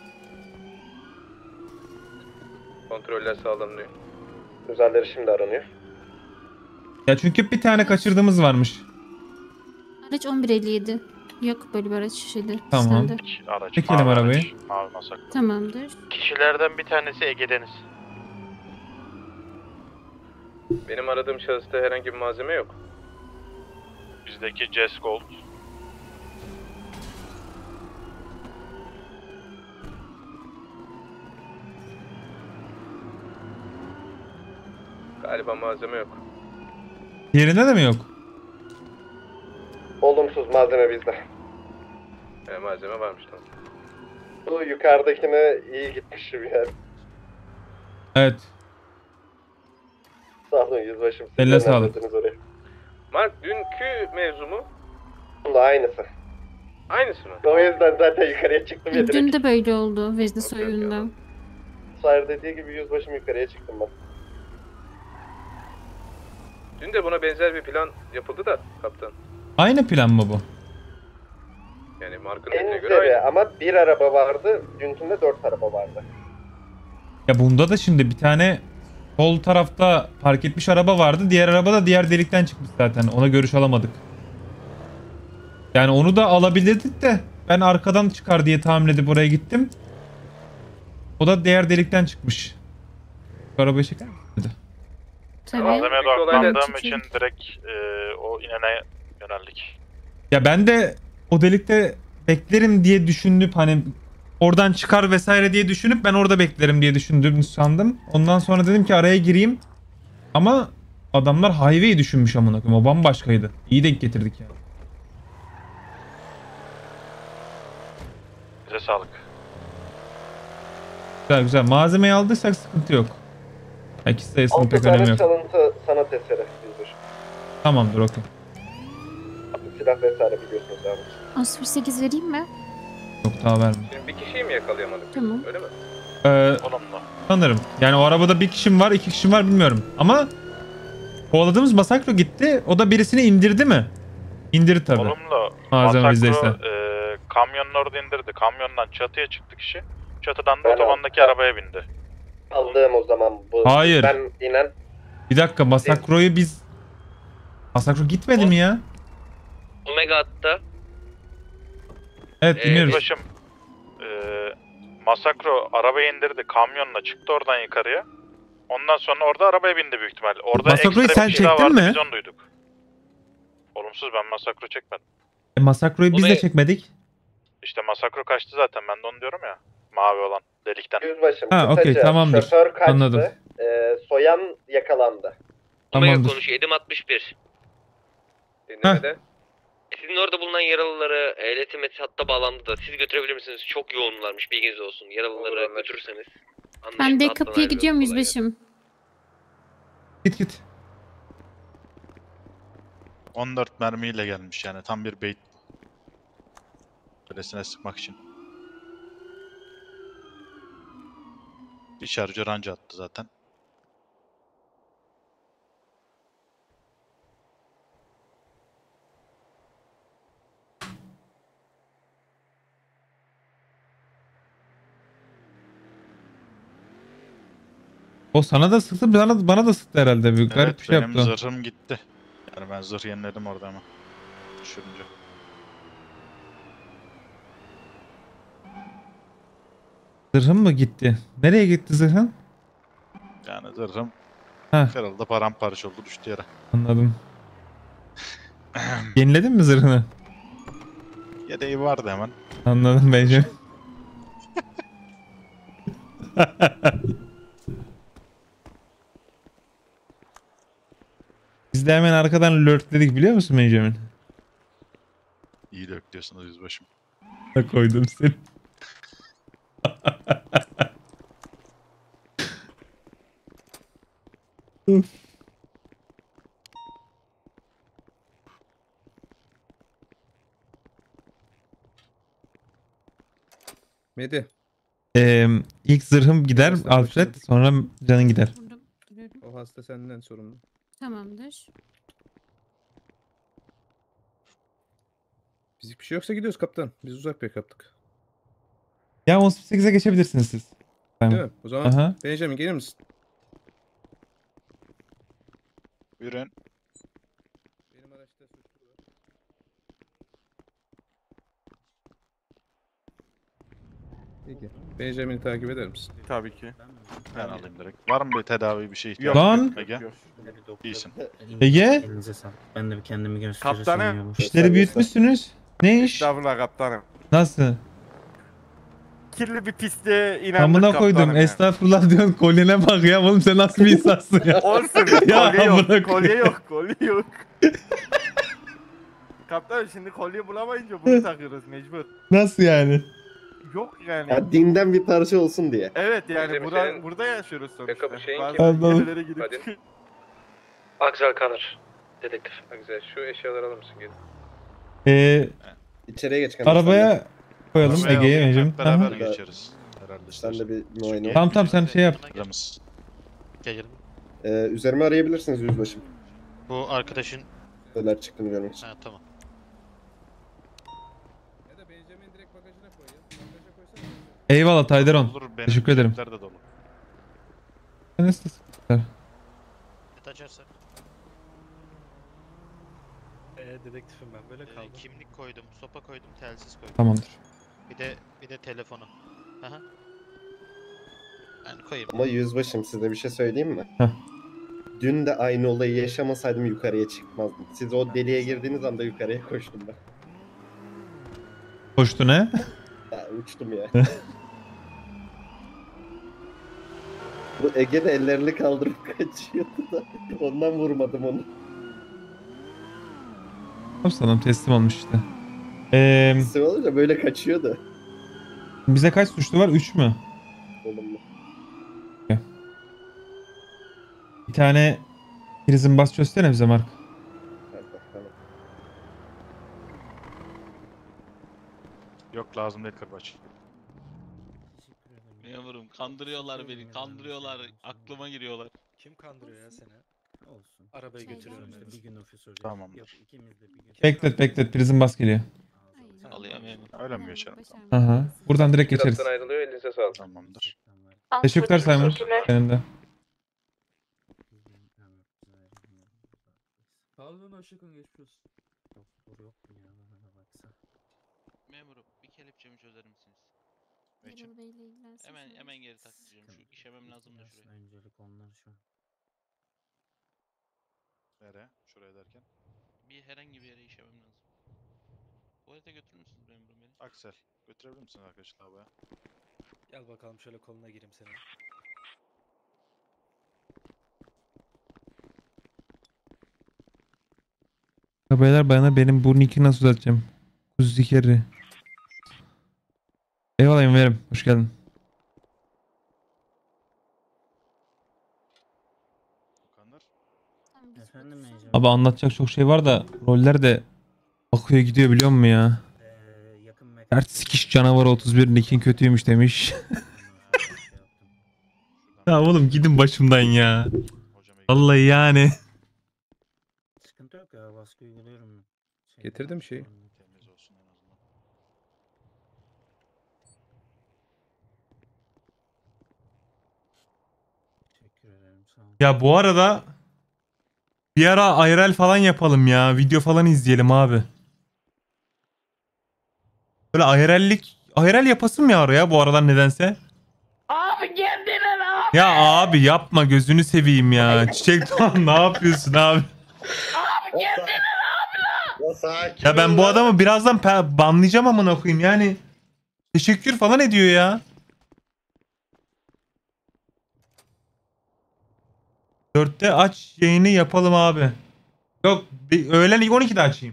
Speaker 14: Kontroller sağlanıyor.
Speaker 18: Üzerleri şimdi aranıyor.
Speaker 3: Ya çünkü bir tane kaçırdığımız varmış.
Speaker 6: Araç 1157. Yok böyle bir araç şeydi.
Speaker 3: Tamam.
Speaker 6: Sende.
Speaker 3: Çekelim arabayı.
Speaker 5: Mavi masak.
Speaker 6: Tamamdır.
Speaker 5: Kişilerden bir tanesi Ege Deniz.
Speaker 14: Benim aradığım şahısta herhangi bir malzeme yok.
Speaker 5: Bizdeki Jess Gold.
Speaker 14: Galiba malzeme yok.
Speaker 3: Yerinde de mi yok?
Speaker 18: Olumsuz, malzeme bizde.
Speaker 14: Malzeme varmış tamam.
Speaker 18: Bu yukarıdakine iyi gitmişim yani.
Speaker 3: Evet.
Speaker 18: Sağ olun yüzbaşım. Siz
Speaker 3: Elle
Speaker 18: de
Speaker 3: sağlık.
Speaker 18: neredesiniz oraya?
Speaker 14: Mark, dünkü mevzu mu?
Speaker 18: Bunda aynısı.
Speaker 14: Aynısı mı?
Speaker 18: O yüzden zaten yukarıya çıktım ya direkt.
Speaker 6: Dün de böyle oldu Vezne soyununda.
Speaker 18: Sayır dediği gibi yüzbaşım yukarıya çıktım ben.
Speaker 14: Dün de buna benzer bir plan yapıldı da kaptan.
Speaker 3: Aynı plan mı bu?
Speaker 14: Yani Mark'ın dediğine göre
Speaker 18: Benzeri
Speaker 14: aynı.
Speaker 18: ama bir araba vardı, dünkünde 4 araba vardı.
Speaker 3: Ya bunda da şimdi bir tane Sol tarafta park etmiş araba vardı. Diğer araba da diğer delikten çıkmış zaten. Ona görüş alamadık. Yani onu da alabilirdik de ben arkadan çıkar diye tahmin edip oraya gittim. O da diğer delikten çıkmış. Şu arabayı çeker misin?
Speaker 5: Malzemeye odaklandığım için direkt o inene yöneldik.
Speaker 3: Ya ben de o delikte beklerim diye düşünüp hani oradan çıkar vesaire diye düşünüp ben orada beklerim diye düşündüğümü sandım. Ondan sonra dedim ki araya gireyim. Ama adamlar highway'i düşünmüş amına koyayım. O bambaşkaydı. İyi denk getirdik yani.
Speaker 5: Bize sağlık.
Speaker 3: Güzel güzel. Malzemeyi aldıysak sıkıntı yok. İkisi sayısının
Speaker 18: 6
Speaker 3: pek önemi
Speaker 18: tane
Speaker 3: yok.
Speaker 18: çalıntı sanat eseri yüzbaşı.
Speaker 3: Tamamdır okey.
Speaker 18: Silah vesaire biliyorsunuz abi.
Speaker 6: Asfır 8 vereyim mi?
Speaker 3: Yok daha verme.
Speaker 14: Şimdi bir kişiyi mi yakalayamadık?
Speaker 6: Tamam.
Speaker 14: Öyle mi?
Speaker 5: Olumlu.
Speaker 3: Sanırım. Yani o arabada bir kişim var, 2 kişim var bilmiyorum. Ama kovaladığımız Masakro gitti. O da birisini indirdi mi? İndirdi tabii.
Speaker 5: Olumlu.
Speaker 3: Malzeme bizdeyse.
Speaker 5: Kamyonun orada indirdi. Kamyondan çatıya çıktı kişi. Çatıdan da otobandaki arabaya bindi.
Speaker 18: Aldığım o zaman bu.
Speaker 3: Hayır.
Speaker 18: Ben inen.
Speaker 3: Bir dakika Masakro'yu biz... Masakro gitmedi mi ya?
Speaker 8: Omega hatta.
Speaker 3: Evet dinliyoruz.
Speaker 5: Başım. Masakro arabayı indirdi. Kamyonla çıktı oradan yukarıya. Ondan sonra orada arabaya bindi büyük ihtimalle. Orada
Speaker 3: Masakro'yu
Speaker 5: ekstra
Speaker 3: sen
Speaker 5: bir şey daha
Speaker 3: çektin
Speaker 5: vardı.
Speaker 3: mi?
Speaker 5: Biz onu duyduk. Olumsuz, ben Masakro çekmedim.
Speaker 3: Masakro'yu biz de çekmedik.
Speaker 5: İşte Masakro kaçtı zaten, ben de onu diyorum ya. Mavi olan delikten.
Speaker 18: Yüzbaşım
Speaker 3: Ha, okey,
Speaker 18: kısaca
Speaker 3: tamamdır.
Speaker 18: şoför kaçtı.
Speaker 3: Anladım.
Speaker 18: Soyan yakalandı.
Speaker 8: Omega
Speaker 3: Tamamdır.
Speaker 8: konuşuyor. Edim 61.
Speaker 14: Dinlemede.
Speaker 8: Sizin orada bulunan yaralıları iletim hatta bağlandı da siz götürebilir misiniz? Çok yoğunlarmış, bilginiz olsun. Yaralıları götürürseniz.
Speaker 6: Ben de kapıya gidiyorum yüzbaşım.
Speaker 3: Git.
Speaker 5: 14 mermiyle gelmiş yani, tam bir bait. Kulesine sıkmak için. Bir şarjör anca attı zaten.
Speaker 3: O sana da sıktı, bana da sıktı herhalde. Bir garip bir şey
Speaker 5: benim
Speaker 3: yaptı.
Speaker 5: zırhım gitti. Yani ben zırh yeniledim orada ama. Düşürünce.
Speaker 3: Zırhın mı gitti? Nereye gitti zırhın?
Speaker 5: Yani zırhım
Speaker 3: Heh.
Speaker 5: kırıldı, paramparça oldu, düştü yere.
Speaker 3: Anladım. Yeniledin mi zırhını?
Speaker 5: Yedeği vardı hemen.
Speaker 3: Anladım bence. Biz de hemen arkadan lurkledik biliyor musun Benjamin?
Speaker 5: İyi dök diyorsunuz yüzbaşım.
Speaker 3: Koydum seni.
Speaker 10: Medi.
Speaker 3: İlk zırhım gider Alfred, sonra canın gider.
Speaker 10: O hasta senden sorumlu.
Speaker 6: Tamamdır.
Speaker 10: Fizik bir şey yoksa gidiyoruz kaptan. Biz uzak bir kaptık.
Speaker 3: Ya 18'e geçebilirsiniz siz. Tamam.
Speaker 10: Değil mi? O zaman
Speaker 3: Aha.
Speaker 10: Benjamin gelir misin?
Speaker 5: Buyurun.
Speaker 10: Benim araçta suçlu var. Peki. Benjamin'i takip eder misin?
Speaker 19: Tabii ki.
Speaker 5: Ben alayım direkt. Var mı bir tedavi, bir şey
Speaker 3: Yok. Lan!
Speaker 5: Ege? İyisin.
Speaker 3: Ege?
Speaker 16: Elinize sağlık. Ben de bir kendimi gösterirsem
Speaker 19: Kaptanım.
Speaker 16: iyi olur.
Speaker 3: İşleri büyütmüşsünüz. Ne iş?
Speaker 19: Estağfurullah kaptanım.
Speaker 3: Nasıl?
Speaker 19: Kirli bir pisliğe inandık
Speaker 3: Amına
Speaker 19: kaptanım
Speaker 3: koydum.
Speaker 19: ya.
Speaker 3: Estağfurullah diyorsun. Kolyene bak ya. Oğlum sen nasıl bir insansın ya?
Speaker 19: Olsun.
Speaker 3: Ya
Speaker 19: Kolye
Speaker 3: amına
Speaker 19: yok. Kolye
Speaker 3: koyayım.
Speaker 19: yok. Kolye yok. Kaptanım şimdi kolye bulamayınca bunu takıyoruz mecbur.
Speaker 3: Nasıl yani?
Speaker 19: Yok yani.
Speaker 18: Ya dinden bir parça olsun diye.
Speaker 19: Evet yani
Speaker 14: Bizim
Speaker 19: burada,
Speaker 14: senin-
Speaker 19: burada yaşıyoruz sonuçta.
Speaker 14: Backup şeyin
Speaker 19: Bazen
Speaker 14: kim?
Speaker 3: Anladım.
Speaker 19: yerlere gidip
Speaker 14: Hadi.
Speaker 8: Axel Connor. Dedektif.
Speaker 14: Ha, güzel. Şu eşyaları alır mısın gelin?
Speaker 18: İçeriye geç kanka.
Speaker 3: Arabaya koyalım
Speaker 5: Arabaya
Speaker 3: Ege'ye
Speaker 5: alayım,
Speaker 3: Benjamin.
Speaker 5: hep beraber
Speaker 3: Aha.
Speaker 5: geçeriz. Herhalde
Speaker 18: Sen
Speaker 5: istersen.
Speaker 18: de bir muayene ol.
Speaker 3: Tamam sen şey yap.
Speaker 5: Ramız.
Speaker 18: Üzerime arayabilirsiniz yüzbaşım.
Speaker 22: Bu arkadaşın...
Speaker 18: Neler çıktığını görmek için.
Speaker 22: Ha tamam.
Speaker 10: Ya da Benjamin direkt bagajına koy ya. Bagaja koysana.
Speaker 3: Eyvallah Tayderon.
Speaker 5: Olur, benim
Speaker 3: Teşekkür ederim.
Speaker 5: cepler de dolu.
Speaker 3: Nasıl sıkıntılar?
Speaker 19: Açarsak. Dedektifim ben böyle kaldım. Kimlik koydum, sopa koydum, telsiz koydum.
Speaker 3: Tamamdır.
Speaker 19: Bir de telefonu. Aha. Ben koyayım.
Speaker 18: Ama yüzbaşım size bir şey söyleyeyim mi?
Speaker 3: Heh.
Speaker 18: Dün de aynı olayı yaşamasaydım yukarıya çıkmazdım. Siz o deliğe girdiğiniz anda yukarıya koştum ben.
Speaker 3: Koştu ne?
Speaker 18: Ya, uçtum ya. Bu Ege de ellerini kaldırıp kaçıyordu da ondan vurmadım onu.
Speaker 3: Adam teslim olmuş işte.
Speaker 18: Teslim olunca böyle kaçıyordu.
Speaker 3: Bize kaç suçlu var? 3 mü?
Speaker 18: Olumlu.
Speaker 3: Bir tane prizin bas çözsene bize Mark.
Speaker 5: Yok lazım değil kırbaç.
Speaker 7: Memurum kandırıyorlar beni, kandırıyorlar, aklıma giriyorlar.
Speaker 19: Kim kandırıyor ya seni?
Speaker 16: Olsun.
Speaker 19: Arabayı götürüyorum.
Speaker 16: Bir gün ofis olacak.
Speaker 5: Tamamdır.
Speaker 3: Beklet prizin bas geliyor.
Speaker 7: Alıyor memur.
Speaker 5: Öyle mi geçelim?
Speaker 3: Aha. Buradan direkt geçeriz.
Speaker 14: Taraftan ayrılıyor, elinize sağlık.
Speaker 5: Tamamdır.
Speaker 3: Teşekkürler Simon. Senin de.
Speaker 16: Pardon aşkım geçmiş olsun. Yok ya bana baksa.
Speaker 7: Memurum bir kelepçemi çözer misiniz?
Speaker 6: Erol Bey'le ilgilensiniz.
Speaker 7: Hemen geri takacağım. Şu işemem lazım da şuraya.
Speaker 16: Öncelik onlar şu an.
Speaker 5: Nereye? Şuraya derken?
Speaker 7: Herhangi bir yere işemem lazım. Tuvalete götürür müsünüz memurum beni?
Speaker 5: Aksel. Götürebilir misin arkadaşlar lavaboya?
Speaker 19: Gel bakalım şöyle koluna gireyim senin.
Speaker 3: Beyler bana benim bu nick'i nasıl düzelteceğim? Kuzikeri. Eyvallah emirim. Hoş geldin.
Speaker 16: Efendim Ecem.
Speaker 3: Abi anlatacak çok şey var da roller de akıyor gidiyor biliyor musun ya? Dert sikiş canavarı 31 nick'in kötüymüş demiş. Ya oğlum gidin başımdan ya. Vallahi yani.
Speaker 16: Sıkıntı yok ya, baskı uyguluyorum.
Speaker 10: Getirdim şeyi.
Speaker 5: Temiz olsun en azından.
Speaker 16: Teşekkür ederim, sağ ol.
Speaker 3: Ya bu arada bir ara IRL falan yapalım ya. Video falan izleyelim abi. Böyle IRL yapasım ya araya bu aralar nedense.
Speaker 12: Abi kendine lan.
Speaker 3: Ya abi yapma gözünü seveyim ya. Çiçek Doğan ne yapıyorsun abi?
Speaker 12: Abi kendine lan.
Speaker 3: Ya ben bu adamı birazdan banlayacağım amına koyayım yani. Teşekkür falan ediyor ya. 4'te aç yayını yapalım abi. Yok öğlen 12'de açayım.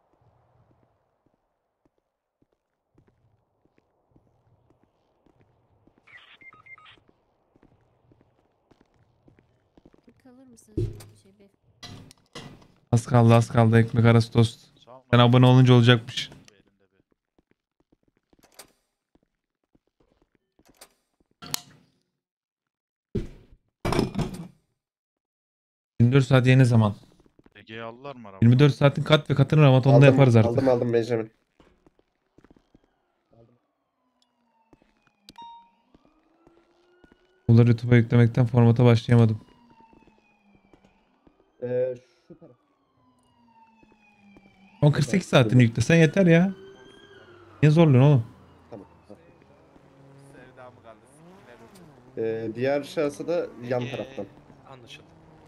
Speaker 6: Kalır mısın?
Speaker 3: Az kaldı ekmek arası tost. Sen abone olunca olacakmış. 24 saat yeni zaman.
Speaker 5: Ege'yi aldılar mı araba?
Speaker 3: 24 saatin kat ve katını Ramaton'da yaparız artık.
Speaker 18: Aldım Benjamin.
Speaker 3: Bunları YouTube'a yüklemekten formata başlayamadım.
Speaker 18: Şu taraf.
Speaker 3: 48 saatini yüklesen yeter ya. Niye zorluyorsun oğlum?
Speaker 18: Tamam. Diğer şahsı da yan taraftan.
Speaker 19: Anlaşıldı.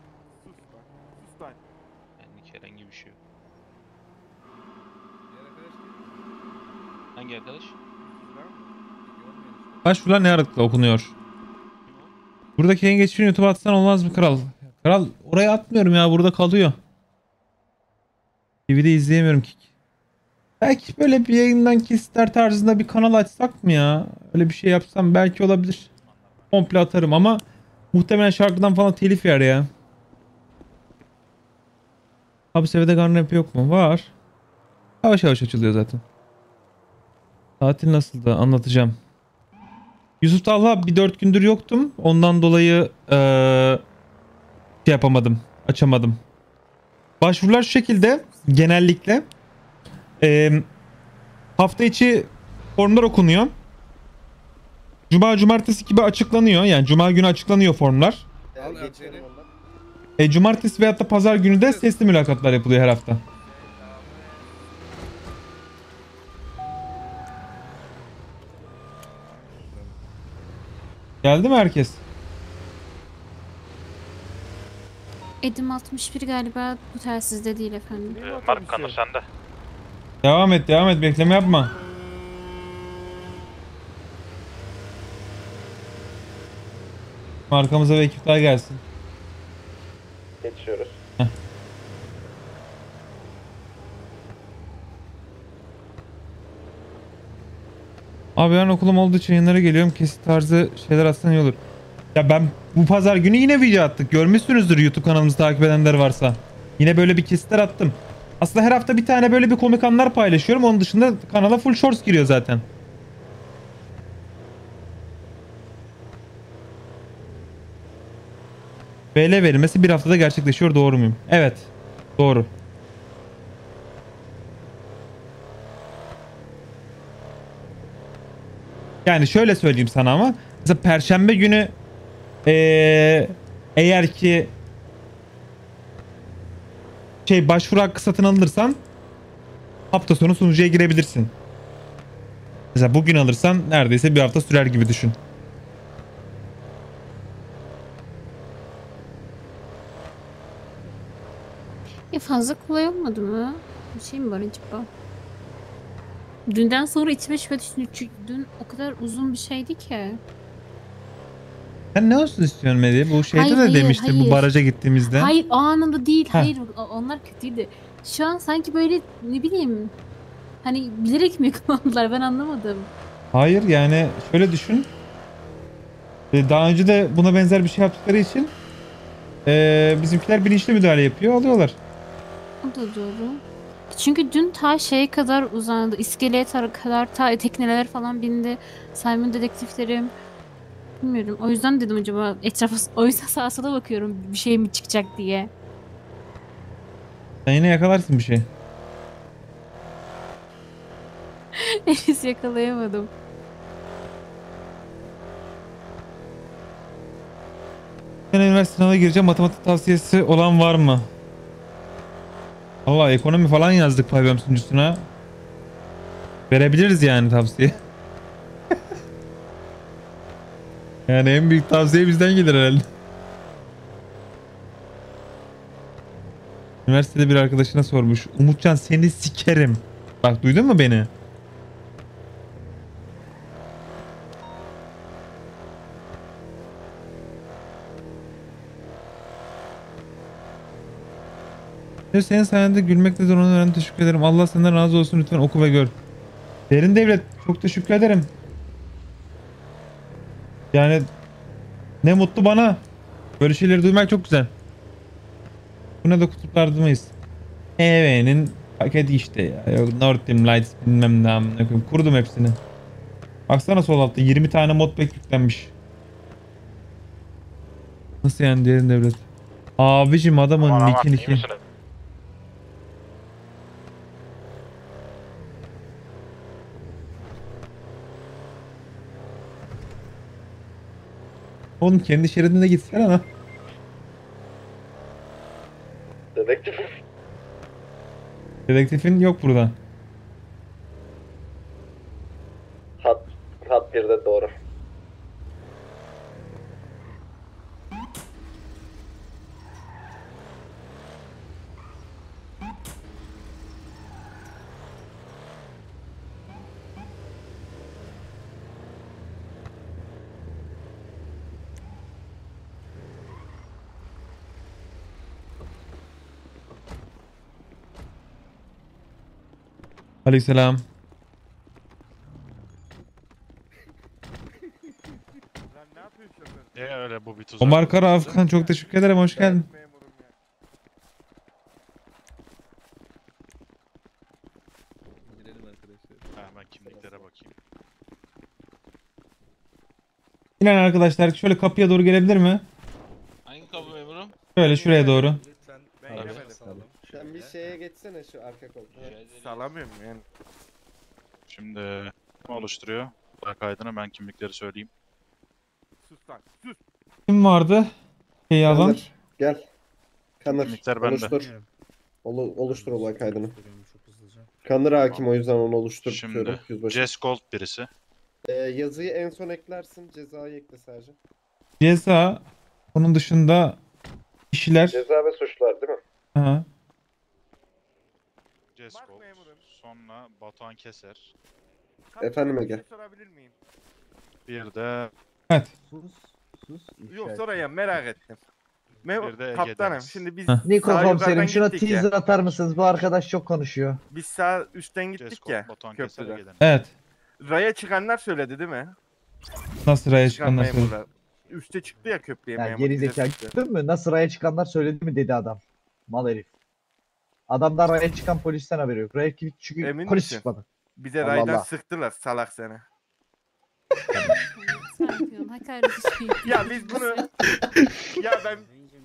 Speaker 7: Benlik herhangi bir şey yok. Hangi arkadaş?
Speaker 3: Başvurular ne aralıkla okunuyor? Buradaki en geçmişini YouTube'a atsan olmaz mı kral? Kral oraya atmıyorum ya, burada kalıyor. TV'de izleyemiyorum ki. Belki böyle bir yayından kesitler tarzında bir kanal açsak mı ya? Öyle bir şey yapsam belki olabilir. Komple atarım ama muhtemelen şarkıdan falan telif yer ya. Abi seviyede gun rap yok mu? Var. Yavaş yavaş açılıyor zaten. Tatil nasıldı? Anlatacağım. Yusuf Talha bir 4 gündür yoktum. Ondan dolayı şey yapamadım. Açamadım. Başvurular şu şekilde. Genellikle. Hafta içi formlar okunuyor. Cuma, cumartesi gibi açıklanıyor. Yani cuma günü açıklanıyor formlar.
Speaker 18: Geçelim ondan.
Speaker 3: Cumartesi veyahut da pazar günü de sesli mülakatlar yapılıyor her hafta. Geldi mi herkes?
Speaker 6: Edim 61 galiba bu telsizde değil efendim.
Speaker 5: Mark Kanır sende.
Speaker 3: Devam et bekleme yapma. Arkamıza ve ekipler gelsin.
Speaker 18: Geçiyoruz.
Speaker 3: Abi ben okulum olduğu için yayınlara geliyorum. Kesit tarzı şeyler atsan iyi olur. Ya ben bu pazar günü yine video attık. Görmüşsünüzdür YouTube kanalımızı takip edenler varsa. Yine böyle bir kesitler attım. Aslında her hafta bir tane böyle bir komik anlar paylaşıyorum. Onun dışında kanala full shorts giriyor zaten. BL verilmesi bir haftada gerçekleşiyor. Doğru muyum? Evet. Doğru. Yani şöyle söyleyeyim sana ama. Mesela Perşembe günü eğer ki başvuru hakkı satın alırsan hafta sonu sunucuya girebilirsin. Mesela bugün alırsan neredeyse bir hafta sürer gibi düşün.
Speaker 6: Fazla kolay olmadı mı? Bir şey mi var acaba? Dünden sonra içime şüphe düştü. Çünkü dün o kadar uzun bir şeydi ki.
Speaker 3: Sen ne olsun istiyorsun Medi? Bu şeyde
Speaker 6: Hayır,
Speaker 3: de
Speaker 6: hayır,
Speaker 3: demiştin
Speaker 6: hayır.
Speaker 3: bu baraja gittiğimizde.
Speaker 6: Hayır o anlamda değil.
Speaker 3: Ha.
Speaker 6: Hayır onlar kötüydü. Şu an sanki böyle ne bileyim. Hani bilerek mi kullandılar ben anlamadım.
Speaker 3: Hayır yani şöyle düşün. Daha önce de buna benzer bir şey yaptıkları için bizimkiler bilinçli müdahale yapıyor, alıyorlar.
Speaker 6: O da doğru. Çünkü dün ta şeye kadar uzandı. İskeleye kadar ta tekneler falan bindi. Simon dedektiflerim. Bilmiyorum. O yüzden dedim acaba etrafa o yüzden sağa sola bakıyorum bir şey mi çıkacak diye.
Speaker 3: Sen yine yakalarsın bir şey.
Speaker 6: Henüz yakalayamadım.
Speaker 3: Ben üniversite sınavına gireceğim. Matematik tavsiyesi olan var mı? Allah ekonomi falan yazdık Payvem sunucusuna. Verebiliriz yani tavsiye. Yani en büyük tavsiye bizden gelir herhalde. Üniversitede bir arkadaşına sormuş. Umutcan seni sikerim. Bak duydun mu beni? Senin sayende gülmekle zorunlu öğrendim. Teşekkür ederim. Allah senden razı olsun. Lütfen oku ve gör. Derin devlet. Çok teşekkür ederim. Yani ne mutlu bana. Böyle şeyleri duymak çok güzel. Buna da kutuplardırmayız. EV'nin paketi işte ya. Yok Northern Lights bilmem ne amına koyayım. Kurdum hepsini. Baksana sol altta 20 tane modpack yüklenmiş. Nasıl yani derin devlet? Abicim adamın nick'i. Oğlum kendi şeridinde gitsene ama.
Speaker 18: Dedektif.
Speaker 3: Dedektifin yok burada.
Speaker 18: Hat 1'de doğru.
Speaker 3: Aleykümselam.
Speaker 5: Ne öyle bu bir tuzak.
Speaker 3: Omar Kara Afgan çok teşekkür ederim. Hoş geldin.
Speaker 10: Girelim arkadaşlar.
Speaker 5: Hemen kimliklere bakayım.
Speaker 3: İnan arkadaşlar şöyle kapıya doğru gelebilir mi?
Speaker 7: Hangi kapı memurum?
Speaker 3: Şöyle şuraya doğru.
Speaker 18: Sen bir şeye geçsene şu arka koltuğa.
Speaker 10: Salamıyorum yani.
Speaker 5: Şimdi kim oluşturuyor? Kaydını ben kimlikleri söyleyeyim.
Speaker 10: Sus lan sus.
Speaker 3: Kim vardı? Şeyi alın.
Speaker 18: Kanır, gel. Kanır,
Speaker 5: Miktar bende.
Speaker 18: oluştur. Oluştur olay kaydını. Kanır hakim, o yüzden onu oluştur.
Speaker 5: Şimdi Jess Gold birisi.
Speaker 18: Yazıyı en son eklersin. Cezayı ekle sadece.
Speaker 3: Ceza. Onun dışında kişiler.
Speaker 18: Ceza ve suçlar değil mi?
Speaker 3: Aha.
Speaker 5: Jess Gold. Sonra Batuhan Keser.
Speaker 18: Efendim Ege.
Speaker 4: Sorabilir miyim?
Speaker 5: Bir de
Speaker 3: Evet.
Speaker 4: Yok sorayım, merak ettim.
Speaker 5: Bir de Ege
Speaker 4: Kaptanım
Speaker 5: Deniz.
Speaker 4: şimdi biz
Speaker 11: Niko
Speaker 4: sağ
Speaker 11: komiserim
Speaker 4: yukarıdan
Speaker 11: şuna
Speaker 4: gittik ya.
Speaker 11: teaser atar mısınız? Bu arkadaş çok konuşuyor.
Speaker 4: Biz sağ üstten gittik
Speaker 5: Jess
Speaker 4: ya
Speaker 5: Gold, Batuhan Keser,
Speaker 4: köprüden.
Speaker 5: Ege Deniz.
Speaker 3: Evet.
Speaker 4: Raya çıkanlar söyledi değil mi?
Speaker 3: Nasıl raya
Speaker 4: Çıkan
Speaker 3: çıkan nasıl?
Speaker 4: memurlar. Üste çıktı ya köprüye
Speaker 11: Yani
Speaker 4: memur.
Speaker 11: geri
Speaker 4: bize
Speaker 11: zekalı
Speaker 4: sıktı.
Speaker 11: gördün mü? Nasıl raya çıkanlar söyledi mi dedi adam. Mal herif. Adamdan raya çıkan polisten haberi yok. Raya çünkü
Speaker 4: Emin
Speaker 11: polis
Speaker 4: misin?
Speaker 11: çıkmadı.
Speaker 4: Bize
Speaker 11: Allah
Speaker 4: raydan
Speaker 11: Allah.
Speaker 4: sıktılar salak seni.
Speaker 6: Sakin ol, hakaret hiçbir
Speaker 4: Ya biz bunu ya ben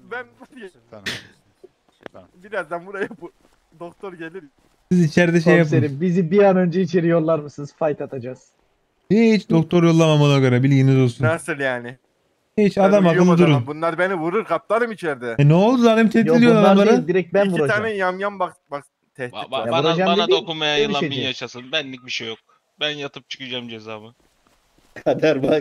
Speaker 4: birazdan buraya doktor gelir.
Speaker 3: Siz içeride şey yapın.
Speaker 11: Komiserim bizi bir an önce içeri yollar mısınız? Fight atacağız.
Speaker 3: Hiç doktor yollamam ona göre, bilginiz olsun.
Speaker 4: Nasıl yani?
Speaker 3: Hiç
Speaker 4: Ben
Speaker 3: adam
Speaker 4: uyuyorum o
Speaker 3: akıllı
Speaker 4: zaman.
Speaker 3: durun.
Speaker 4: Bunlar beni vurur kaptanım içeride.
Speaker 3: Ne oldu zalim, tehdit ediyor
Speaker 11: bunlar
Speaker 3: adamları.
Speaker 11: değil, direkt ben
Speaker 4: İki
Speaker 11: vuracağım.
Speaker 4: tane yamyam bak tehdit var.
Speaker 7: Bana
Speaker 11: vuracağım dediğim,
Speaker 7: dokunmaya
Speaker 11: bir
Speaker 7: yılan
Speaker 11: şey
Speaker 7: bin
Speaker 11: değil.
Speaker 7: yaşasın. Benlik bir şey yok. Ben yatıp çıkacağım cezamı.
Speaker 18: Kader bak.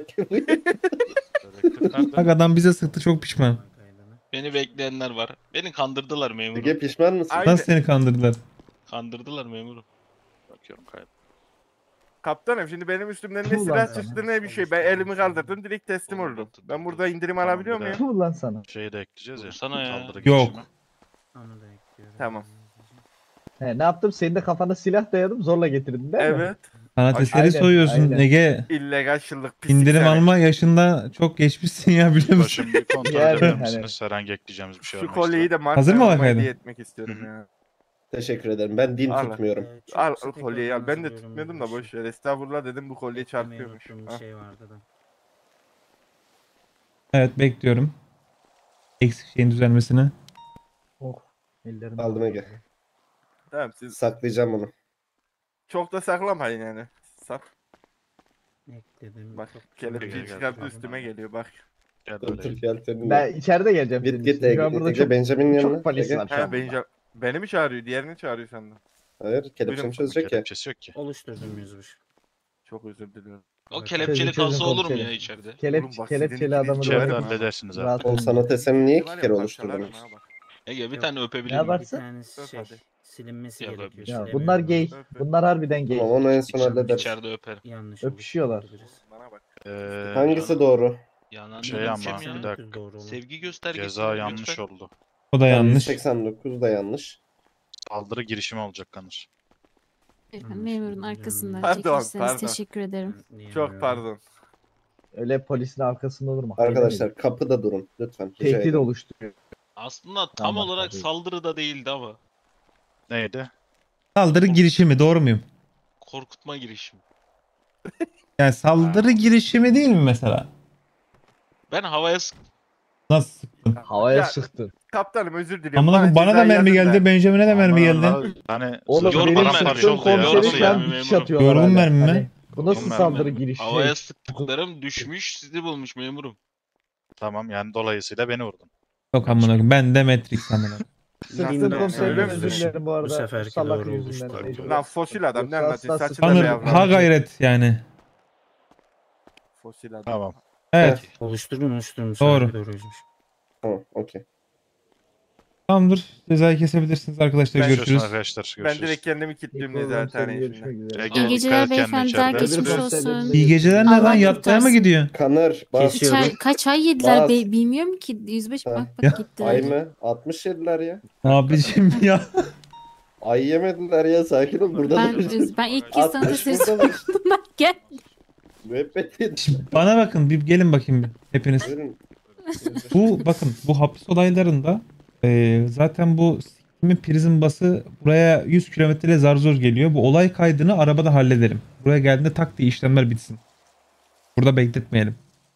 Speaker 3: Bak adam bize sıktı, çok pişman.
Speaker 7: Beni bekleyenler var. Beni kandırdılar memurum.
Speaker 18: Ege pişman mısın?
Speaker 3: Nasıl seni kandırdılar?
Speaker 7: Kandırdılar memurum.
Speaker 5: Bakıyorum kayıt.
Speaker 4: Kaptanım şimdi benim üstümden ne
Speaker 11: Ulan
Speaker 4: silah
Speaker 11: sana.
Speaker 4: çıktı ne bir şey. Ben elimi kaldırdım direkt teslim oldum. Ben burada indirim alabiliyor muyum?
Speaker 11: Kim lan sana?
Speaker 5: Şeyi de ekleyeceğiz ya.
Speaker 7: Sana ya.
Speaker 5: Saldırı
Speaker 3: Yok.
Speaker 5: girişimi.
Speaker 4: Tamam.
Speaker 11: He, ne yaptım? Senin de kafana silah dayadım zorla getirdin değil mi?
Speaker 4: Evet.
Speaker 3: Sanat eseri
Speaker 11: Aynen,
Speaker 3: soyuyorsun
Speaker 11: aynen.
Speaker 3: Ege.
Speaker 4: İllegal şıllık pislik
Speaker 3: İndirim
Speaker 4: seni.
Speaker 3: alma yaşında çok geçmişsin ya, biliyor musun?
Speaker 5: Şimdi kontrol
Speaker 11: Yani,
Speaker 5: edebilir
Speaker 11: hani-
Speaker 5: misiniz? Herhangi ekleyeceğimiz bir şey
Speaker 4: Şu
Speaker 5: var mı?
Speaker 4: kolyeyi de
Speaker 3: Hazır mı
Speaker 4: markaya
Speaker 3: bakaydı?
Speaker 4: hediye etmek istiyorum ya.
Speaker 18: Teşekkür ederim. Ben din
Speaker 4: Al.
Speaker 18: tutmuyorum.
Speaker 4: Al kolyeyi al. Ben de tutmuyordum da boş ver. Estağfurullah dedim bu kolye çarpıyormuş. Ha.
Speaker 16: Şey vardı da.
Speaker 3: Evet, bekliyorum. Eksik şeyin düzelmesini.
Speaker 11: Oh. Ellerini
Speaker 18: Aldım Ege.
Speaker 4: Tamam siz
Speaker 18: Saklayacağım onu.
Speaker 4: çok da saklamayın yani. Sak.
Speaker 16: Ekledim.
Speaker 4: Bak
Speaker 16: Çok
Speaker 4: kelepçeyi
Speaker 5: Gel,
Speaker 4: çıkarttı
Speaker 5: gel.
Speaker 4: üstüme geliyor bak.
Speaker 5: Gel
Speaker 18: Dur
Speaker 5: böyle.
Speaker 18: gel seninle.
Speaker 11: Ben içeride geleceğim. senin
Speaker 18: Git
Speaker 11: için. Şu an burada
Speaker 18: Ege
Speaker 11: çok,
Speaker 18: Benjamin'in yanına.
Speaker 11: çok polis
Speaker 18: Ege.
Speaker 11: var şu
Speaker 4: He
Speaker 11: an.
Speaker 4: beni mi çağırıyor? Diğerini çağırıyor senden.
Speaker 18: Hayır,
Speaker 4: Buyurun.
Speaker 18: kelepçeni çözecek ya.
Speaker 5: Kelepçesi yok ki.
Speaker 16: Oluşturdum yüzbaşı.
Speaker 4: Çok özür diliyorum.
Speaker 7: O kelepçeli
Speaker 11: Çözün
Speaker 7: kalsa olur mu
Speaker 11: komiserim.
Speaker 7: ya içeride?
Speaker 4: Oğlum bak,
Speaker 11: Kelepçeli
Speaker 4: sizin
Speaker 11: adamı
Speaker 4: ikiniz
Speaker 11: da
Speaker 5: İçeride
Speaker 4: var.
Speaker 5: halledersiniz abi.
Speaker 11: rahat
Speaker 18: Oğlum
Speaker 11: olun.
Speaker 18: sanat eserini niye iki kere
Speaker 4: Parçalarım
Speaker 18: oluşturdunuz?
Speaker 4: ha bak.
Speaker 7: Ege bir tane öpebilir
Speaker 11: Ne
Speaker 7: miyim?
Speaker 11: var?
Speaker 16: Bir tanesi
Speaker 4: Öp
Speaker 16: şey
Speaker 4: hadi.
Speaker 16: silinmesi
Speaker 7: Ya
Speaker 16: gerekiyor.
Speaker 11: Ya
Speaker 16: silemiyorum.
Speaker 11: bunlar gay.
Speaker 4: Öp.
Speaker 11: Bunlar harbiden gay.
Speaker 18: Tamam onu en son hallederiz.
Speaker 7: İçeride öperim.
Speaker 16: Yanlış
Speaker 11: Öpüşüyorlar.
Speaker 16: oluşturabiliriz.
Speaker 4: Bana bak.
Speaker 18: Hangisi doğru?
Speaker 7: Yanan
Speaker 5: Şey
Speaker 7: değil,
Speaker 5: ama
Speaker 7: sevgi-
Speaker 5: bir dakika.
Speaker 16: Doğru olan.
Speaker 7: Sevgi göstergesi.
Speaker 5: Ceza
Speaker 7: lütfen.
Speaker 5: yanlış oldu.
Speaker 3: O da yanlış.
Speaker 18: 189 da yanlış.
Speaker 5: Saldırı girişimi olacak Kanır.
Speaker 6: Efendim, memurun arkasından
Speaker 4: Pardon,
Speaker 6: çekilirseniz
Speaker 4: pardon.
Speaker 6: teşekkür ederim.
Speaker 4: Çok pardon.
Speaker 11: Öyle polisin arkasında durma.
Speaker 18: Arkadaşlar kapıda durun lütfen. Rica
Speaker 11: Tehdit
Speaker 18: ederim.
Speaker 11: oluşturuyor.
Speaker 7: Aslında tam
Speaker 11: Tamam,
Speaker 7: olarak
Speaker 11: tabii.
Speaker 7: saldırı da değildi ama.
Speaker 5: Neydi?
Speaker 3: Saldırı girişimi, doğru muyum?
Speaker 7: Korkutma girişimi.
Speaker 3: Yani saldırı girişimi değil mi mesela?
Speaker 7: Ben havaya
Speaker 3: Nasıl sıktın?
Speaker 11: Havaya
Speaker 4: Ya,
Speaker 11: sıktın.
Speaker 4: Kaptanım özür diliyorum.
Speaker 3: Ama bana da
Speaker 4: cezayı
Speaker 3: mermi
Speaker 4: yazın
Speaker 3: geldi,
Speaker 4: da.
Speaker 3: Benjamin'e de mermi
Speaker 5: Aman
Speaker 3: geldi.
Speaker 5: Allah, hani
Speaker 11: Oğlum
Speaker 7: Yorgun
Speaker 11: benim
Speaker 7: mermi
Speaker 11: sıktığım
Speaker 7: oldu ya,
Speaker 11: komiseri
Speaker 7: yorgun
Speaker 11: şu an
Speaker 7: mermi
Speaker 11: dikiş
Speaker 7: memuru.
Speaker 11: atıyorlar
Speaker 3: Yorgun
Speaker 11: hala.
Speaker 3: mermi mi?
Speaker 11: Hani bu nasıl
Speaker 5: Yorgun
Speaker 11: saldırı
Speaker 5: mermi.
Speaker 11: girişi?
Speaker 7: Havaya sıktıklarım düşmüş, sizi bulmuş memurum.
Speaker 5: tamam yani dolayısıyla beni vurdun.
Speaker 3: Yok amına koyayım, ben de Matrix amına koyayım.
Speaker 11: Sıktığın
Speaker 4: Nasıl
Speaker 11: komiserin
Speaker 4: öyle mi?
Speaker 11: özür dilerim bu arada.
Speaker 16: seferki
Speaker 11: salak
Speaker 16: doğru
Speaker 11: yüzünden.
Speaker 16: oluştu.
Speaker 4: Lan fosil adam ne
Speaker 11: Yoksa
Speaker 4: anlatıyor?
Speaker 11: asla
Speaker 4: Saçında
Speaker 3: Tanır,
Speaker 4: beyaz.
Speaker 3: ha gayret yani.
Speaker 4: Fosil adam.
Speaker 5: Tamam.
Speaker 3: Evet,
Speaker 16: Oluşturdum.
Speaker 3: Doğru.
Speaker 16: Doğru yüzbaşı.
Speaker 18: Tamam okey.
Speaker 3: tamamdır. Cezayı kesebilirsiniz arkadaşlar,
Speaker 4: Ben-
Speaker 3: görüşürüz.
Speaker 5: Arkadaşlar
Speaker 4: Ben
Speaker 5: görüşürüz.
Speaker 4: direkt kendimi kilitliyorum nezathane
Speaker 11: Görüşmek
Speaker 4: içinde.
Speaker 11: üzere.
Speaker 5: Ege,
Speaker 6: İyi geceler
Speaker 5: dikkat et kendine
Speaker 6: beyefendiler,
Speaker 5: içeride.
Speaker 6: geçmiş
Speaker 11: Öbür
Speaker 6: olsun.
Speaker 3: İyi geceler ne lan,
Speaker 6: Allah
Speaker 3: yatmaya mı
Speaker 6: kurtarsın.
Speaker 3: gidiyor?
Speaker 18: Kanır bas.
Speaker 6: Kaç ay yediler
Speaker 18: Bas.
Speaker 6: bilmiyorum ki. Yüzbaşı bak
Speaker 3: Ya.
Speaker 6: bak gittiler.
Speaker 18: Ay mı? 60 yediler ya.
Speaker 3: Abicim ya.
Speaker 18: Ay yemediler ya, sakin ol burada.
Speaker 6: Ben ilk kez sanat
Speaker 18: 60
Speaker 6: eseri
Speaker 18: burada var.
Speaker 6: sordum. Gel.
Speaker 18: Müebbet yedi.
Speaker 3: Bana bakın, bir gelin bakayım bir, hepiniz.
Speaker 18: Buyurun.
Speaker 3: Bu bakın, bu hapis olaylarında zaten bu sikimin prizin bası buraya 100 kilometre zar zor geliyor. Bu olay kaydını arabada hallederim. Buraya geldiğinde tak diye işlemler bitsin. Burada bekletmeyelim.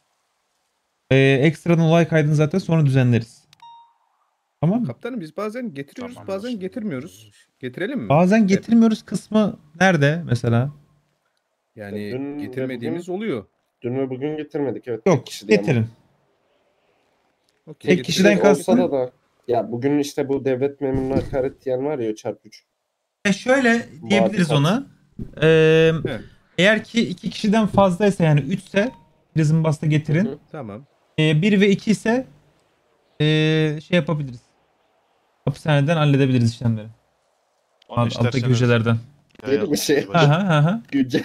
Speaker 3: Ekstradan olay kaydını zaten sonra düzenleriz. Tamam mı?
Speaker 10: Kaptanım biz bazen getiriyoruz,
Speaker 5: Tamam,
Speaker 10: bazen
Speaker 5: olsun.
Speaker 10: getirmiyoruz. Getirelim mi?
Speaker 3: Bazen getirmiyoruz kısmı nerede mesela?
Speaker 10: Yani
Speaker 18: Dün ve
Speaker 10: getirmediğimiz oluyor.
Speaker 18: Dün ve bugün getirmedik evet.
Speaker 3: Yok,
Speaker 18: tek kişi diye ama.
Speaker 3: getirin. Tek kişiden kastın.
Speaker 18: Olsa da ya bugün işte bu devlet memuruna hakaret diyen var ya çarpı 3.
Speaker 3: Şöyle diyebiliriz ona. Eğer ki 2 kişiden fazlaysa yani 3 ise prison bus'ta getirin.
Speaker 10: Tamam.
Speaker 3: 1 ve 2 ise şey yapabiliriz. Hapishaneden halledebiliriz işlemleri. Alttaki hücrelerden.
Speaker 18: Yeni bir şey.
Speaker 3: Aha.
Speaker 18: Güncel.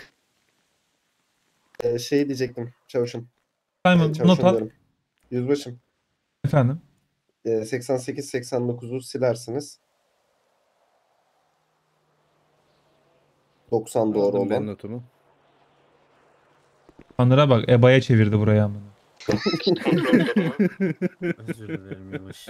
Speaker 18: Şey diyecektim çavuşum.
Speaker 3: Simon not al.
Speaker 18: Yüzbaşım.
Speaker 3: Efendim.
Speaker 18: 88-89'u silersiniz. 90 doğru
Speaker 10: Aldım ben
Speaker 18: olan.
Speaker 10: notumu.
Speaker 3: Tanrı'ya bak EBA'ya çevirdi burayı amına.
Speaker 16: Özür dilerim yavaş.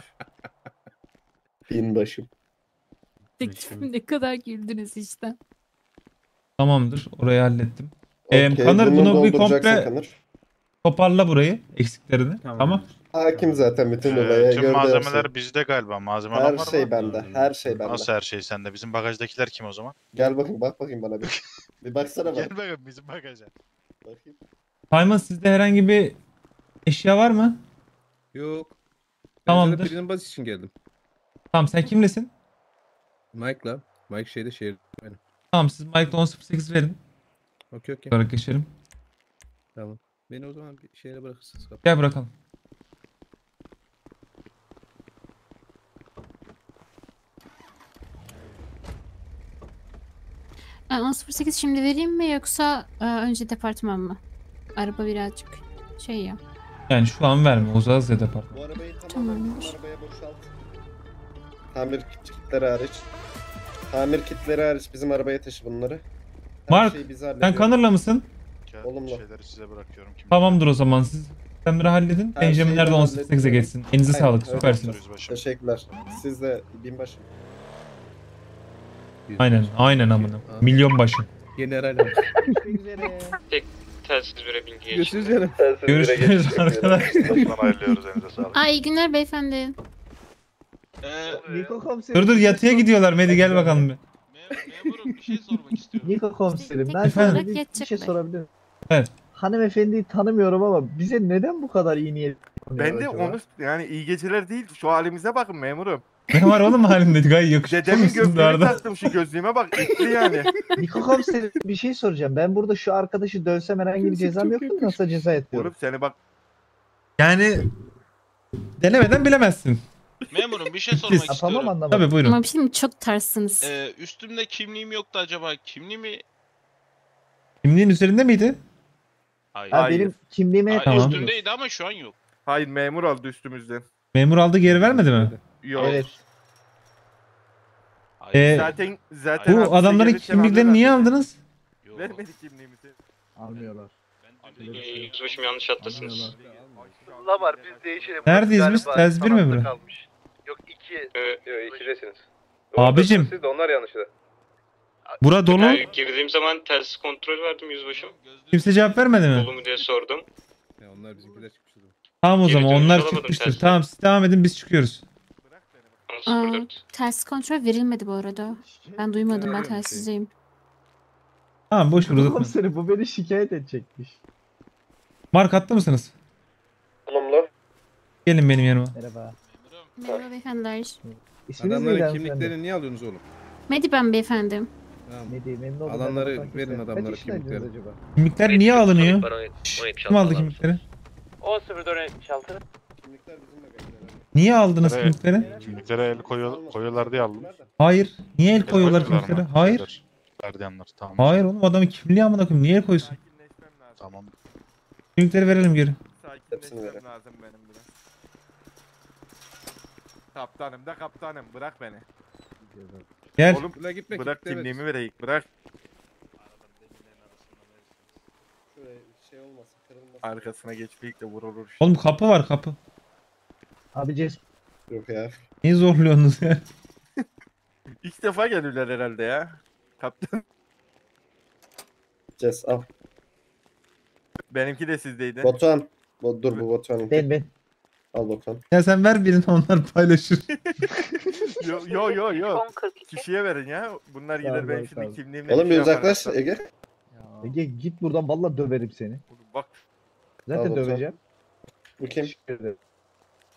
Speaker 18: Binbaşım.
Speaker 6: Ne kadar güldünüz işte.
Speaker 3: Tamamdır. Orayı hallettim.
Speaker 18: Okey,
Speaker 3: Kanır bunu bir
Speaker 18: dolduracaksın
Speaker 3: komple
Speaker 18: Kanır.
Speaker 3: toparla burayı. Eksiklerini. Tamam.
Speaker 18: Hakim zaten bütün olaya
Speaker 5: Tüm
Speaker 18: gördü.
Speaker 5: malzemeler bizde galiba. Malzeme
Speaker 18: Her
Speaker 5: var mı?
Speaker 18: şey bende. Her şey bende.
Speaker 5: Nasıl her şey sende? Bizim bagajdakiler kim o zaman?
Speaker 18: Gel bakayım bak bakayım bana bir. Bir baksana bak.
Speaker 5: Gel bakalım bizim bagaja.
Speaker 18: Bakayım.
Speaker 3: Simon sizde herhangi bir eşya var mı?
Speaker 10: Yok.
Speaker 3: Tamamdır.
Speaker 10: Ben birinin baz için geldim.
Speaker 3: Tamam sen kimlesin?
Speaker 10: Mike'la. Mike şeyde şehir benim.
Speaker 3: Tamam siz Mike'la 10.08 verin.
Speaker 10: Okey.
Speaker 3: Olarak geçelim.
Speaker 10: Tamam. Beni o zaman bir şehre bırakırsınız.
Speaker 3: Gel bırakalım.
Speaker 6: Yani 10.08 şimdi vereyim mi yoksa önce departman mı? Araba birazcık şey ya.
Speaker 3: Yani şu an verme. Uzağız ya departman.
Speaker 18: Bu arabayı
Speaker 6: Tamamdır.
Speaker 18: arabaya boşalt. Tamir kitleri hariç. Tamir kitleri hariç bizim arabaya taşı bunları. Her
Speaker 3: Mark
Speaker 18: şeyi biz
Speaker 3: sen
Speaker 18: hallediyoruz.
Speaker 3: Kanır'la mısın?
Speaker 18: Olumlu.
Speaker 5: Şeyleri size bırakıyorum. Kim
Speaker 3: Tamamdır o zaman siz. Sistemleri halledin.
Speaker 18: Her şeyi
Speaker 3: Benjamin'ler de
Speaker 18: ben
Speaker 3: 18'e
Speaker 18: hallediyorum.
Speaker 3: geçsin. Elinize
Speaker 18: Aynen,
Speaker 3: sağlık.
Speaker 18: öyle
Speaker 3: Süpersiniz.
Speaker 5: Yüzbaşım.
Speaker 18: Teşekkürler. Siz de binbaşım.
Speaker 3: Aynen amına. Milyon başı.
Speaker 10: General abi.
Speaker 8: Tek telsiz göre bilgi
Speaker 10: Görüşürüz canım.
Speaker 3: Görüşürüz arkadaşlar.
Speaker 5: Baştan ayrılıyoruz elinize sağlık.
Speaker 6: Ay iyi günler beyefendi.
Speaker 11: Niko komiserim.
Speaker 3: Dur yatıya gidiyorlar. Medi gel bakalım bir.
Speaker 7: Memurum bir şey sormak istiyorum.
Speaker 11: Niko komiserim
Speaker 6: Tek
Speaker 11: ben
Speaker 3: Efendim?
Speaker 11: sana
Speaker 6: olarak
Speaker 11: bir şey
Speaker 6: yatacaklar.
Speaker 11: sorabilir miyim?
Speaker 3: Evet.
Speaker 11: Hanımefendiyi tanımıyorum ama bize neden bu kadar iyi niyet
Speaker 4: Ben de onu yani iyi geceler değil. Şu halimize bakın memurum.
Speaker 3: Ne var oğlum halinde? Gayet yakışıklı
Speaker 4: Dedemin
Speaker 3: mısın
Speaker 4: gözlüğünü
Speaker 3: Arda?
Speaker 4: taktım şu gözlüğüme bak. İtli yani.
Speaker 11: Niko komiserim bir şey soracağım. Ben burada şu arkadaşı dövsem herhangi bir cezam yok mu? Nasıl ceza yatıyorum?
Speaker 4: Oğlum seni bak.
Speaker 3: Yani denemeden bilemezsin.
Speaker 7: Memurum bir şey sormak
Speaker 11: Ha,
Speaker 7: istiyorum.
Speaker 11: tamam anlamadım.
Speaker 3: Tabii buyurun.
Speaker 6: Ama bir şey mi? Çok tersiniz.
Speaker 7: Üstümde kimliğim yoktu acaba. Kimliğimi...
Speaker 3: Kimliğin üzerinde miydi?
Speaker 7: Hayır.
Speaker 11: Ha,
Speaker 4: Hayır.
Speaker 11: benim kimliğime
Speaker 7: Hayır,
Speaker 3: Tamam.
Speaker 7: üstümdeydi ama şu an yok.
Speaker 4: Hayır memur aldı üstümüzden.
Speaker 3: Memur aldı geri vermedi mi?
Speaker 4: Yok.
Speaker 11: Evet.
Speaker 7: Hayır.
Speaker 4: Zaten
Speaker 3: Bu
Speaker 4: hapise
Speaker 3: adamların
Speaker 4: gelirken
Speaker 3: kimliklerini niye
Speaker 4: alıyorlar.
Speaker 3: aldınız?
Speaker 7: Yok.
Speaker 4: Vermedi kimliğimizi.
Speaker 11: Almıyorlar.
Speaker 8: Yüzbaşım yanlış hattasınız.
Speaker 14: La var biz değişelim.
Speaker 3: Neredeyiz
Speaker 14: Galiba
Speaker 3: biz? Ters bir mi
Speaker 14: sanatlı
Speaker 3: bura?
Speaker 14: kalmış. Yok 2. Yok 2'desiniz.
Speaker 3: Abicim.
Speaker 14: Siz de onlar yanlıştı.
Speaker 3: Bura dolu.
Speaker 8: Girdiğim zaman telsiz kontrol verdim yüzbaşım.
Speaker 3: Kimse cevap vermedi mi?
Speaker 8: Dolu mu diye sordum.
Speaker 10: Ya onlar bizimkiler çıkmıştı.
Speaker 3: Tamam o zaman
Speaker 8: Geri dönüş
Speaker 3: onlar
Speaker 8: alamadım
Speaker 3: çıkmıştır.
Speaker 8: tersi.
Speaker 3: Tamam siz devam edin biz çıkıyoruz.
Speaker 6: Aa,
Speaker 8: 04.
Speaker 6: ters kontrol verilmedi bu arada. Ben duymadım, ben telsizdeyim.
Speaker 3: Tamam boş ver uzatma.
Speaker 11: Komiserim bu beni şikayet edecekmiş.
Speaker 3: Mark attı mısınız?
Speaker 18: Olumlu.
Speaker 3: Gelin benim yanıma.
Speaker 11: Merhaba.
Speaker 6: Merhaba beyefendiler.
Speaker 11: İsminiz neydi
Speaker 10: Adamların
Speaker 11: hanımefendi?
Speaker 10: kimliklerini niye alıyorsunuz oğlum?
Speaker 6: Medi ben beyefendi.
Speaker 10: Tamam.
Speaker 11: Memnun oldum.
Speaker 10: Alanları
Speaker 11: Ben de
Speaker 10: verin
Speaker 11: Kaç
Speaker 10: adamlara
Speaker 11: yaşındaydınız
Speaker 10: kimlikleri.
Speaker 11: acaba?
Speaker 3: Kimlikler niye alınıyor? Kim aldı
Speaker 8: Kim?
Speaker 3: kimlikleri?
Speaker 14: 10.04.76.
Speaker 18: Kimlikler bizim bagajda.
Speaker 3: Niye aldınız
Speaker 5: Evet.
Speaker 3: kimlikleri?
Speaker 5: Kimliklere el koyuyorlar diye aldım.
Speaker 3: Hayır. Niye el koyuyorlar
Speaker 5: koymuyorlar
Speaker 3: kimliklere?
Speaker 5: mı?
Speaker 3: Hayır.
Speaker 5: Gardiyanlar tamam.
Speaker 3: Hayır oğlum adamın kimliği amına koyayım. Niye el koysun?
Speaker 5: Tamam.
Speaker 3: Kimlikleri verelim geri.
Speaker 4: Sakinleşmem lazım benim biraz. Kaptanım da kaptanım bırak beni.
Speaker 3: Gel.
Speaker 4: Oğlum
Speaker 10: Ula gitme,
Speaker 4: bırak
Speaker 10: kimlikleri
Speaker 4: kimliğimi vereyim bırak.
Speaker 18: Şuraya şey olmasın kırılmasın.
Speaker 4: Arkasına geçmeyip de vurulur.
Speaker 3: Oğlum kapı var kapı.
Speaker 11: Abi Ces
Speaker 18: Yok ya.
Speaker 3: Niye zorluyorsunuz ya?
Speaker 4: İlk defa gelirler herhalde ya. Kaptan.
Speaker 18: Ces al.
Speaker 4: Benimki de sizdeydi.
Speaker 18: Batuhan. Dur bu Batuhan'ın.
Speaker 11: ben.
Speaker 18: Al Batuhan.
Speaker 3: Ya sen ver birini onlar paylaşır.
Speaker 4: Yo. Kişiye verin ya. Bunlar gider
Speaker 11: Tamam,
Speaker 4: benim
Speaker 11: tamam.
Speaker 4: şimdi kimliğimle
Speaker 18: Oğlum bir
Speaker 4: şey
Speaker 18: uzaklaş
Speaker 4: yaparlar.
Speaker 18: Ege.
Speaker 11: Ege git buradan vallahi döverim seni.
Speaker 4: Bak
Speaker 11: Zaten
Speaker 18: Al Batuhan.
Speaker 11: döveceğim.
Speaker 18: Bu kim?
Speaker 11: Teşekkür ederim.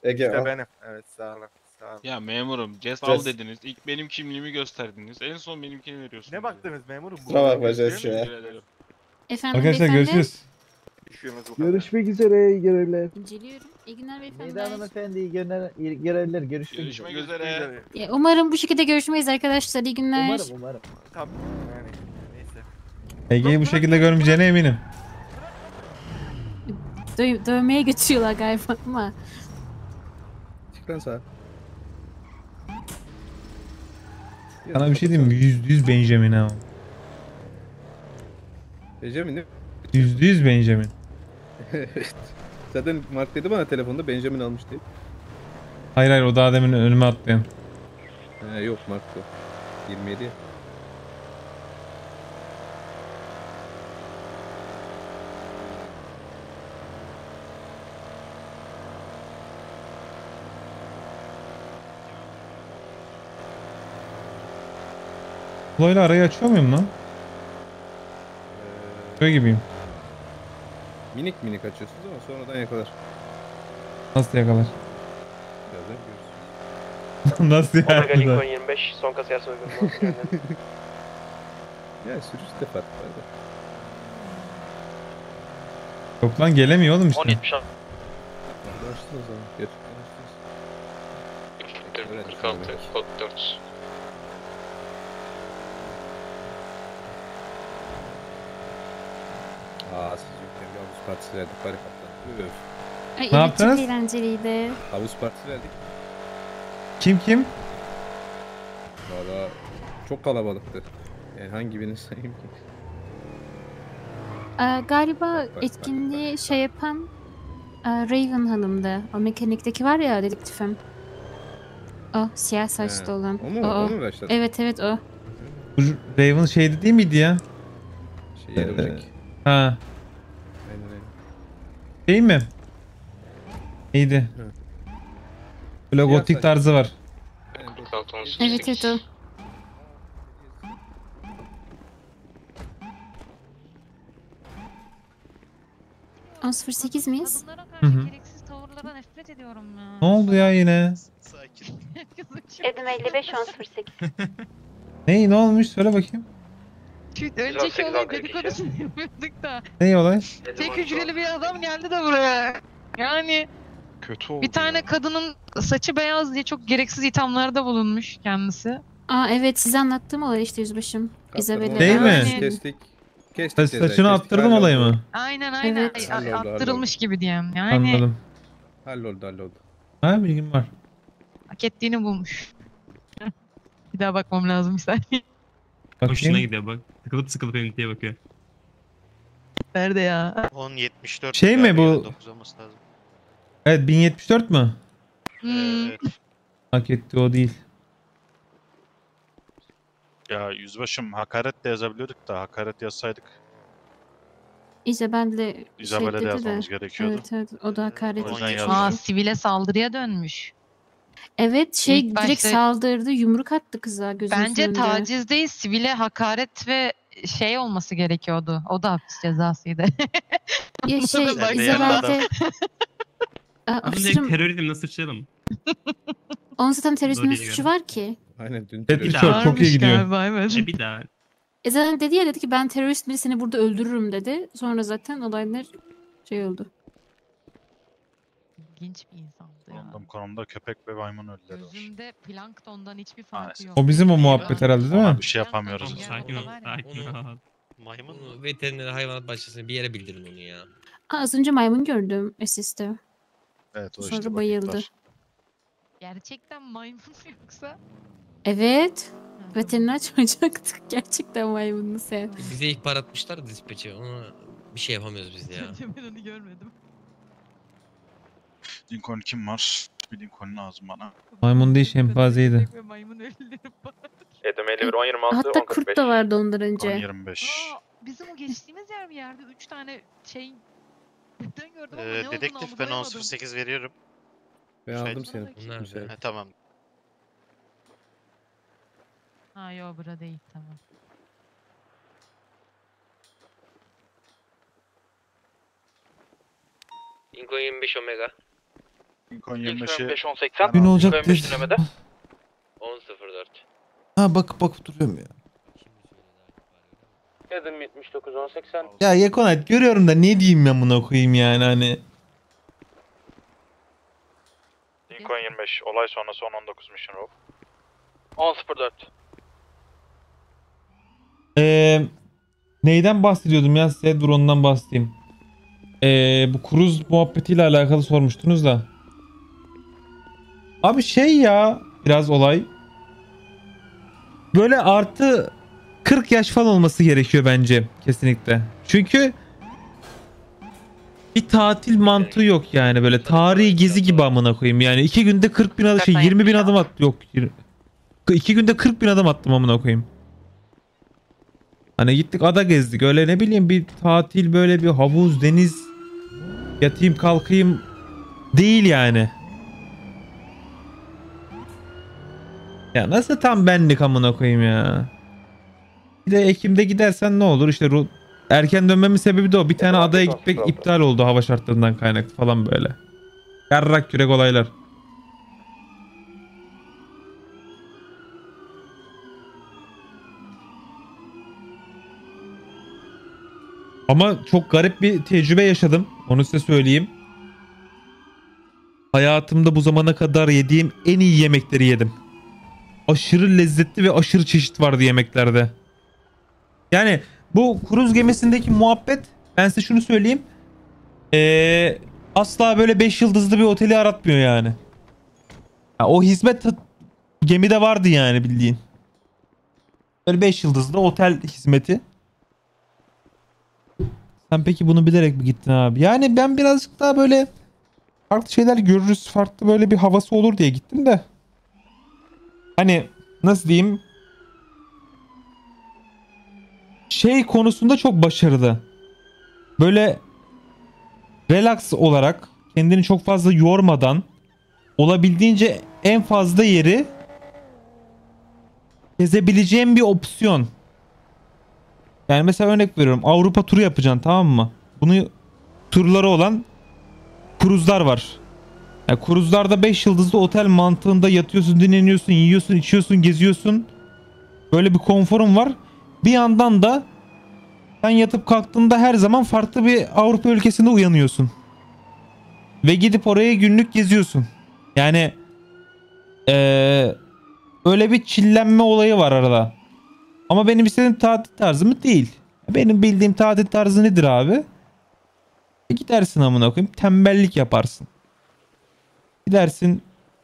Speaker 18: Ege
Speaker 4: İşte
Speaker 18: al.
Speaker 4: benim. Evet sağ olun. Sağ olun.
Speaker 7: Ya memurum Jess
Speaker 18: Jess.
Speaker 7: al dediniz. İlk benim kimliğimi gösterdiniz. En son benimkini veriyorsunuz.
Speaker 4: Ne baktınız memurum?
Speaker 18: Kusura bakma
Speaker 4: Buradan
Speaker 18: Jess
Speaker 4: gözüküyor
Speaker 18: ya.
Speaker 4: mu?
Speaker 7: Teşekkür ederim.
Speaker 6: Efendim
Speaker 3: Arkadaşlar
Speaker 6: beyefendi.
Speaker 3: görüşürüz.
Speaker 4: Düşüyorsunuz bu kadar.
Speaker 11: Görüşmek üzere, iyi görevler.
Speaker 6: İnceliyorum. İyi günler beyefendi.
Speaker 11: Nida hanımefendi, iyi görevler. Görüşmek üzere.
Speaker 7: Görüşmek üzere.
Speaker 6: Ya, umarım bu şekilde görüşmeyiz arkadaşlar. İyi günler.
Speaker 11: Umarım.
Speaker 4: Tabii yani neyse.
Speaker 3: Ege'yi bu şekilde görmeyeceğine eminim.
Speaker 6: Dövmeye götürüyorlar galiba ama.
Speaker 10: Çık lan sağa.
Speaker 3: Sana bir şey diyeyim mi? %100 Benjamin ha.
Speaker 10: Benjamin değil
Speaker 3: %100 Benjamin.
Speaker 10: Evet. Zaten Mark dedi bana telefonda Benjamin almış diye.
Speaker 3: Hayır o daha demin önüme atlayan.
Speaker 10: Yok Mark o. 27 ya.
Speaker 3: Flo'yla arayı açıyor muyum lan? Şöyle gibiyim.
Speaker 10: Minik açıyorsunuz ama sonradan yakalar.
Speaker 3: Nasıl yakalar?
Speaker 10: Birazdan görürsünüz.
Speaker 3: Nasıl
Speaker 8: Omega Lincoln
Speaker 3: yakalar?
Speaker 8: 25 son kasiyer soygunlu.
Speaker 10: Ya sürüşte fark var da.
Speaker 3: Yok lan gelemiyor oğlum işte.
Speaker 8: 10.70
Speaker 10: Açtın o zaman. Gerçekten açtınız.
Speaker 8: 46 kod 4.
Speaker 10: Siz yokken bir havuz partisi verdik bari kaptan. Öf.
Speaker 6: Ay,
Speaker 3: Ne
Speaker 6: evet,
Speaker 3: yaptınız?
Speaker 6: çok eğlenceliydi.
Speaker 10: Havuz partisi verdik.
Speaker 3: Kim?
Speaker 10: Valla çok kalabalıktı. Yani hangi birini sayayım ki?
Speaker 6: Galiba etkinliği şey yapan Raven Hanım'dı. O mekanikteki var ya dedektifim. O siyah saçlı
Speaker 10: He,
Speaker 6: olan.
Speaker 10: o mu? O mu başladı?
Speaker 6: Evet o.
Speaker 3: Bu Raven şeydi değil miydi ya?
Speaker 10: Yellow Jack.
Speaker 3: Ha.
Speaker 10: Aynen.
Speaker 3: Değil mi? İyiydi. Böyle
Speaker 10: Siyah
Speaker 3: gotik
Speaker 10: saç.
Speaker 3: tarzı var.
Speaker 8: 46 18.
Speaker 6: Evet o. ...10.08 miyiz?
Speaker 3: Hı hı.
Speaker 17: Gereksiz tavırlara nefret ediyorum ya.
Speaker 3: Ne oldu ya yine?
Speaker 12: Edim 55 1008.
Speaker 3: Ne olmuş? Söyle bakayım.
Speaker 17: Önceki olay dedikodusunu yapıyorduk da.
Speaker 3: Ne olay?
Speaker 17: Tek hücreli bir adam geldi de buraya. Yani
Speaker 7: Kötü oldu.
Speaker 17: bir tane kadının saçı beyaz diye çok gereksiz ithamlarda bulunmuş kendisi.
Speaker 6: Evet size anlattığım olay işte yüzbaşım. Isabella.
Speaker 3: Değil mi?
Speaker 17: Yani-
Speaker 10: Kestik.
Speaker 3: Saçını attırdım olayı mı?
Speaker 17: Aynen
Speaker 6: Evet.
Speaker 17: attırılmış gibi diyeyim. Yani
Speaker 3: Anladım.
Speaker 10: Halloldu.
Speaker 3: Ha bilgim var.
Speaker 17: hak ettiğini bulmuş. Bir daha bakmam lazım bir saniye.
Speaker 3: Bakayım.
Speaker 9: gidiyor bak. Sıkılıp üniteye bakıyor.
Speaker 17: Nerede ya?
Speaker 8: 10.74.
Speaker 3: Şey mi bu?
Speaker 8: 9 olması lazım.
Speaker 3: Evet 1074 mü?
Speaker 8: Evet.
Speaker 3: Hak etti o değil.
Speaker 5: Ya yüzbaşım hakaret de yazabiliyorduk da hakaret yazsaydık.
Speaker 6: Isabella
Speaker 5: Isabella de yazmamız gerekiyordu.
Speaker 6: Evet o da hakaret.
Speaker 5: O yüzden
Speaker 6: etti.
Speaker 5: yazdım.
Speaker 17: Sivile saldırıya dönmüş.
Speaker 6: Evet
Speaker 17: İlk
Speaker 6: direkt
Speaker 17: başta-
Speaker 6: saldırdı yumruk attı kıza gözümüzün
Speaker 17: Bence
Speaker 6: önünde.
Speaker 17: taciz değil, sivile hakaret ve şey olması gerekiyordu. O da hapis cezasıydı.
Speaker 6: Ya şey
Speaker 17: Bak,
Speaker 6: Isabella
Speaker 9: Aslında terörizm nasıl suçlayalım?
Speaker 6: onun zaten terörizmin
Speaker 9: Doğru
Speaker 6: suçu
Speaker 9: diyor.
Speaker 6: var ki.
Speaker 10: Aynen dün.
Speaker 3: Evet,
Speaker 9: Bir
Speaker 3: çok,
Speaker 9: daha.
Speaker 3: çok iyi gidiyor.
Speaker 17: Galiba, evet.
Speaker 9: Bir daha.
Speaker 6: Zaten dedi ki ben terörist birisini burada öldürürüm dedi. Sonra zaten olaylar şey oldu.
Speaker 17: İlginç bir insandı ya.
Speaker 5: Bulunduğum konumda köpek ve maymun ölüleri var.
Speaker 17: Gözümde planktondan hiçbir farkı
Speaker 5: Maalesef.
Speaker 17: yok.
Speaker 3: O bizim o muhabbet herhalde değil
Speaker 5: Ona
Speaker 3: mi?
Speaker 5: bir şey yapamıyoruz.
Speaker 9: Sakin ol. Sakin ol.
Speaker 8: Maymun veteriner hayvanat bahçesine bir yere bildirin onu ya.
Speaker 6: Az önce maymun gördüm SS'te.
Speaker 5: Evet o
Speaker 6: Sonra
Speaker 5: işte
Speaker 6: bayıldı.
Speaker 5: bayıldı.
Speaker 17: Gerçekten maymun mu yoksa?
Speaker 6: Evet. Veteriner çağıracaktık. Gerçekten maymununu sev.
Speaker 8: Bize ihbar atmışlar dispatch'e. Ona bir şey yapamıyoruz biz ya.
Speaker 17: Ben onu görmedim.
Speaker 5: Lincoln kim var? Bir Lincoln lazım bana.
Speaker 3: Maymun değil şempanzeydi.
Speaker 17: Ve maymun ölüleri var.
Speaker 14: Edim 51 1026
Speaker 6: Hatta kurt da vardı ondan önce.
Speaker 5: 1025.
Speaker 17: Bizim o geçtiğimiz yer bir yerde 3 tane şey... Birden gördüm ama ne olduğunu
Speaker 8: Dedektif ben
Speaker 17: algılayamadım.
Speaker 8: 10.08 veriyorum.
Speaker 10: Ben aldım seni.
Speaker 8: Bunlar
Speaker 10: Müsait.
Speaker 8: tamam.
Speaker 17: Ha yo bura değil tamam.
Speaker 8: Lincoln 25 Omega.
Speaker 5: Lincoln 25'i
Speaker 7: 5-10-80.
Speaker 3: Gün olacak
Speaker 7: Lincoln 25
Speaker 3: dedi.
Speaker 7: dinlemede.
Speaker 8: 10.04.
Speaker 3: Ha bakıp duruyorum ya.
Speaker 7: Edim 79-10-80.
Speaker 3: Ya Yekonat görüyorum da ne diyeyim ben buna koyayım yani hani.
Speaker 5: Lincoln 25 olay sonrası 10-19 Mission Row.
Speaker 7: 10-04.
Speaker 3: Neyden bahsediyordum ya size? Dur ondan bahsedeyim. Bu kruz muhabbetiyle alakalı sormuştunuz da. Abi şey ya biraz olay. Böyle artı 40 yaş falan olması gerekiyor bence kesinlikle. Çünkü bir tatil mantığı yok yani böyle tarihi gezi gibi amına koyayım. Yani 2 günde 40 bin adım 20 bin adım at yok. 2 günde 40 bin adım attım amına koyayım. Hani gittik ada gezdik öyle ne bileyim bir tatil böyle bir havuz deniz yatayım kalkayım değil yani. Ya nasıl tam benlik amına koyayım ya. Bir de Ekim'de gidersen ne olur işte erken dönmemin sebebi de o. Bir tane adaya gitmek iptal oldu hava şartlarından kaynaklı falan böyle. Yarrak kürek olaylar. Ama çok garip bir tecrübe yaşadım. Onu size söyleyeyim. Hayatımda bu zamana kadar yediğim en iyi yemekleri yedim. Aşırı lezzetli ve aşırı çeşit vardı yemeklerde. Yani bu kruz gemisindeki muhabbet ben size şunu söyleyeyim. Asla böyle 5 yıldızlı bir oteli aratmıyor yani. Ya, o hizmet gemide vardı yani bildiğin. Böyle 5 yıldızlı otel hizmeti. Sen peki bunu bilerek mi gittin abi? Yani ben birazcık daha böyle farklı şeyler görürüz. Farklı böyle bir havası olur diye gittim de. Hani nasıl diyeyim? Şey konusunda çok başarılı. Böyle relax olarak kendini çok fazla yormadan olabildiğince en fazla yeri gezebileceğin bir opsiyon. Yani mesela örnek veriyorum. Avrupa turu yapacaksın tamam mı? Bunu turları olan kruzlar var. Yani kruzlarda 5 yıldızlı otel mantığında yatıyorsun, dinleniyorsun, yiyorsun, içiyorsun, geziyorsun. Böyle bir konforun var. Bir yandan da sen yatıp kalktığında her zaman farklı bir Avrupa ülkesinde uyanıyorsun. Ve gidip oraya günlük geziyorsun. Yani öyle bir çillenme olayı var arada. Ama benim istediğim tatil tarzı mı değil. Benim bildiğim tatil tarzı nedir abi? Gidersin amına koyayım tembellik yaparsın. Gidersin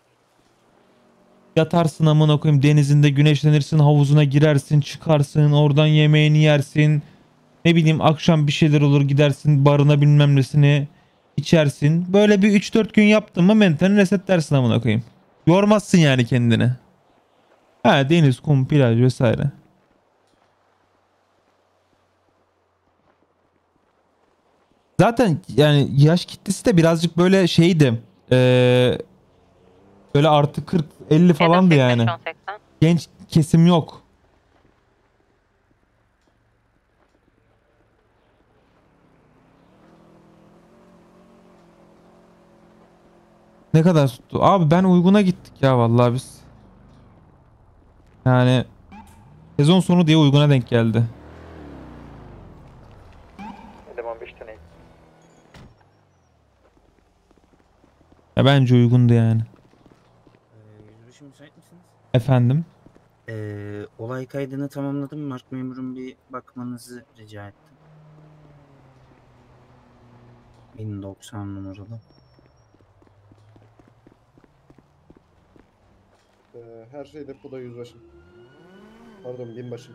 Speaker 3: yatarsın amına koyayım denizinde güneşlenirsin havuzuna girersin çıkarsın oradan yemeğini yersin. Ne bileyim akşam bir şeyler olur gidersin barına bilmem nesini içersin. Böyle bir 3-4 gün yaptın mı mentalini resetlersin amına koyayım. Yormazsın yani kendini. Ha deniz, kum, plaj vesaire. Zaten yani yaş kitlesi de birazcık böyle şeydi. Böyle artı 40-50 falandı yani. Genç kesim yok. Ne kadar tuttu? Abi ben uyguna gittik ya vallahi biz. Yani sezon sonu diye uyguna denk geldi. Ya bence uygundu yani.
Speaker 20: Yüzbaşı müsait misiniz?
Speaker 3: Efendim?
Speaker 20: Olay kaydını tamamladım. Mark memurum bir bakmanızı rica ettim. 1090 numaralı.
Speaker 18: Her şey depoda yüzbaşım. Pardon binbaşım.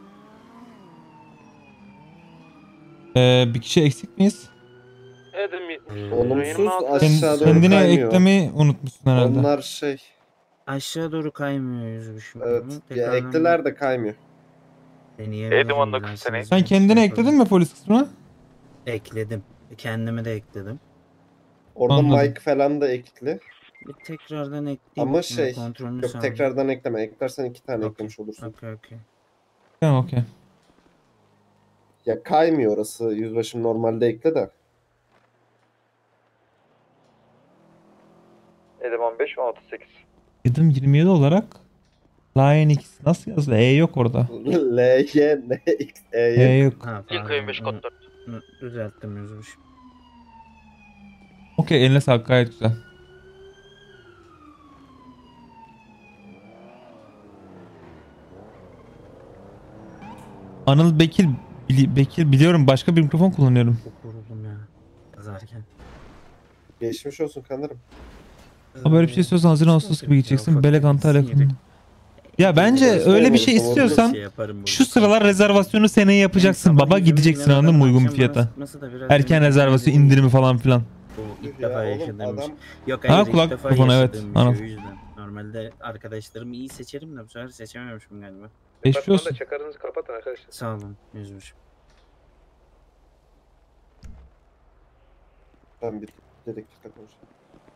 Speaker 3: Bir kişi eksik miyiz?
Speaker 18: Olumsuz aşağı doğru
Speaker 3: Kendine
Speaker 18: kaymıyor.
Speaker 3: eklemeyi unutmuşsun herhalde.
Speaker 18: Onlar şey.
Speaker 20: Aşağı doğru kaymıyor yüzbaşım.
Speaker 18: Evet. Ya ekliler de kaymıyor.
Speaker 20: Edim 19 sene.
Speaker 3: Sen kendine ekledin mi polis kısmına?
Speaker 20: Ekledim. Kendimi de ekledim.
Speaker 18: Orada
Speaker 3: Anladım.
Speaker 18: mic falan da ekli.
Speaker 20: Bir tekrardan ekleyeyim.
Speaker 18: Ama şey.
Speaker 20: Kontrolünü
Speaker 18: Yok
Speaker 20: sağlayayım.
Speaker 18: tekrardan ekleme. Eklersen 2 tane eklemiş olursun.
Speaker 20: Okey.
Speaker 3: Tamam okey.
Speaker 18: Ya kaymıyor orası. Yüzbaşım normalde ekle de.
Speaker 14: Edim 15, 16-8.
Speaker 3: Edim 27 olarak Lion X nasıl yazdı? E yok orada.
Speaker 18: L, Y, N, X, E
Speaker 3: yok.
Speaker 20: Ha,
Speaker 8: Lincoln 25 kod 4.
Speaker 20: Düzelttim yüzmüş.
Speaker 3: Okey, eline sağlık, gayet güzel. Anıl Bekir Bekir biliyorum, başka bir mikrofon kullanıyorum.
Speaker 20: Vuruldum ya. Yazarken.
Speaker 18: Geçmiş olsun kanarım.
Speaker 3: Ama böyle bir şey istiyorsan Haziran Ağustos gibi gideceksin. Belek Antalya. Ya bence öyle bir şey istiyorsan şu sıralar rezervasyonu seneye yapacaksın baba, gideceksin, anladın mı, uygun bir fiyata. Erken rezervasyon indirimi falan filan.
Speaker 20: Bu ilk defa yaşadığım şey. Yok
Speaker 3: Ha,
Speaker 20: hayır,
Speaker 3: kulak
Speaker 20: ilk defa
Speaker 3: mikrofonu, evet,
Speaker 20: yaşadığım bir şey,
Speaker 3: anladım.
Speaker 20: o yüzden. Normalde arkadaşlarımı iyi seçerim de bu sefer seçememişim galiba.
Speaker 3: Geçmiş olsun.
Speaker 14: Çakarınızı kapatın arkadaşlar.
Speaker 20: Sağ olun yüzmüşüm.
Speaker 18: Ben bir dedektifle konuşayım.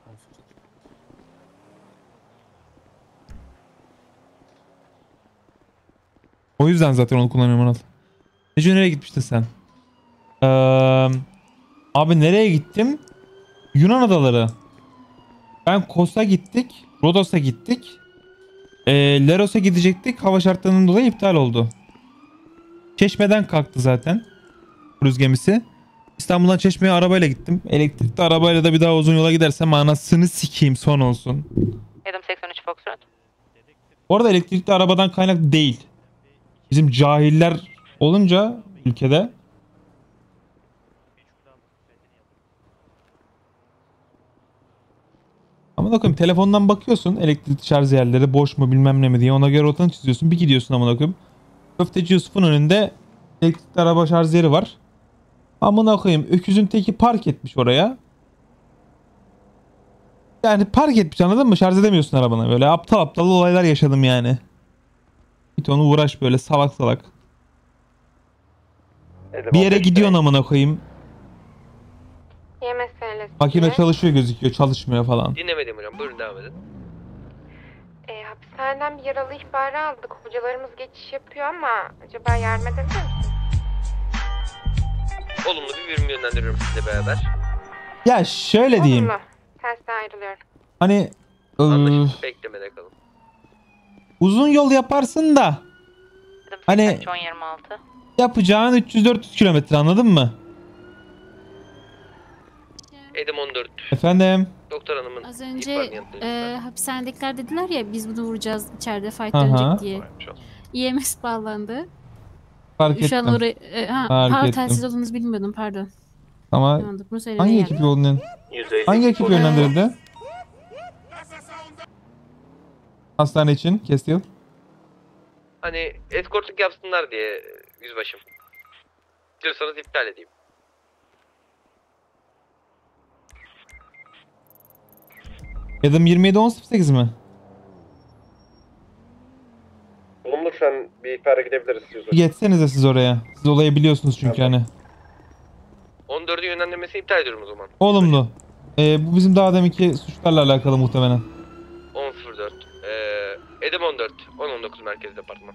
Speaker 3: O yüzden zaten onu kullanıyorum Anıl. Nece nereye gitmiştin sen? Abi nereye gittim? Yunan adaları. Ben Kos'a gittik. Rodos'a gittik. Leros'a gidecektik. Hava şartlarından dolayı iptal oldu. Çeşme'den kalktı zaten kruz gemisi. İstanbul'dan Çeşme'ye arabayla gittim. Elektrikli arabayla da bir daha uzun yola gidersem anasını sikeyim, son olsun.
Speaker 17: Adam 83 Foxtrot.
Speaker 3: Orada elektrikli arabadan kaynaklı değil. Bizim cahiller olunca ülkede. Amına koyayım, telefondan bakıyorsun elektrikli şarj yerleri boş mu bilmem ne mi diye, ona göre rotanı çiziyorsun. Bir gidiyorsun amına koyayım. Köfteci Yusuf'un önünde elektrikli araba şarj yeri var. Amına koyayım, öküzün teki park etmiş oraya. Yani park etmiş, anladın mı? Şarj edemiyorsun arabanı. Böyle aptal aptal olaylar yaşadım yani. Git onu uğraş böyle salak salak. Bir yere gidiyorsun amına koyayım. Makine çalışıyor gözüküyor, çalışmıyor falan.
Speaker 8: Dinlemedim hocam, buyurun devam edin.
Speaker 21: Hapishaneden bir yaralı ihbarı aldık. Hocalarımız geçiş yapıyor ama acaba yardım edebilir misin?
Speaker 8: Olumlu bir birim yönlendiriyorum sizle beraber.
Speaker 3: Ya şöyle diyeyim.
Speaker 21: Olumlu. Tersten ayrılıyorum.
Speaker 3: Hani
Speaker 8: Anlaşıldı, beklemede kalın.
Speaker 3: uzun yol yaparsın da hani
Speaker 17: 1026.
Speaker 3: yapacağın 300-400 kilometre, anladın mı?
Speaker 8: Edim 14.
Speaker 3: Efendim?
Speaker 8: Doktor hanımın
Speaker 6: Az önce
Speaker 8: ihbarını yanıtlayın.
Speaker 6: hapishanedekiler dediler ya biz bunu vuracağız içeride fight
Speaker 3: Aha.
Speaker 6: dönecek diye. EMS bağlandı.
Speaker 3: Fark
Speaker 6: Şu an
Speaker 3: ettim.
Speaker 6: oraya
Speaker 3: Fark ettim.
Speaker 6: telsiz olduğunuzu bilmiyordum, pardon.
Speaker 3: Ama
Speaker 6: Tamamdır, bunu söylemeye
Speaker 3: hangi
Speaker 6: geldim.
Speaker 3: ekip yolundan? Hangi ekip yönlendirildi? Hastane için Kestil.
Speaker 8: Hani eskortluk yapsınlar diye yüzbaşım. Diyorsanız iptal edeyim.
Speaker 3: Edim 27-18 mi?
Speaker 18: Olumlu, şu an bir ihbara gidebiliriz istiyorsan.
Speaker 3: Geçsenize siz oraya. Siz olayı biliyorsunuz çünkü hani.
Speaker 8: 14'ün yönlendirmesini iptal ediyorum o zaman.
Speaker 3: Olumlu. Bu bizim daha deminki suçlarla alakalı muhtemelen.
Speaker 8: 10.04. Edim 14. 10.19 merkez departman.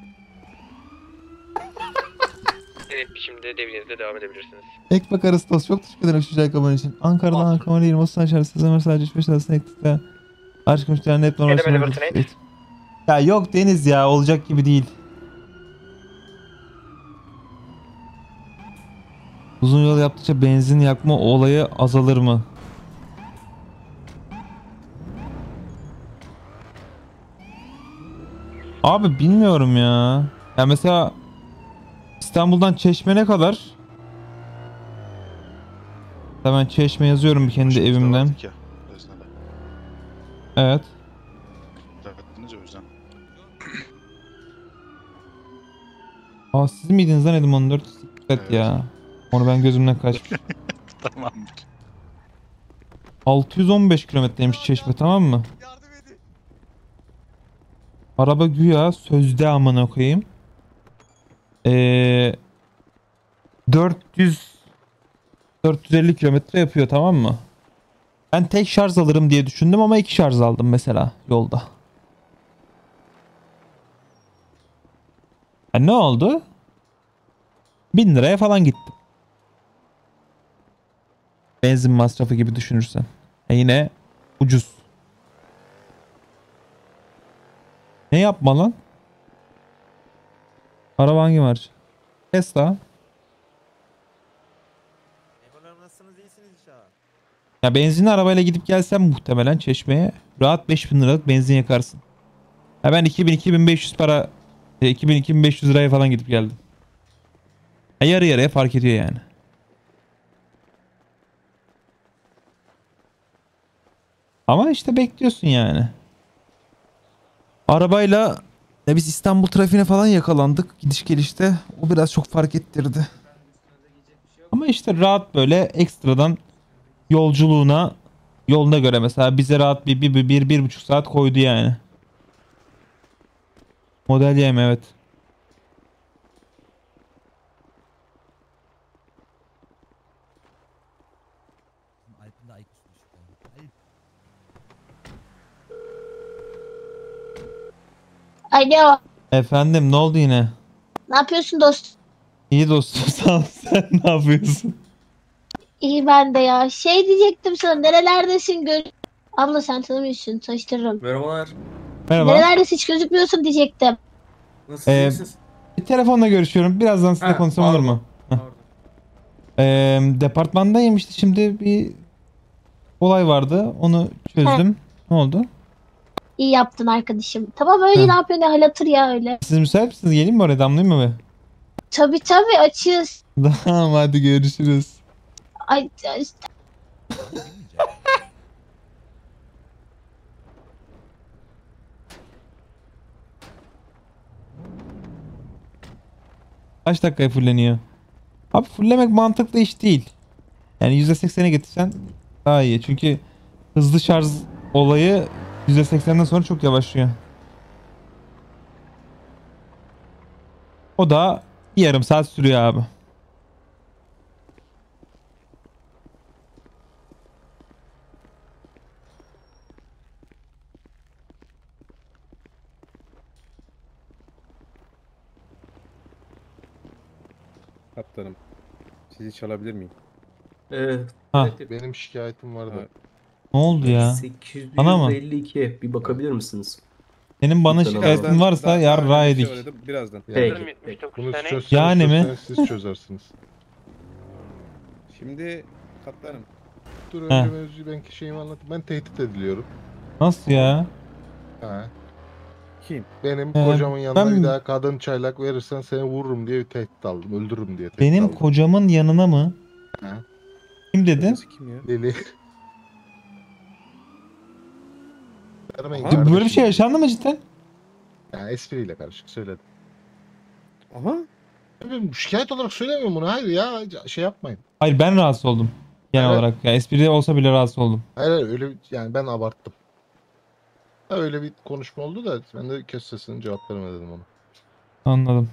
Speaker 8: Net biçimde devriyenize devam edebilirsiniz.
Speaker 3: Ekmek arası tost. Çok teşekkür ederim şu kaman için. Ankara'dan Ankara'ya 20 Osman Şarjı Sezer sadece 35 arasında ektikte. Aşk müşterilerin hep normal. Ya yok Deniz ya, olacak gibi değil. Uzun yol yaptıkça benzin yakma olayı azalır mı? Abi bilmiyorum ya. Ya mesela İstanbul'dan Çeşme ne kadar? Ben Çeşme yazıyorum kendi evimden. Evet. Aa, siz miydiniz lan Edim 14? Evet ya. Onu ben gözümden kaçmış.
Speaker 5: Tamamdır.
Speaker 3: 615 kilometreymiş Çeşme, tamam mı? Araba güya sözde amına koyayım. 450 kilometre yapıyor, tamam mı? Ben tek şarj alırım diye düşündüm ama 2 şarj aldım mesela yolda. Ne oldu? 1000 liraya falan gittim. Benzin masrafı gibi düşünürsen. Yine ucuz. Ne yapma lan? Araba hangi marş? Tesla.
Speaker 15: Nasılsınız, iyisiniz inşallah.
Speaker 3: Ya benzinli arabayla gidip gelsem muhtemelen Çeşme'ye rahat 5.000 liralık benzin yakarsın. Ya ben 2000-2500 para 2000-2500 liraya falan gidip geldim. Ya yarı yarıya fark ediyor yani. Ama işte bekliyorsun yani. Arabayla ya biz İstanbul trafiğine falan yakalandık gidiş gelişte. O biraz çok fark ettirdi. Ama işte rahat böyle ekstradan yolculuğuna yoluna göre mesela bize rahat bir buçuk saat koydu yani. Model Y mi? Evet.
Speaker 12: Alo.
Speaker 3: Efendim ne oldu yine?
Speaker 12: Ne yapıyorsun dost?
Speaker 3: İyi dostum sağ ol. Sen ne yapıyorsun?
Speaker 12: İyi ben de ya. Şey diyecektim sana. Nerelerdesin? Abla sen tanımıyorsun. Tanıştırırım.
Speaker 16: Merhabalar.
Speaker 3: Merhaba.
Speaker 12: Nerelerdesin? Hiç gözükmüyorsun diyecektim.
Speaker 16: Nasılsınız?
Speaker 3: Bir telefonla görüşüyorum. Birazdan sizinle
Speaker 16: Ha,
Speaker 3: konuşsam olur mu? Departmandayım işte şimdi bir olay vardı. Onu çözdüm. Ne oldu?
Speaker 12: İyi yaptın arkadaşım. Tamam öyle
Speaker 3: Heh.
Speaker 12: ne yapıyorsun? Hal hatır ya öyle.
Speaker 3: Siz müsait misiniz? Geleyim mi oraya damlayayım mı be?
Speaker 12: Tabii açığız.
Speaker 3: Tamam hadi görüşürüz.
Speaker 12: Ay,
Speaker 3: Kaç dakikaya fulleniyor? Abi fullemek mantıklı iş değil. Yani %80'e getirsen daha iyi. Çünkü hızlı şarj olayı %80'den sonra çok yavaşlıyor. O da bir yarım saat sürüyor abi.
Speaker 10: Kaptanım. Sizi çalabilir miyim?
Speaker 3: Ha.
Speaker 15: Benim şikayetim vardı.
Speaker 3: Ne oldu ya? Bana mı?
Speaker 16: 852 bir bakabilir misiniz?
Speaker 3: Senin bana
Speaker 16: Lütfen
Speaker 3: şikayetin
Speaker 16: abi.
Speaker 3: varsa yarrağı yedik.
Speaker 10: Birazdan.
Speaker 16: Peki.
Speaker 15: Bunu çözseniz
Speaker 3: Yani mi?
Speaker 15: siz çözersiniz.
Speaker 10: Şimdi kaptanım.
Speaker 15: Dur
Speaker 3: He.
Speaker 15: önce mevzuyu ben şeyimi anlatayım. Ben tehdit ediliyorum.
Speaker 3: Nasıl ya?
Speaker 15: Ha.
Speaker 10: Kim?
Speaker 15: Benim
Speaker 3: He,
Speaker 15: kocamın yanına
Speaker 3: ben-
Speaker 15: bir daha kadın çaylak verirsen seni vururum diye bir tehdit aldım. Öldürürüm diye tehdit
Speaker 3: Benim
Speaker 15: aldım.
Speaker 3: kocamın yanına mı?
Speaker 15: Ha.
Speaker 3: Kim dedi?
Speaker 10: Kim ya?
Speaker 15: Lili. Vermeyin
Speaker 3: Böyle bir
Speaker 15: kardeşim.
Speaker 3: şey yaşandı mı cidden?
Speaker 15: Ya espriyle karışık söyledim.
Speaker 10: Aha.
Speaker 15: Ben şikayet olarak söylemiyorum bunu. Hayır ya şey yapmayın.
Speaker 3: Hayır ben rahatsız oldum. Genel
Speaker 15: Evet.
Speaker 3: olarak. Ya espri olsa bile rahatsız oldum.
Speaker 15: Hayır öyle yani ben abarttım. Ha, öyle bir konuşma oldu da ben de kes sesini cevap veremedim ona.
Speaker 3: Anladım.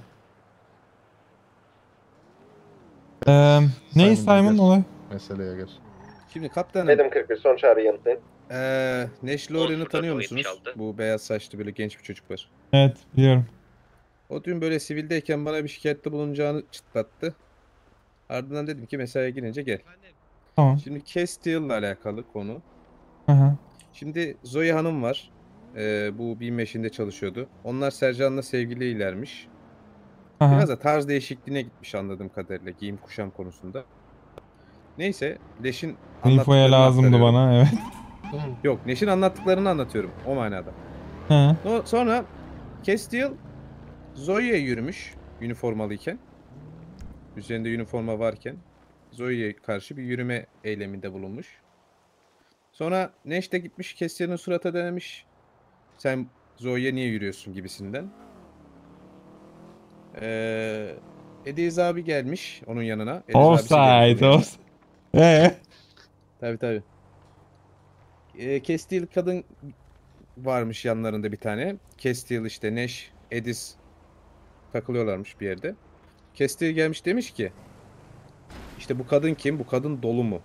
Speaker 3: Ney Simon
Speaker 15: gel.
Speaker 3: olay?
Speaker 15: Meseleye gel.
Speaker 10: Şimdi kaptanım.
Speaker 18: Dedim 41 son çağrı yanıtlayın.
Speaker 10: Neş Lauren'ı tanıyor musunuz?
Speaker 8: 76.
Speaker 10: Bu beyaz saçlı böyle genç bir çocuk var.
Speaker 3: Evet biliyorum.
Speaker 10: O dün böyle sivildeyken bana bir şikayette bulunacağını çıtlattı. Ardından dedim ki mesaiye girince gel.
Speaker 3: Tamam.
Speaker 10: Şimdi Castiel'la alakalı konu.
Speaker 3: Aha.
Speaker 10: Şimdi Zoe Hanım var. Bu BİM5'inde çalışıyordu. Onlar Sercan'la sevgiliylermiş.
Speaker 3: Aha.
Speaker 10: Biraz da tarz değişikliğine gitmiş anladığım kadarıyla giyim kuşam konusunda. Neyse Neş'in
Speaker 3: Infoya
Speaker 10: anlattıklarını
Speaker 3: lazımdı
Speaker 10: aktarıyorum.
Speaker 3: bana evet.
Speaker 10: Yok Neş'in anlattıklarını anlatıyorum o manada.
Speaker 3: Ha.
Speaker 10: Sonra Castiel Zoe'ye yürümüş üniformalıyken. Üzerinde üniforma varken Zoe'ye karşı bir yürüme eyleminde bulunmuş. Sonra Neş de gitmiş Castiel'in surata denemiş. Sen Zoe'ye niye yürüyorsun gibisinden. Ediz abi gelmiş onun yanına. Ediz abisi gelmiş
Speaker 3: Offside.
Speaker 10: onun yanına.
Speaker 3: Offside.
Speaker 10: Tabii. Castiel kadın varmış yanlarında bir tane. Castiel işte Neş, Ediz takılıyorlarmış bir yerde. Castiel gelmiş demiş ki işte bu kadın kim? Bu kadın dolu mu?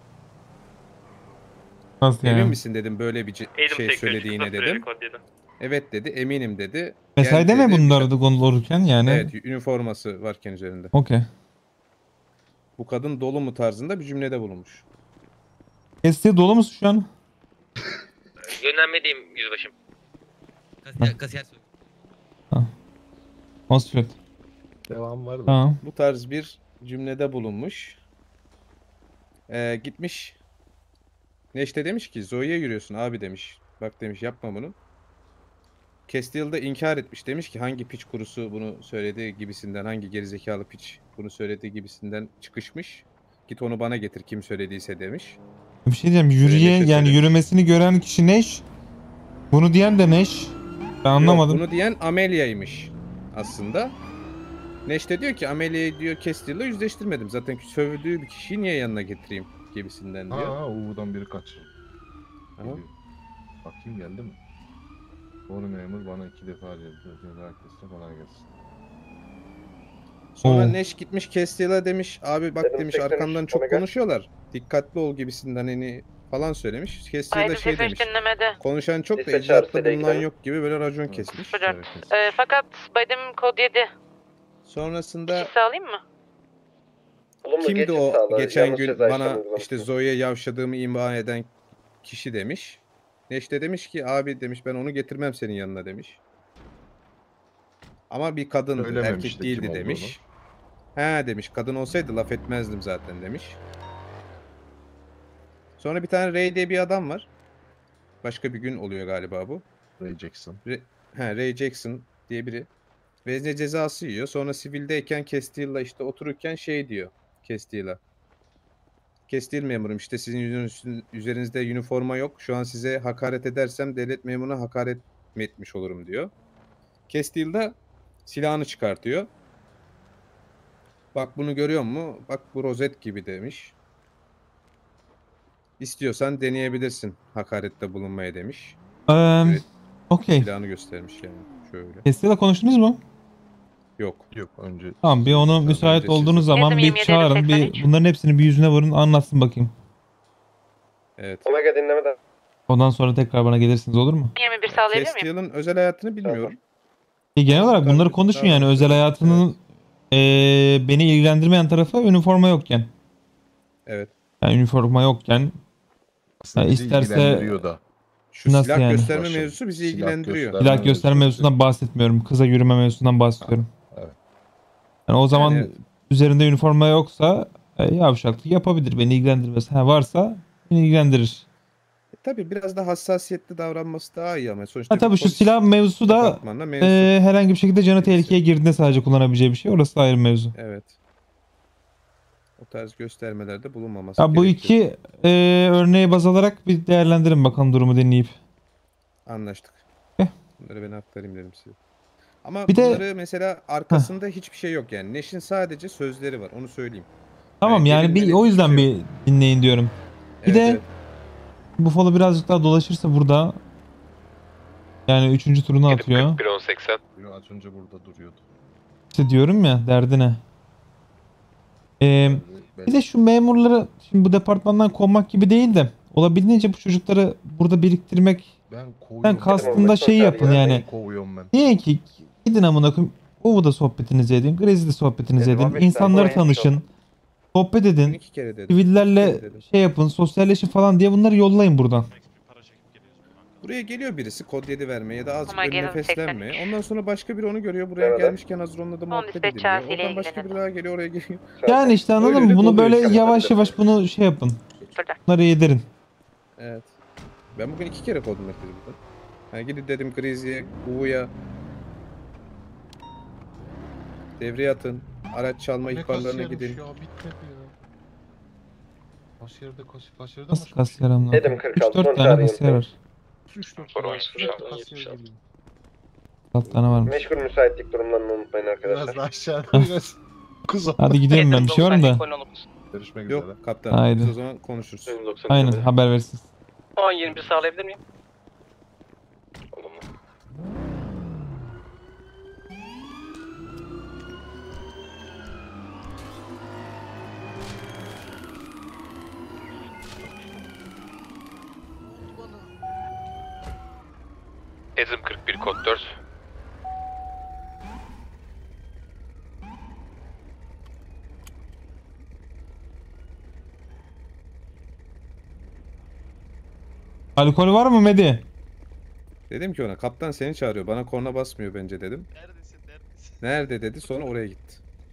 Speaker 3: Nasıl
Speaker 10: Emin
Speaker 3: yani?
Speaker 10: misin dedim böyle bir şey söylediğine dedim. Evet dedi eminim dedi.
Speaker 3: Mesaide
Speaker 10: Geldi
Speaker 3: mi
Speaker 10: dedi.
Speaker 3: bunlar da konulurken yani?
Speaker 10: Evet üniforması varken üzerinde.
Speaker 3: Okey.
Speaker 10: Bu kadın dolu mu tarzında bir cümlede bulunmuş.
Speaker 3: Kestiği dolu musun şu an?
Speaker 8: Yönlenmediğim yüzbaşım.
Speaker 3: Kasiyer Osfred.
Speaker 15: Devam var da.
Speaker 3: Tamam.
Speaker 10: Bu tarz bir cümlede bulunmuş. Gitmiş. Neşte demiş ki Zoe'ye yürüyorsun abi demiş. Bak demiş yapma bunu. Castiel da inkar etmiş. Demiş ki hangi piç kurusu bunu söylediği gibisinden, hangi gerizekalı piç bunu söylediği gibisinden çıkışmış. Git onu bana getir kim söylediyse demiş.
Speaker 3: Bir şey diyeceğim. Yürüyen yani yürümesini gören kişi Neş. Bunu diyen de Neş. Ben anlamadım.
Speaker 10: Yok, bunu diyen Amelia'ymış aslında. Neş de diyor ki Amelia'yı diyor Castiel'la yüzleştirmedim. Zaten sövdüğü bir kişiyi niye yanına getireyim gibisinden diyor.
Speaker 15: Ha, Uğur'dan biri kaçıyor. Geliyor. Bakayım geldi mi? Doğru memur bana 2 defa geldi. Herkese kolay gelsin.
Speaker 10: Sonra Neş gitmiş Castiel'a demiş abi bak demiş arkamdan çok konuşuyorlar. Dikkatli ol gibisinden hani falan söylemiş. Castiel de şey demiş. Konuşan çok da icraatta bulunan yok gibi böyle racon kesmiş.
Speaker 17: Fakat benim kod 7.
Speaker 10: Sonrasında
Speaker 17: Sağlayayım mı?
Speaker 10: kimdi o geçen gün bana işte Zoe'ye yavşadığımı ima eden kişi demiş. Neş de demiş ki abi demiş ben onu getirmem senin yanına demiş. Ama bir kadındı,
Speaker 15: Söylememiş
Speaker 10: erkek
Speaker 15: de
Speaker 10: değildi
Speaker 15: kim
Speaker 10: demiş. He demiş kadın olsaydı laf etmezdim zaten demiş. Sonra bir tane Ray diye bir adam var. Başka bir gün oluyor galiba bu.
Speaker 15: Ray Jackson.
Speaker 10: Ray Jackson diye biri. Vezne cezası yiyor. Sonra sivildeyken Castiel'la işte otururken şey diyor Castiel'a. Castiel memurum işte sizin üzerinizde üniforma yok. Şu an size hakaret edersem devlet memuruna hakaret mi etmiş olurum diyor. Castiel de silahını çıkartıyor. Bak bunu görüyor musun? Bak bu rozet gibi demiş. İstiyorsan deneyebilirsin hakarette bulunmaya demiş.
Speaker 3: Okey.
Speaker 10: Silahını göstermiş yani şöyle.
Speaker 3: Castiel'la konuştunuz mu?
Speaker 10: Yok.
Speaker 15: Yok önce.
Speaker 3: Tamam bir onu müsait olduğunuz zaman bir çağırın. Bir bunların hepsini bir yüzüne vurun anlatsın bakayım.
Speaker 10: Evet.
Speaker 18: Omega dinlemeden.
Speaker 3: Ondan sonra tekrar bana gelirsiniz olur mu?
Speaker 17: 21 sağlayabilir miyim?
Speaker 10: Castiel'ın özel hayatını bilmiyorum.
Speaker 3: Genel olarak bunları konuşun yani özel hayatının beni ilgilendirmeyen tarafı üniforma yokken.
Speaker 10: Evet.
Speaker 3: Yani üniforma yokken yani isterse
Speaker 10: Şu
Speaker 3: nasıl
Speaker 10: silah
Speaker 3: yani?
Speaker 10: gösterme mevzusu bizi ilgilendiriyor.
Speaker 3: Silah gösterme mevzusundan bahsetmiyorum. Kıza yürüme mevzusundan bahsediyorum.
Speaker 15: Evet.
Speaker 3: Yani o zaman
Speaker 10: Yani-
Speaker 3: üzerinde üniforma yoksa yavşaklık yapabilir. Beni ilgilendirmez. Ha varsa beni ilgilendirir.
Speaker 10: Tabii biraz da hassasiyetli davranması daha iyi ama sonuçta
Speaker 3: Ha tabii
Speaker 10: bir
Speaker 3: şu
Speaker 10: polis
Speaker 3: silah mevzusu da
Speaker 10: departmanına mensup.
Speaker 3: herhangi bir şekilde canı tehlikeye girdiğinde sadece kullanabileceği bir şey. Orası da ayrı mevzu.
Speaker 10: Evet. O tarz göstermelerde bulunmaması
Speaker 3: Ya bu
Speaker 10: gerekiyor.
Speaker 3: iki örneği baz alarak bir değerlendirin bakalım durumu dinleyip.
Speaker 10: Anlaştık. Bunları ben aktarayım dedim size. Ama
Speaker 3: Bir de-
Speaker 10: bunları mesela arkasında hiçbir şey yok yani. Neş'in sadece sözleri var onu söyleyeyim.
Speaker 3: Tamam yani bir o yüzden bir dinleyin diyorum. Bir
Speaker 10: Evet,
Speaker 3: de
Speaker 10: evet.
Speaker 3: Buffalo birazcık daha dolaşırsa burada yani 3. turunu atıyor.
Speaker 14: 1.10.80.
Speaker 15: Az önce burada duruyordu.
Speaker 3: İşte diyorum ya derdi ne? Bir de şu memurları şimdi bu departmandan kovmak gibi değil de olabildiğince bu çocukları burada biriktirmek ben kastında şey yapın yani. Niye ki gidin amına koyayım Uvu'da sohbetinizi edin, Grazi'de sohbetinizi edin, insanları tanışın, sohbet edin,
Speaker 10: İki kere dedim.
Speaker 3: sivillerle şey yapın, sosyalleşin falan diye bunları yollayın buradan.
Speaker 10: Buraya geliyor birisi kod 7 vermeye ya da azıcık
Speaker 17: Ama
Speaker 10: böyle
Speaker 17: gelin
Speaker 10: nefeslenmeye. Ondan sonra başka biri onu görüyor. Buraya gelmişken hazır onunla da muhabbet
Speaker 17: dispatch
Speaker 10: ediliyor.
Speaker 17: çağrısıyla
Speaker 10: Oradan başka biri daha geliyor oraya geliyor.
Speaker 3: Yani işte anladın
Speaker 10: Öyle
Speaker 3: mı? Bunu
Speaker 10: doluyor
Speaker 3: böyle
Speaker 10: işte.
Speaker 3: yavaş yavaş bunu şey yapın. Bunları yedirin.
Speaker 10: Evet. Ben bugün 2 kere kodum ekledim burada. Yani gidin dedim Grizzly'ye, Uvu'ya. Devreye atın. Araç çalma ihbarlarına gidin.
Speaker 15: Ya bitmedi ya. Kasiyerde kasiyerde
Speaker 3: Nasıl kasiyer amına?
Speaker 18: Dedim 46,
Speaker 3: 3-4
Speaker 18: son
Speaker 3: tane
Speaker 18: çağrı
Speaker 3: kasiyer var. 6 tane varmış.
Speaker 18: Meşgul müsaitlik durumlarını unutmayın arkadaşlar.
Speaker 15: Biraz daha aşağıda biraz. Kuzu.
Speaker 3: Hadi gidiyorum ben bir şey var mı da?
Speaker 15: Görüşmek üzere.
Speaker 10: Yok kaptan.
Speaker 3: Haydi.
Speaker 10: Biz o zaman konuşuruz.
Speaker 3: Aynen haber versiniz.
Speaker 7: 10-21 sağlayabilir miyim?
Speaker 14: Ezim 41 kod 4.
Speaker 3: Alkol var mı Medi?
Speaker 10: Dedim ki ona kaptan seni çağırıyor. Bana korna basmıyor bence dedim.
Speaker 19: Neredesin?
Speaker 10: Nerede dedi, sonra oraya gitti.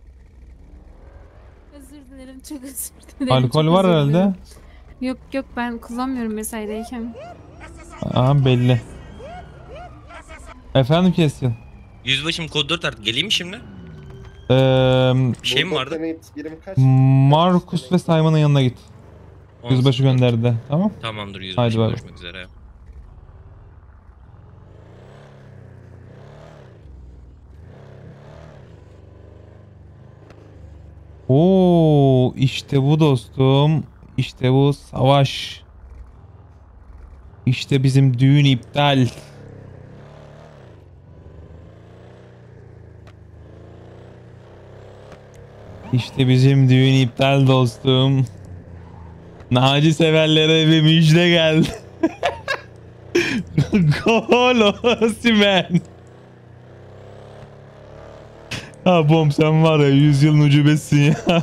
Speaker 6: Özür dilerim, çok özür dilerim.
Speaker 3: Alkol
Speaker 6: çok
Speaker 3: var
Speaker 6: özür
Speaker 3: herhalde.
Speaker 6: dilerim. Yok ben kullanmıyorum mesaideyken.
Speaker 3: Aha belli. Efendim Keskin.
Speaker 13: Yüzbaşım kod 4 artık geleyim mi şimdi? Bir şey mi vardı?
Speaker 3: Markus ve Simon'ın yanına git. Yüzbaşı gönderdi. Tamam.
Speaker 13: Tamamdır
Speaker 3: Haydi
Speaker 13: yüzbaşı,
Speaker 3: bay bay.
Speaker 13: görüşmek üzere.
Speaker 3: Oo, işte bu dostum. İşte bu savaş. İşte bizim düğün iptal. İşte bizim düğün iptal dostum. Naci severlere bir müjde geldi. Gol Osimhen. Ha bom sen var ya 100 yılın ucubesin ya.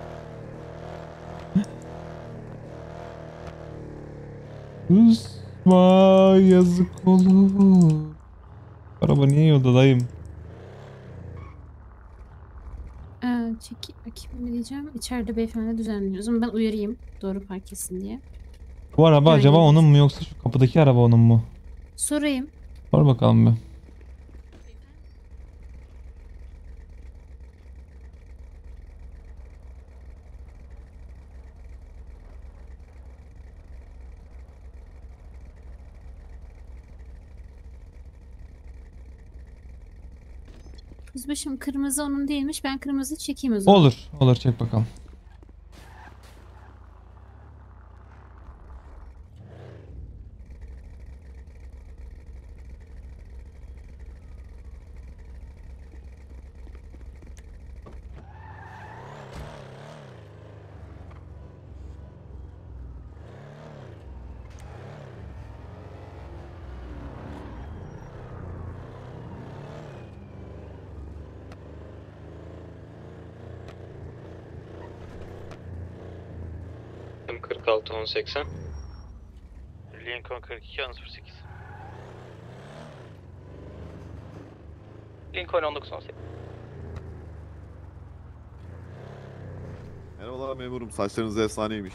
Speaker 3: Usma yazık olur. Araba niye yolda dayım?
Speaker 6: Çekip bakayım ne diyeceğim. İçeride beyefendi düzenliyor. O zaman ben uyarayım doğru park etsin diye.
Speaker 3: Bu araba
Speaker 6: Yani-
Speaker 3: acaba onun mu yoksa şu kapıdaki araba onun mu?
Speaker 6: Sorayım.
Speaker 3: Sor bakalım bir.
Speaker 6: Yüzbaşım kırmızı onun değilmiş. Ben kırmızı çekeyim o zaman.
Speaker 3: Olur. Olur çek bakalım.
Speaker 13: M46-1080.
Speaker 7: Lincoln 42-08. Lincoln 19-18.
Speaker 22: Merhabalar memurum. Saçlarınız efsaneymiş.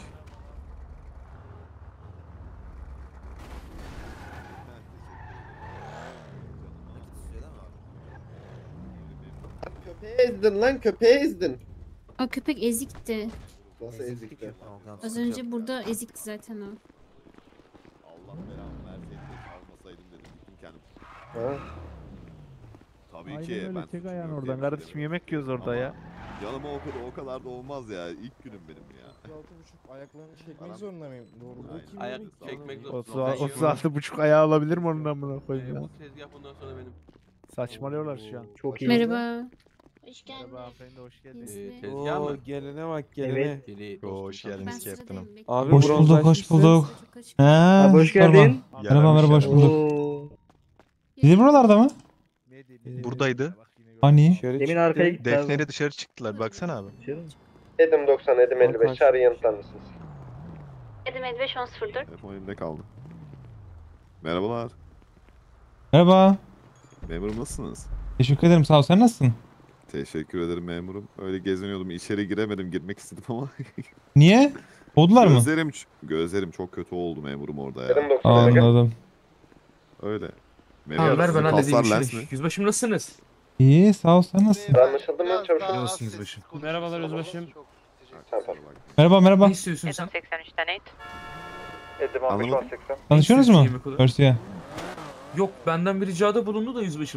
Speaker 18: Köpeği ezdin lan, köpeği ezdin.
Speaker 6: O köpek ezikti.
Speaker 18: Nasıl ezikti?
Speaker 6: Az önce burada ezikti zaten o.
Speaker 22: Allah belamı verseydi de çalmasaydım dedim. Gittim kendim.
Speaker 18: Ha?
Speaker 22: Tabii
Speaker 23: Aynen
Speaker 22: ki.
Speaker 23: öyle,
Speaker 22: Ben
Speaker 23: tek ayağın
Speaker 22: suçluyum,
Speaker 23: oradan.
Speaker 22: tebrik
Speaker 23: Kardeşim
Speaker 22: ederim.
Speaker 23: yemek yiyoruz orada ya.
Speaker 22: Canıma o kadar da olmaz ya. İlk günüm benim ya.
Speaker 24: 36,5 ayaklarını çekmek
Speaker 22: Aram-
Speaker 24: zorunda mıyım? Doğru.
Speaker 22: Aynen.
Speaker 24: Ayak
Speaker 22: çekmek
Speaker 24: zorunda.
Speaker 23: 36,5 ayağı alabilir mi onun amına koyayım ya?
Speaker 7: Bu tezgah bundan sonra benim.
Speaker 23: Saçmalıyorlar şu an.
Speaker 24: Çok iyi.
Speaker 6: Merhaba.
Speaker 12: Hoş geldin.
Speaker 23: Merhaba hanımefendi hoş geldiniz.
Speaker 7: Tezgah mı?
Speaker 24: Gelene bak gelene.
Speaker 22: Hoş geldiniz
Speaker 6: Ben
Speaker 22: Captain'ım.
Speaker 6: sıradayım.
Speaker 24: Abi
Speaker 3: Hoş bulduk, hoş bulduk. Ha,
Speaker 24: hoş
Speaker 3: sorma.
Speaker 24: geldin.
Speaker 3: Merhaba merhaba hoş bulduk. Bizim buralarda mı?
Speaker 23: Buradaydı.
Speaker 3: Hani?
Speaker 24: Demin arkaya gitti.
Speaker 23: Defne'yle dışarı çıktılar baksana abi.
Speaker 18: Edim 90, Edim 55. Çağrı yanıtlar mısınız?
Speaker 12: Edim 55 1004.
Speaker 22: Telefon elimde kaldı. Merhabalar.
Speaker 3: Merhaba.
Speaker 22: Memurum nasılsınız?
Speaker 3: Teşekkür ederim sağ ol sen nasılsın?
Speaker 22: Teşekkür ederim memurum. Öyle geziniyordum. İçeri giremedim. Girmek istedim ama.
Speaker 3: Niye? Oldular mı?
Speaker 22: Gözlerim çok kötü oldu memurum orada ya.
Speaker 18: Edim 90.
Speaker 3: Anladım.
Speaker 22: Öyle.
Speaker 24: Ver ben
Speaker 22: sizin
Speaker 24: halledeyim
Speaker 22: kaslar lens
Speaker 24: işini.
Speaker 22: mi?
Speaker 24: Yüzbaşım nasılsınız?
Speaker 3: İyi sağ ol sen nasılsın?
Speaker 18: Anlaşıldı mı çavuş?
Speaker 24: Nasılsın yüzbaşım?
Speaker 7: Merhabalar yüzbaşım.
Speaker 3: Merhaba merhaba.
Speaker 24: istiyorsun sen?
Speaker 12: 83'ten 8.
Speaker 18: Edim
Speaker 22: Anlamadım.
Speaker 18: 15 1080.
Speaker 3: Tanışıyorsunuz mu? Örsiye.
Speaker 24: Yok benden bir ricada bulundu da yüzbaşım.